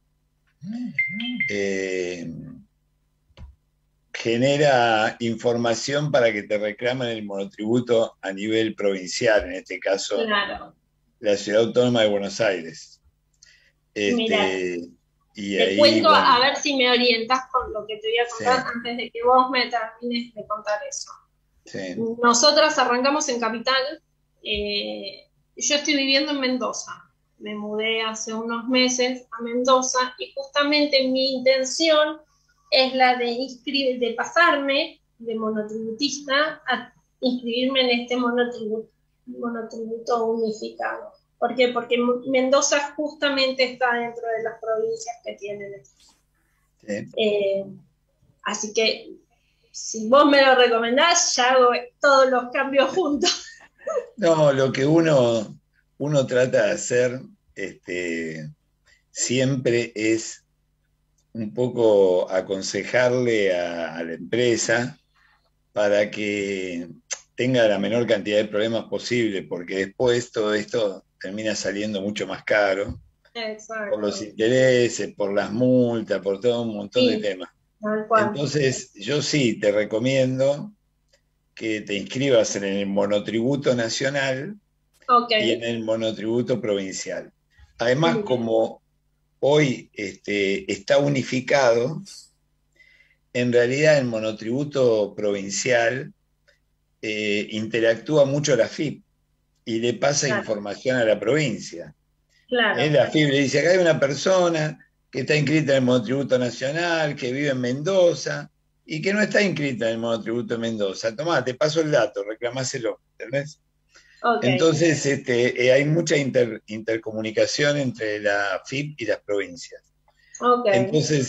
Speaker 14: genera información para que te reclamen el monotributo a nivel provincial, en este caso
Speaker 17: claro.
Speaker 14: La Ciudad Autónoma de Buenos Aires.
Speaker 17: Mirá,
Speaker 14: y
Speaker 17: te
Speaker 14: ahí,
Speaker 17: cuento,
Speaker 14: bueno,
Speaker 17: a ver si me orientas con lo que te voy a contar antes de que vos me termines de contar eso.
Speaker 14: sí.
Speaker 17: Nosotras arrancamos en Capital. Yo estoy viviendo en Mendoza. Me mudé hace unos meses a Mendoza y justamente mi intención es la de pasarme de monotributista a inscribirme en este monotributo unificado. ¿Por qué? Porque Mendoza justamente está dentro de las provincias que tienen esto.
Speaker 14: Sí.
Speaker 17: Así que si vos me lo recomendás, ya hago todos los cambios juntos.
Speaker 14: No, lo que uno trata de hacer siempre es un poco aconsejarle a la empresa para que tenga la menor cantidad de problemas posible, porque después todo esto termina saliendo mucho más caro.
Speaker 17: Exacto.
Speaker 14: Por los intereses, por las multas, por todo un montón de temas.
Speaker 17: Tal cual.
Speaker 14: Entonces, yo sí te recomiendo que te inscribas en el monotributo nacional y en el monotributo provincial. Además, como hoy está unificado, en realidad el monotributo provincial interactúa mucho la FIP y le pasa información a la provincia.
Speaker 17: Claro.
Speaker 14: La FIP le dice, acá hay una persona que está inscrita en el monotributo nacional, que vive en Mendoza, y que no está inscrita en el monotributo de Mendoza. Tomá, te paso el dato, reclamáselo, ¿entendés?
Speaker 17: Okay.
Speaker 14: Entonces, hay mucha intercomunicación entre la FIP y las provincias.
Speaker 17: Okay.
Speaker 14: Entonces,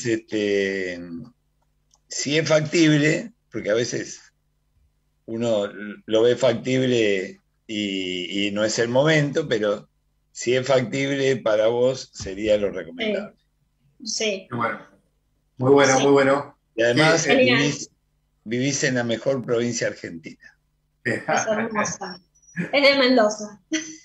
Speaker 14: si es factible, porque a veces uno lo ve factible y no es el momento, pero si es factible para vos, sería lo recomendable.
Speaker 17: Sí.
Speaker 1: Muy bueno, muy bueno.
Speaker 14: Y además
Speaker 17: Sí.
Speaker 14: vivís en la mejor provincia argentina.
Speaker 17: Es hermosa. Es de Mendoza.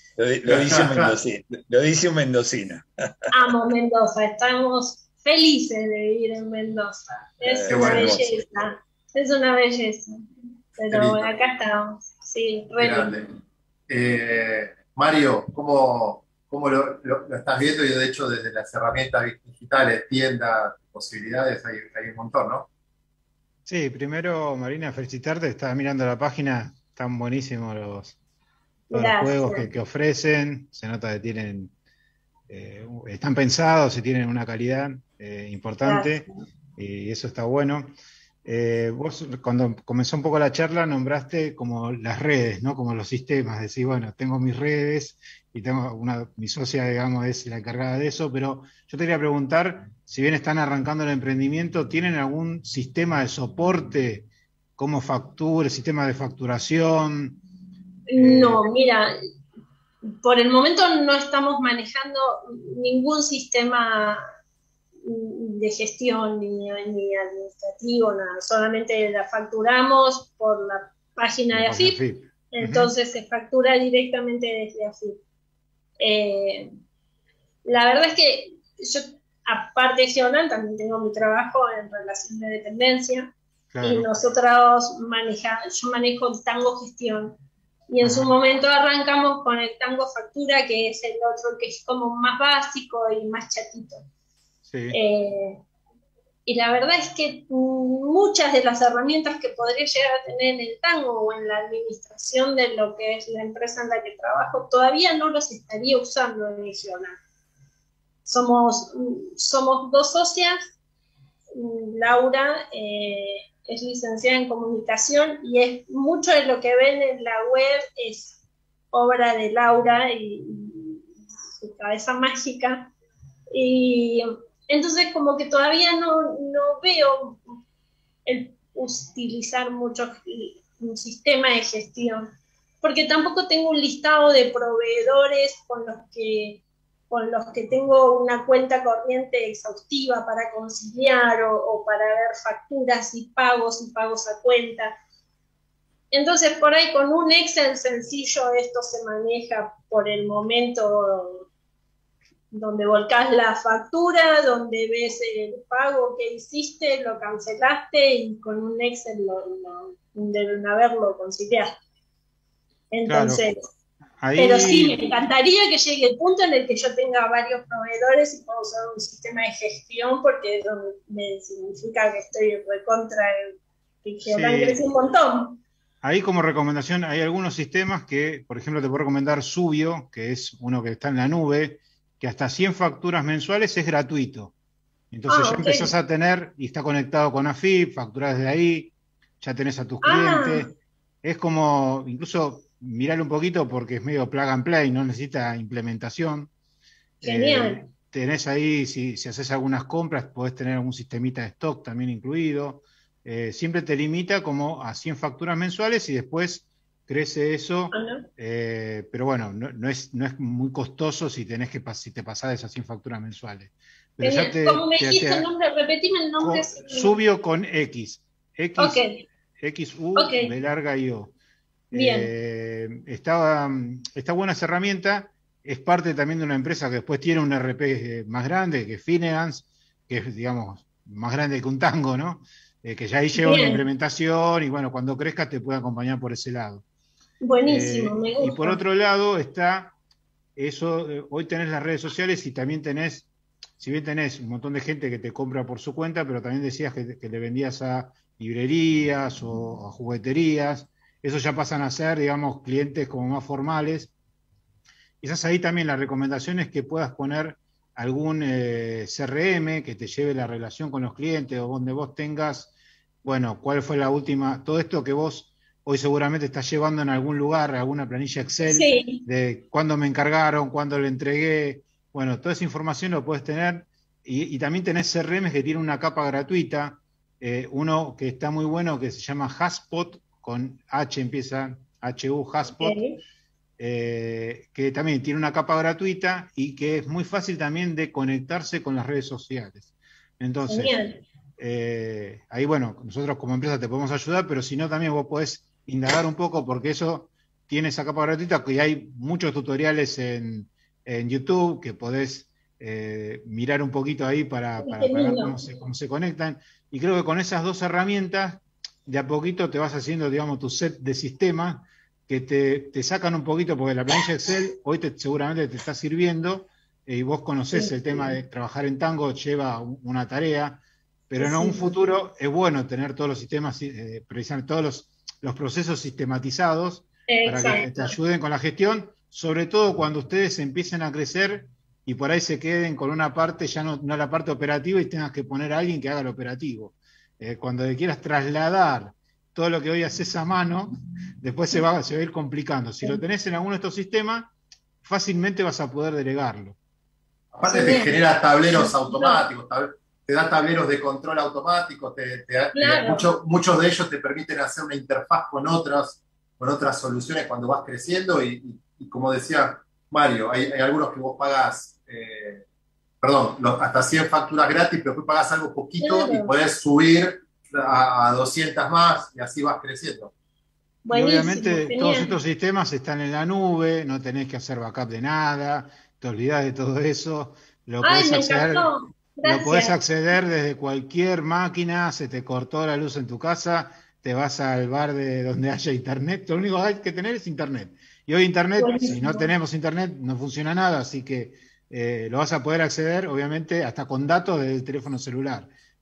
Speaker 14: Lo dice un mendocino.
Speaker 17: Amo Mendoza. Estamos felices de vivir en Mendoza. Es una belleza. Es una belleza. Pero bueno, acá estamos. Sí, re lindo.
Speaker 1: Mario, ¿cómo lo estás viendo? Y de hecho, desde las herramientas digitales, tiendas, posibilidades, hay un montón, ¿no?
Speaker 15: Sí, primero, Marina, felicitarte. Estaba mirando la página, están buenísimos todos los juegos que ofrecen. Se nota que tienen, están pensados y tienen una calidad importante, y eso está bueno. Vos, cuando comenzó un poco la charla, nombraste como las redes, ¿no? Como los sistemas. Decís, bueno, tengo mis redes y tengo mi socia, digamos, es la encargada de eso, pero yo te quería preguntar, si bien están arrancando el emprendimiento, ¿tienen algún sistema de soporte como sistema de facturación?
Speaker 17: No, mira, por el momento no estamos manejando ningún sistema de gestión ni administrativo, nada, solamente la facturamos por la página de AFIP, entonces se factura directamente desde AFIP. La verdad es que yo, aparte de Geonal, también tengo mi trabajo en relación de dependencia, y nosotros yo manejo el Tango Gestión, y en su momento arrancamos con el Tango Factura, que es el otro que es como más básico y más chatito.
Speaker 15: Sí.
Speaker 17: Y la verdad es que muchas de las herramientas que podría llegar a tener en el tango o en la administración de lo que es la empresa en la que trabajo, todavía no los estaría usando adicional. Somos dos socias. Laura es licenciada en comunicación y es mucho de lo que ven en la web es obra de Laura y su cabeza mágica. Y entonces como que todavía no veo el utilizar mucho un sistema de gestión, porque tampoco tengo un listado de proveedores con los que tengo una cuenta corriente exhaustiva para conciliar o para ver facturas y pagos a cuenta. Entonces por ahí con un Excel sencillo esto se maneja por el momento, donde volcás la factura, donde ves el pago que hiciste, lo cancelaste y con un Excel deben haberlo conciliado. Entonces,
Speaker 15: Claro. Ahí,
Speaker 17: pero sí, me encantaría que llegue el punto en el que yo tenga varios proveedores y pueda usar un sistema de gestión, porque eso me significa que estoy recontra, que habrán
Speaker 15: sí,
Speaker 17: crecido un montón.
Speaker 15: ahí como recomendación hay algunos sistemas que, por ejemplo, te puedo recomendar Subio, que es uno que está en la nube, que hasta 100 facturas mensuales es gratuito. Entonces ya
Speaker 17: Ok.
Speaker 15: empezás a tener, y está conectado con AFIP, facturas desde ahí, ya tenés a tus clientes. Es como, incluso, mirarlo un poquito porque es medio plug and play, no necesita implementación.
Speaker 17: Genial.
Speaker 15: Tenés ahí, si haces algunas compras, podés tener algún sistemita de stock también incluido. Siempre te limita como a 100 facturas mensuales y después crece eso. Pero bueno, no es muy costoso si te pasás de esas 100 facturas mensuales. Pero ya
Speaker 17: Genial. ¿Cómo me dijiste el nombre? Repetime el nombre.
Speaker 15: Subio con X.
Speaker 17: Ok.
Speaker 15: XU,
Speaker 17: Ok.
Speaker 15: B larga y O.
Speaker 17: Bien.
Speaker 15: Está buena esa herramienta. Es parte también de una empresa que después tiene un RP más grande, que es Finance, que es, digamos, más grande que un tango, ¿no? Que ya ahí lleva una
Speaker 17: Bien.
Speaker 15: implementación y bueno, cuando crezcas te puede acompañar por ese lado.
Speaker 17: Buenísimo, me gusta.
Speaker 15: Y por otro lado está eso, hoy tenés las redes sociales y también tenés, si bien tenés un montón de gente que te compra por su cuenta, pero también decías que le vendías a librerías o a jugueterías, esos ya pasan a ser, digamos, clientes como más formales. Quizás ahí también la recomendación es que puedas poner algún CRM que te lleve la relación con los clientes o donde vos tengas, bueno, cuál fue la última, todo esto que vos hoy seguramente estás llevando en algún lugar, alguna planilla Excel,
Speaker 17: Sí.
Speaker 15: de cuándo me encargaron, cuándo le entregué, bueno, toda esa información lo puedes tener y también tenés CRM que tiene una capa gratuita, uno que está muy bueno que se llama Haspot, con H empieza, HU, Haspot,
Speaker 17: Ok.
Speaker 15: que también tiene una capa gratuita y que es muy fácil también de conectarse con las redes sociales. Entonces,
Speaker 17: Genial.
Speaker 15: ahí bueno, nosotros como empresa te podemos ayudar, pero si no también vos podés indagar un poco porque eso tiene esa capa gratuita, que hay muchos tutoriales en YouTube que podés mirar un poquito ahí para ver cómo se conectan. Y creo que con esas dos herramientas, de a poquito te vas haciendo, digamos, tu set de sistemas que te sacan un poquito, porque la planilla Excel hoy seguramente te está sirviendo, y vos conocés el tema de trabajar en tango, lleva una tarea, pero en un futuro es bueno tener todos los sistemas, precisamente todos los procesos sistematizados para que te
Speaker 17: Exacto.
Speaker 15: ayuden con la gestión, sobre todo cuando ustedes empiecen a crecer y por ahí se queden con una parte, ya no la parte operativa, y tengas que poner a alguien que haga lo operativo. Cuando le quieras trasladar todo lo que hoy haces a mano, después se va a ir complicando. Si lo tenés en alguno de estos sistemas, fácilmente vas a poder delegarlo.
Speaker 1: Aparte te genera tableros automáticos, te da tableros de control automáticos,
Speaker 17: Claro.
Speaker 1: muchos de ellos te permiten hacer una interfaz con otras soluciones cuando vas creciendo y como decía Mario, hay algunos que vos pagás, hasta 100 facturas gratis, pero después pagás algo poquito
Speaker 17: Claro.
Speaker 1: y podés subir a 200 más y así vas creciendo.
Speaker 15: Y
Speaker 17: Buenísimo,
Speaker 15: obviamente
Speaker 17: genial.
Speaker 15: todos estos sistemas están en la nube, no tenés que hacer backup de nada, te olvidás de todo eso, lo
Speaker 17: Ay,
Speaker 15: podés
Speaker 17: me
Speaker 15: acceder,
Speaker 17: encantó.
Speaker 15: lo podés
Speaker 17: Gracias.
Speaker 15: acceder desde cualquier máquina, se te cortó la luz en tu casa, te vas al bar de donde haya internet, lo único que hay que tener es internet. Y hoy internet, si
Speaker 17: Buenísimo.
Speaker 15: no tenemos internet, no funciona nada, así que lo vas a poder acceder, obviamente, hasta con datos del teléfono celular.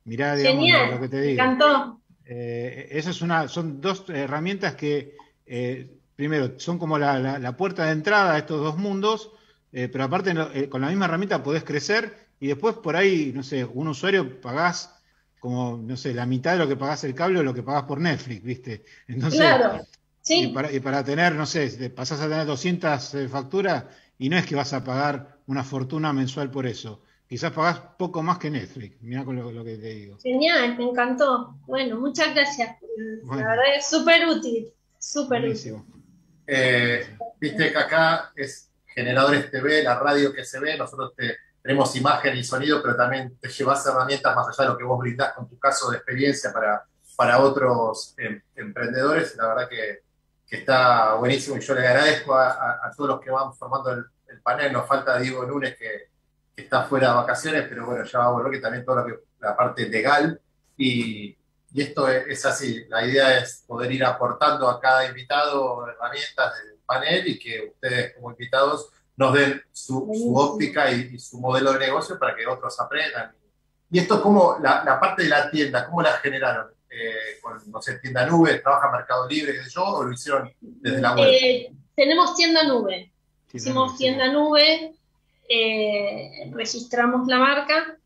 Speaker 15: mirá, digamos,
Speaker 17: Genial,
Speaker 15: lo que te
Speaker 17: me
Speaker 15: digo.
Speaker 17: encantó.
Speaker 15: Eso son dos herramientas que, primero, son como la puerta de entrada a estos dos mundos, pero aparte con la misma herramienta podés crecer y después por ahí, no sé, un usuario pagás como, no sé, la mitad de lo que pagás el cable o lo que pagás por Netflix, ¿viste? Entonces,
Speaker 17: Claro, sí.
Speaker 15: y para tener, no sé, pasás a tener 200 facturas y no es que vas a pagar una fortuna mensual por eso. Quizás pagás poco más que Netflix, mirá con lo que te digo.
Speaker 17: Genial, me encantó. Bueno, muchas gracias.
Speaker 15: Bueno.
Speaker 17: La verdad es súper útil, súper útil.
Speaker 15: Buenísimo.
Speaker 1: Viste que acá es Generadores TV, la radio que se ve, nosotros tenemos imagen y sonido, pero también te llevas herramientas más allá de lo que vos brindás con tu caso de experiencia para otros emprendedores. La verdad que está buenísimo y yo le agradezco a todos los que van formando el panel. Nos falta Diego Núñez que está fuera de vacaciones, pero bueno, ya va a volver, que también toda la parte legal. Y esto es así, la idea es poder ir aportando a cada invitado herramientas del panel y que ustedes como invitados nos den su óptica y su modelo de negocio para que otros aprendan. Y esto, como la parte de la tienda, ¿cómo la generaron? Con, no sé, tienda nube, trabaja Mercado Libre, qué sé yo, o lo hicieron desde la web?
Speaker 17: Tenemos tienda nube.
Speaker 15: Tienda
Speaker 17: Hicimos
Speaker 15: nube,
Speaker 17: tienda nube, registramos la marca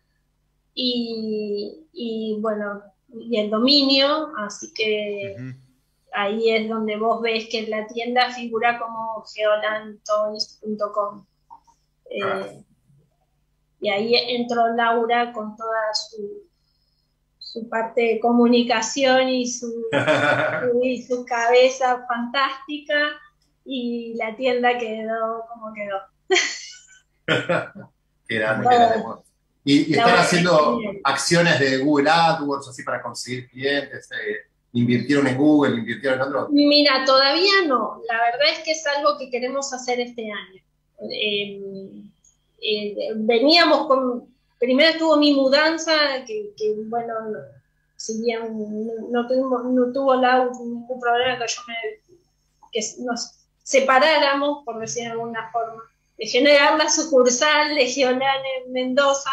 Speaker 17: y bueno, y el dominio, así que ahí es donde vos ves que la tienda figura como geolandtoys.com. Y ahí entró Laura con toda su parte de comunicación y su cabeza fantástica, y la tienda quedó como quedó.
Speaker 1: Qué grande, qué grande. Y
Speaker 17: La
Speaker 1: están
Speaker 17: verdad
Speaker 1: haciendo
Speaker 17: es genial.
Speaker 1: acciones de Google AdWords así para conseguir clientes, invirtieron en Google, invirtieron en otro.
Speaker 17: Mira, todavía no. La verdad es que es algo que queremos hacer este año. Veníamos con... Primero estuvo mi mudanza, que bueno, si bien no tuvo ningún problema que nos separáramos, por decir de alguna forma, de generar la sucursal de Geolan en Mendoza.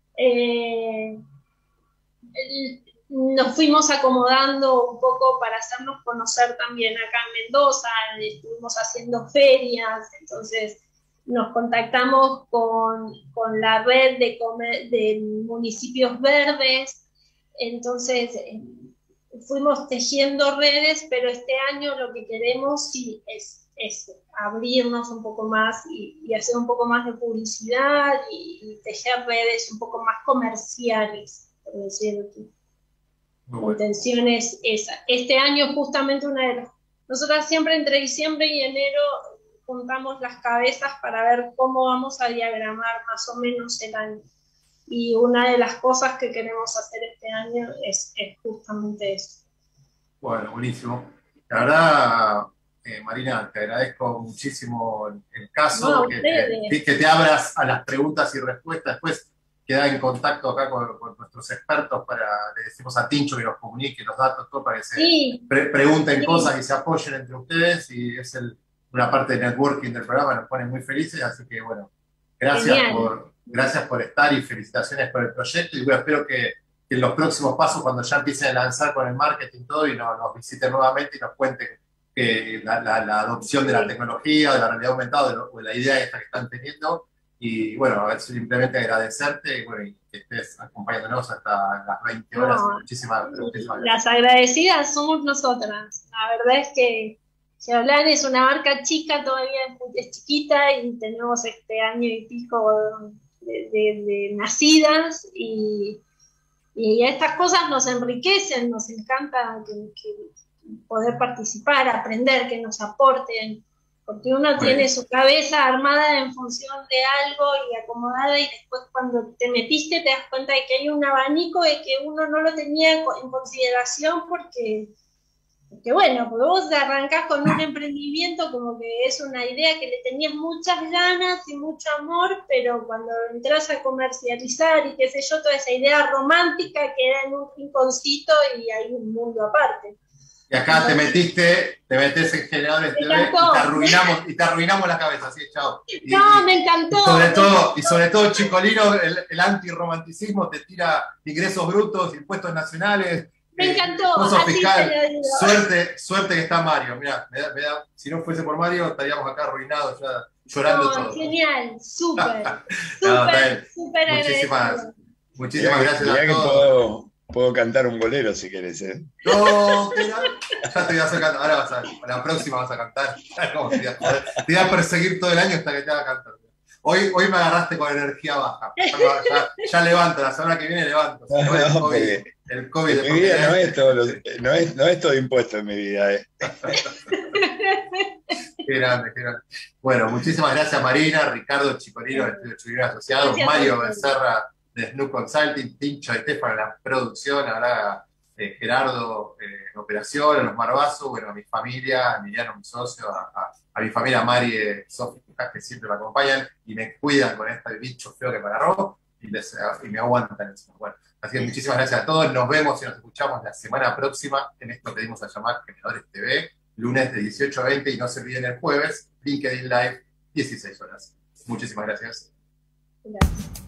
Speaker 17: Nos fuimos acomodando un poco para hacernos conocer también acá en Mendoza, estuvimos haciendo ferias, entonces nos contactamos con la red de municipios verdes, entonces fuimos tejiendo redes, pero este año lo que queremos sí es abrirnos un poco más y hacer un poco más de publicidad y tejer redes un poco más comerciales, por decirlo así. La intención es esa. Este año justamente nosotras siempre entre diciembre y enero juntamos las cabezas para ver cómo vamos a diagramar más o menos el año. Y una de las cosas que queremos hacer este año es justamente eso.
Speaker 1: Bueno, buenísimo. La verdad, Marina, te agradezco muchísimo el caso,
Speaker 17: No, ustedes.
Speaker 1: que te abras a las preguntas y respuestas. Después queda en contacto acá con nuestros expertos le decimos a Tincho que nos comunique los datos, todo para que se
Speaker 17: Sí.
Speaker 1: pregunten
Speaker 17: Sí.
Speaker 1: cosas y se apoyen entre ustedes, y es una parte de networking del programa, nos pone muy felices, así que bueno,
Speaker 17: Genial.
Speaker 1: gracias por estar y felicitaciones por el proyecto, y bueno, espero que en los próximos pasos, cuando ya empiecen a lanzar con el marketing todo, y nos visiten nuevamente y nos cuenten la adopción de la tecnología, de la realidad aumentada, o de la idea esta que están teniendo. Y bueno, a ver, simplemente agradecerte, y bueno, y que estés acompañándonos hasta las 20 horas.
Speaker 17: No,
Speaker 1: Muchísimas gracias.
Speaker 17: Las agradecidas somos nosotras. La verdad es que Geolan es una marca chica, todavía es chiquita, y tenemos este año y pico de nacidas, y estas cosas nos enriquecen, nos encanta que poder participar, aprender, que nos aporten, porque uno tiene su cabeza armada en función de algo y acomodada, y después cuando te metiste te das cuenta de que hay un abanico de que uno no lo tenía en consideración, porque bueno, porque vos arrancás con un emprendimiento como que es una idea que le tenías muchas ganas y mucho amor, pero cuando entras a comercializar y qué sé yo, toda esa idea romántica queda en un rinconcito y hay un mundo aparte.
Speaker 1: Y acá te metes en Generadores TV y te arruinamos la cabeza, así, chao.
Speaker 17: No, me encantó.
Speaker 1: Sobre todo, todo Chicolino, el antirromanticismo te tira ingresos brutos, impuestos nacionales.
Speaker 17: Me encantó.
Speaker 1: Coso
Speaker 17: así
Speaker 1: fiscal.
Speaker 17: te lo digo.
Speaker 1: Suerte que está Mario. Mirá, si no fuese por Mario, estaríamos acá arruinados ya, llorando
Speaker 17: No,
Speaker 1: todo.
Speaker 17: genial, súper,
Speaker 1: No, está bien.
Speaker 17: súper agradecido.
Speaker 1: Muchísimas gracias
Speaker 14: Mirá
Speaker 1: a
Speaker 14: que
Speaker 1: todos.
Speaker 14: puedo cantar un bolero si querés, ¿eh?
Speaker 1: No, ya te voy a hacer cantar. Ahora la próxima vas a cantar. No, te voy a perseguir todo el año hasta que te haga cantar. Hoy me agarraste con energía baja. Ya levanto, la semana que viene levanto. Si no, el COVID
Speaker 14: en mi vida no es todo impuesto en mi vida, ¿eh?
Speaker 1: Qué grande, qué grande. Bueno, muchísimas gracias Marina, Ricardo Chicolino del Estudio Chicolino Asociados,
Speaker 17: Gracias
Speaker 1: Mario
Speaker 17: a ustedes.
Speaker 1: Becerra de Snoop Consulting, Tincho y Estefan en la producción, ahora Gerardo en operación, a los Marbazo, bueno, a mi familia, a Emiliano, mi socio, a mi familia Mari, Sofía, que siempre me acompañan y me cuidan con este bicho feo que me agarró y me aguantan. Bueno, así que muchísimas gracias a todos, nos vemos y nos escuchamos la semana próxima en esto que dimos a llamar Generadores TV, lunes de 18 a 20 y no se olviden el jueves, LinkedIn Live, 16 horas. Muchísimas gracias.
Speaker 17: Gracias.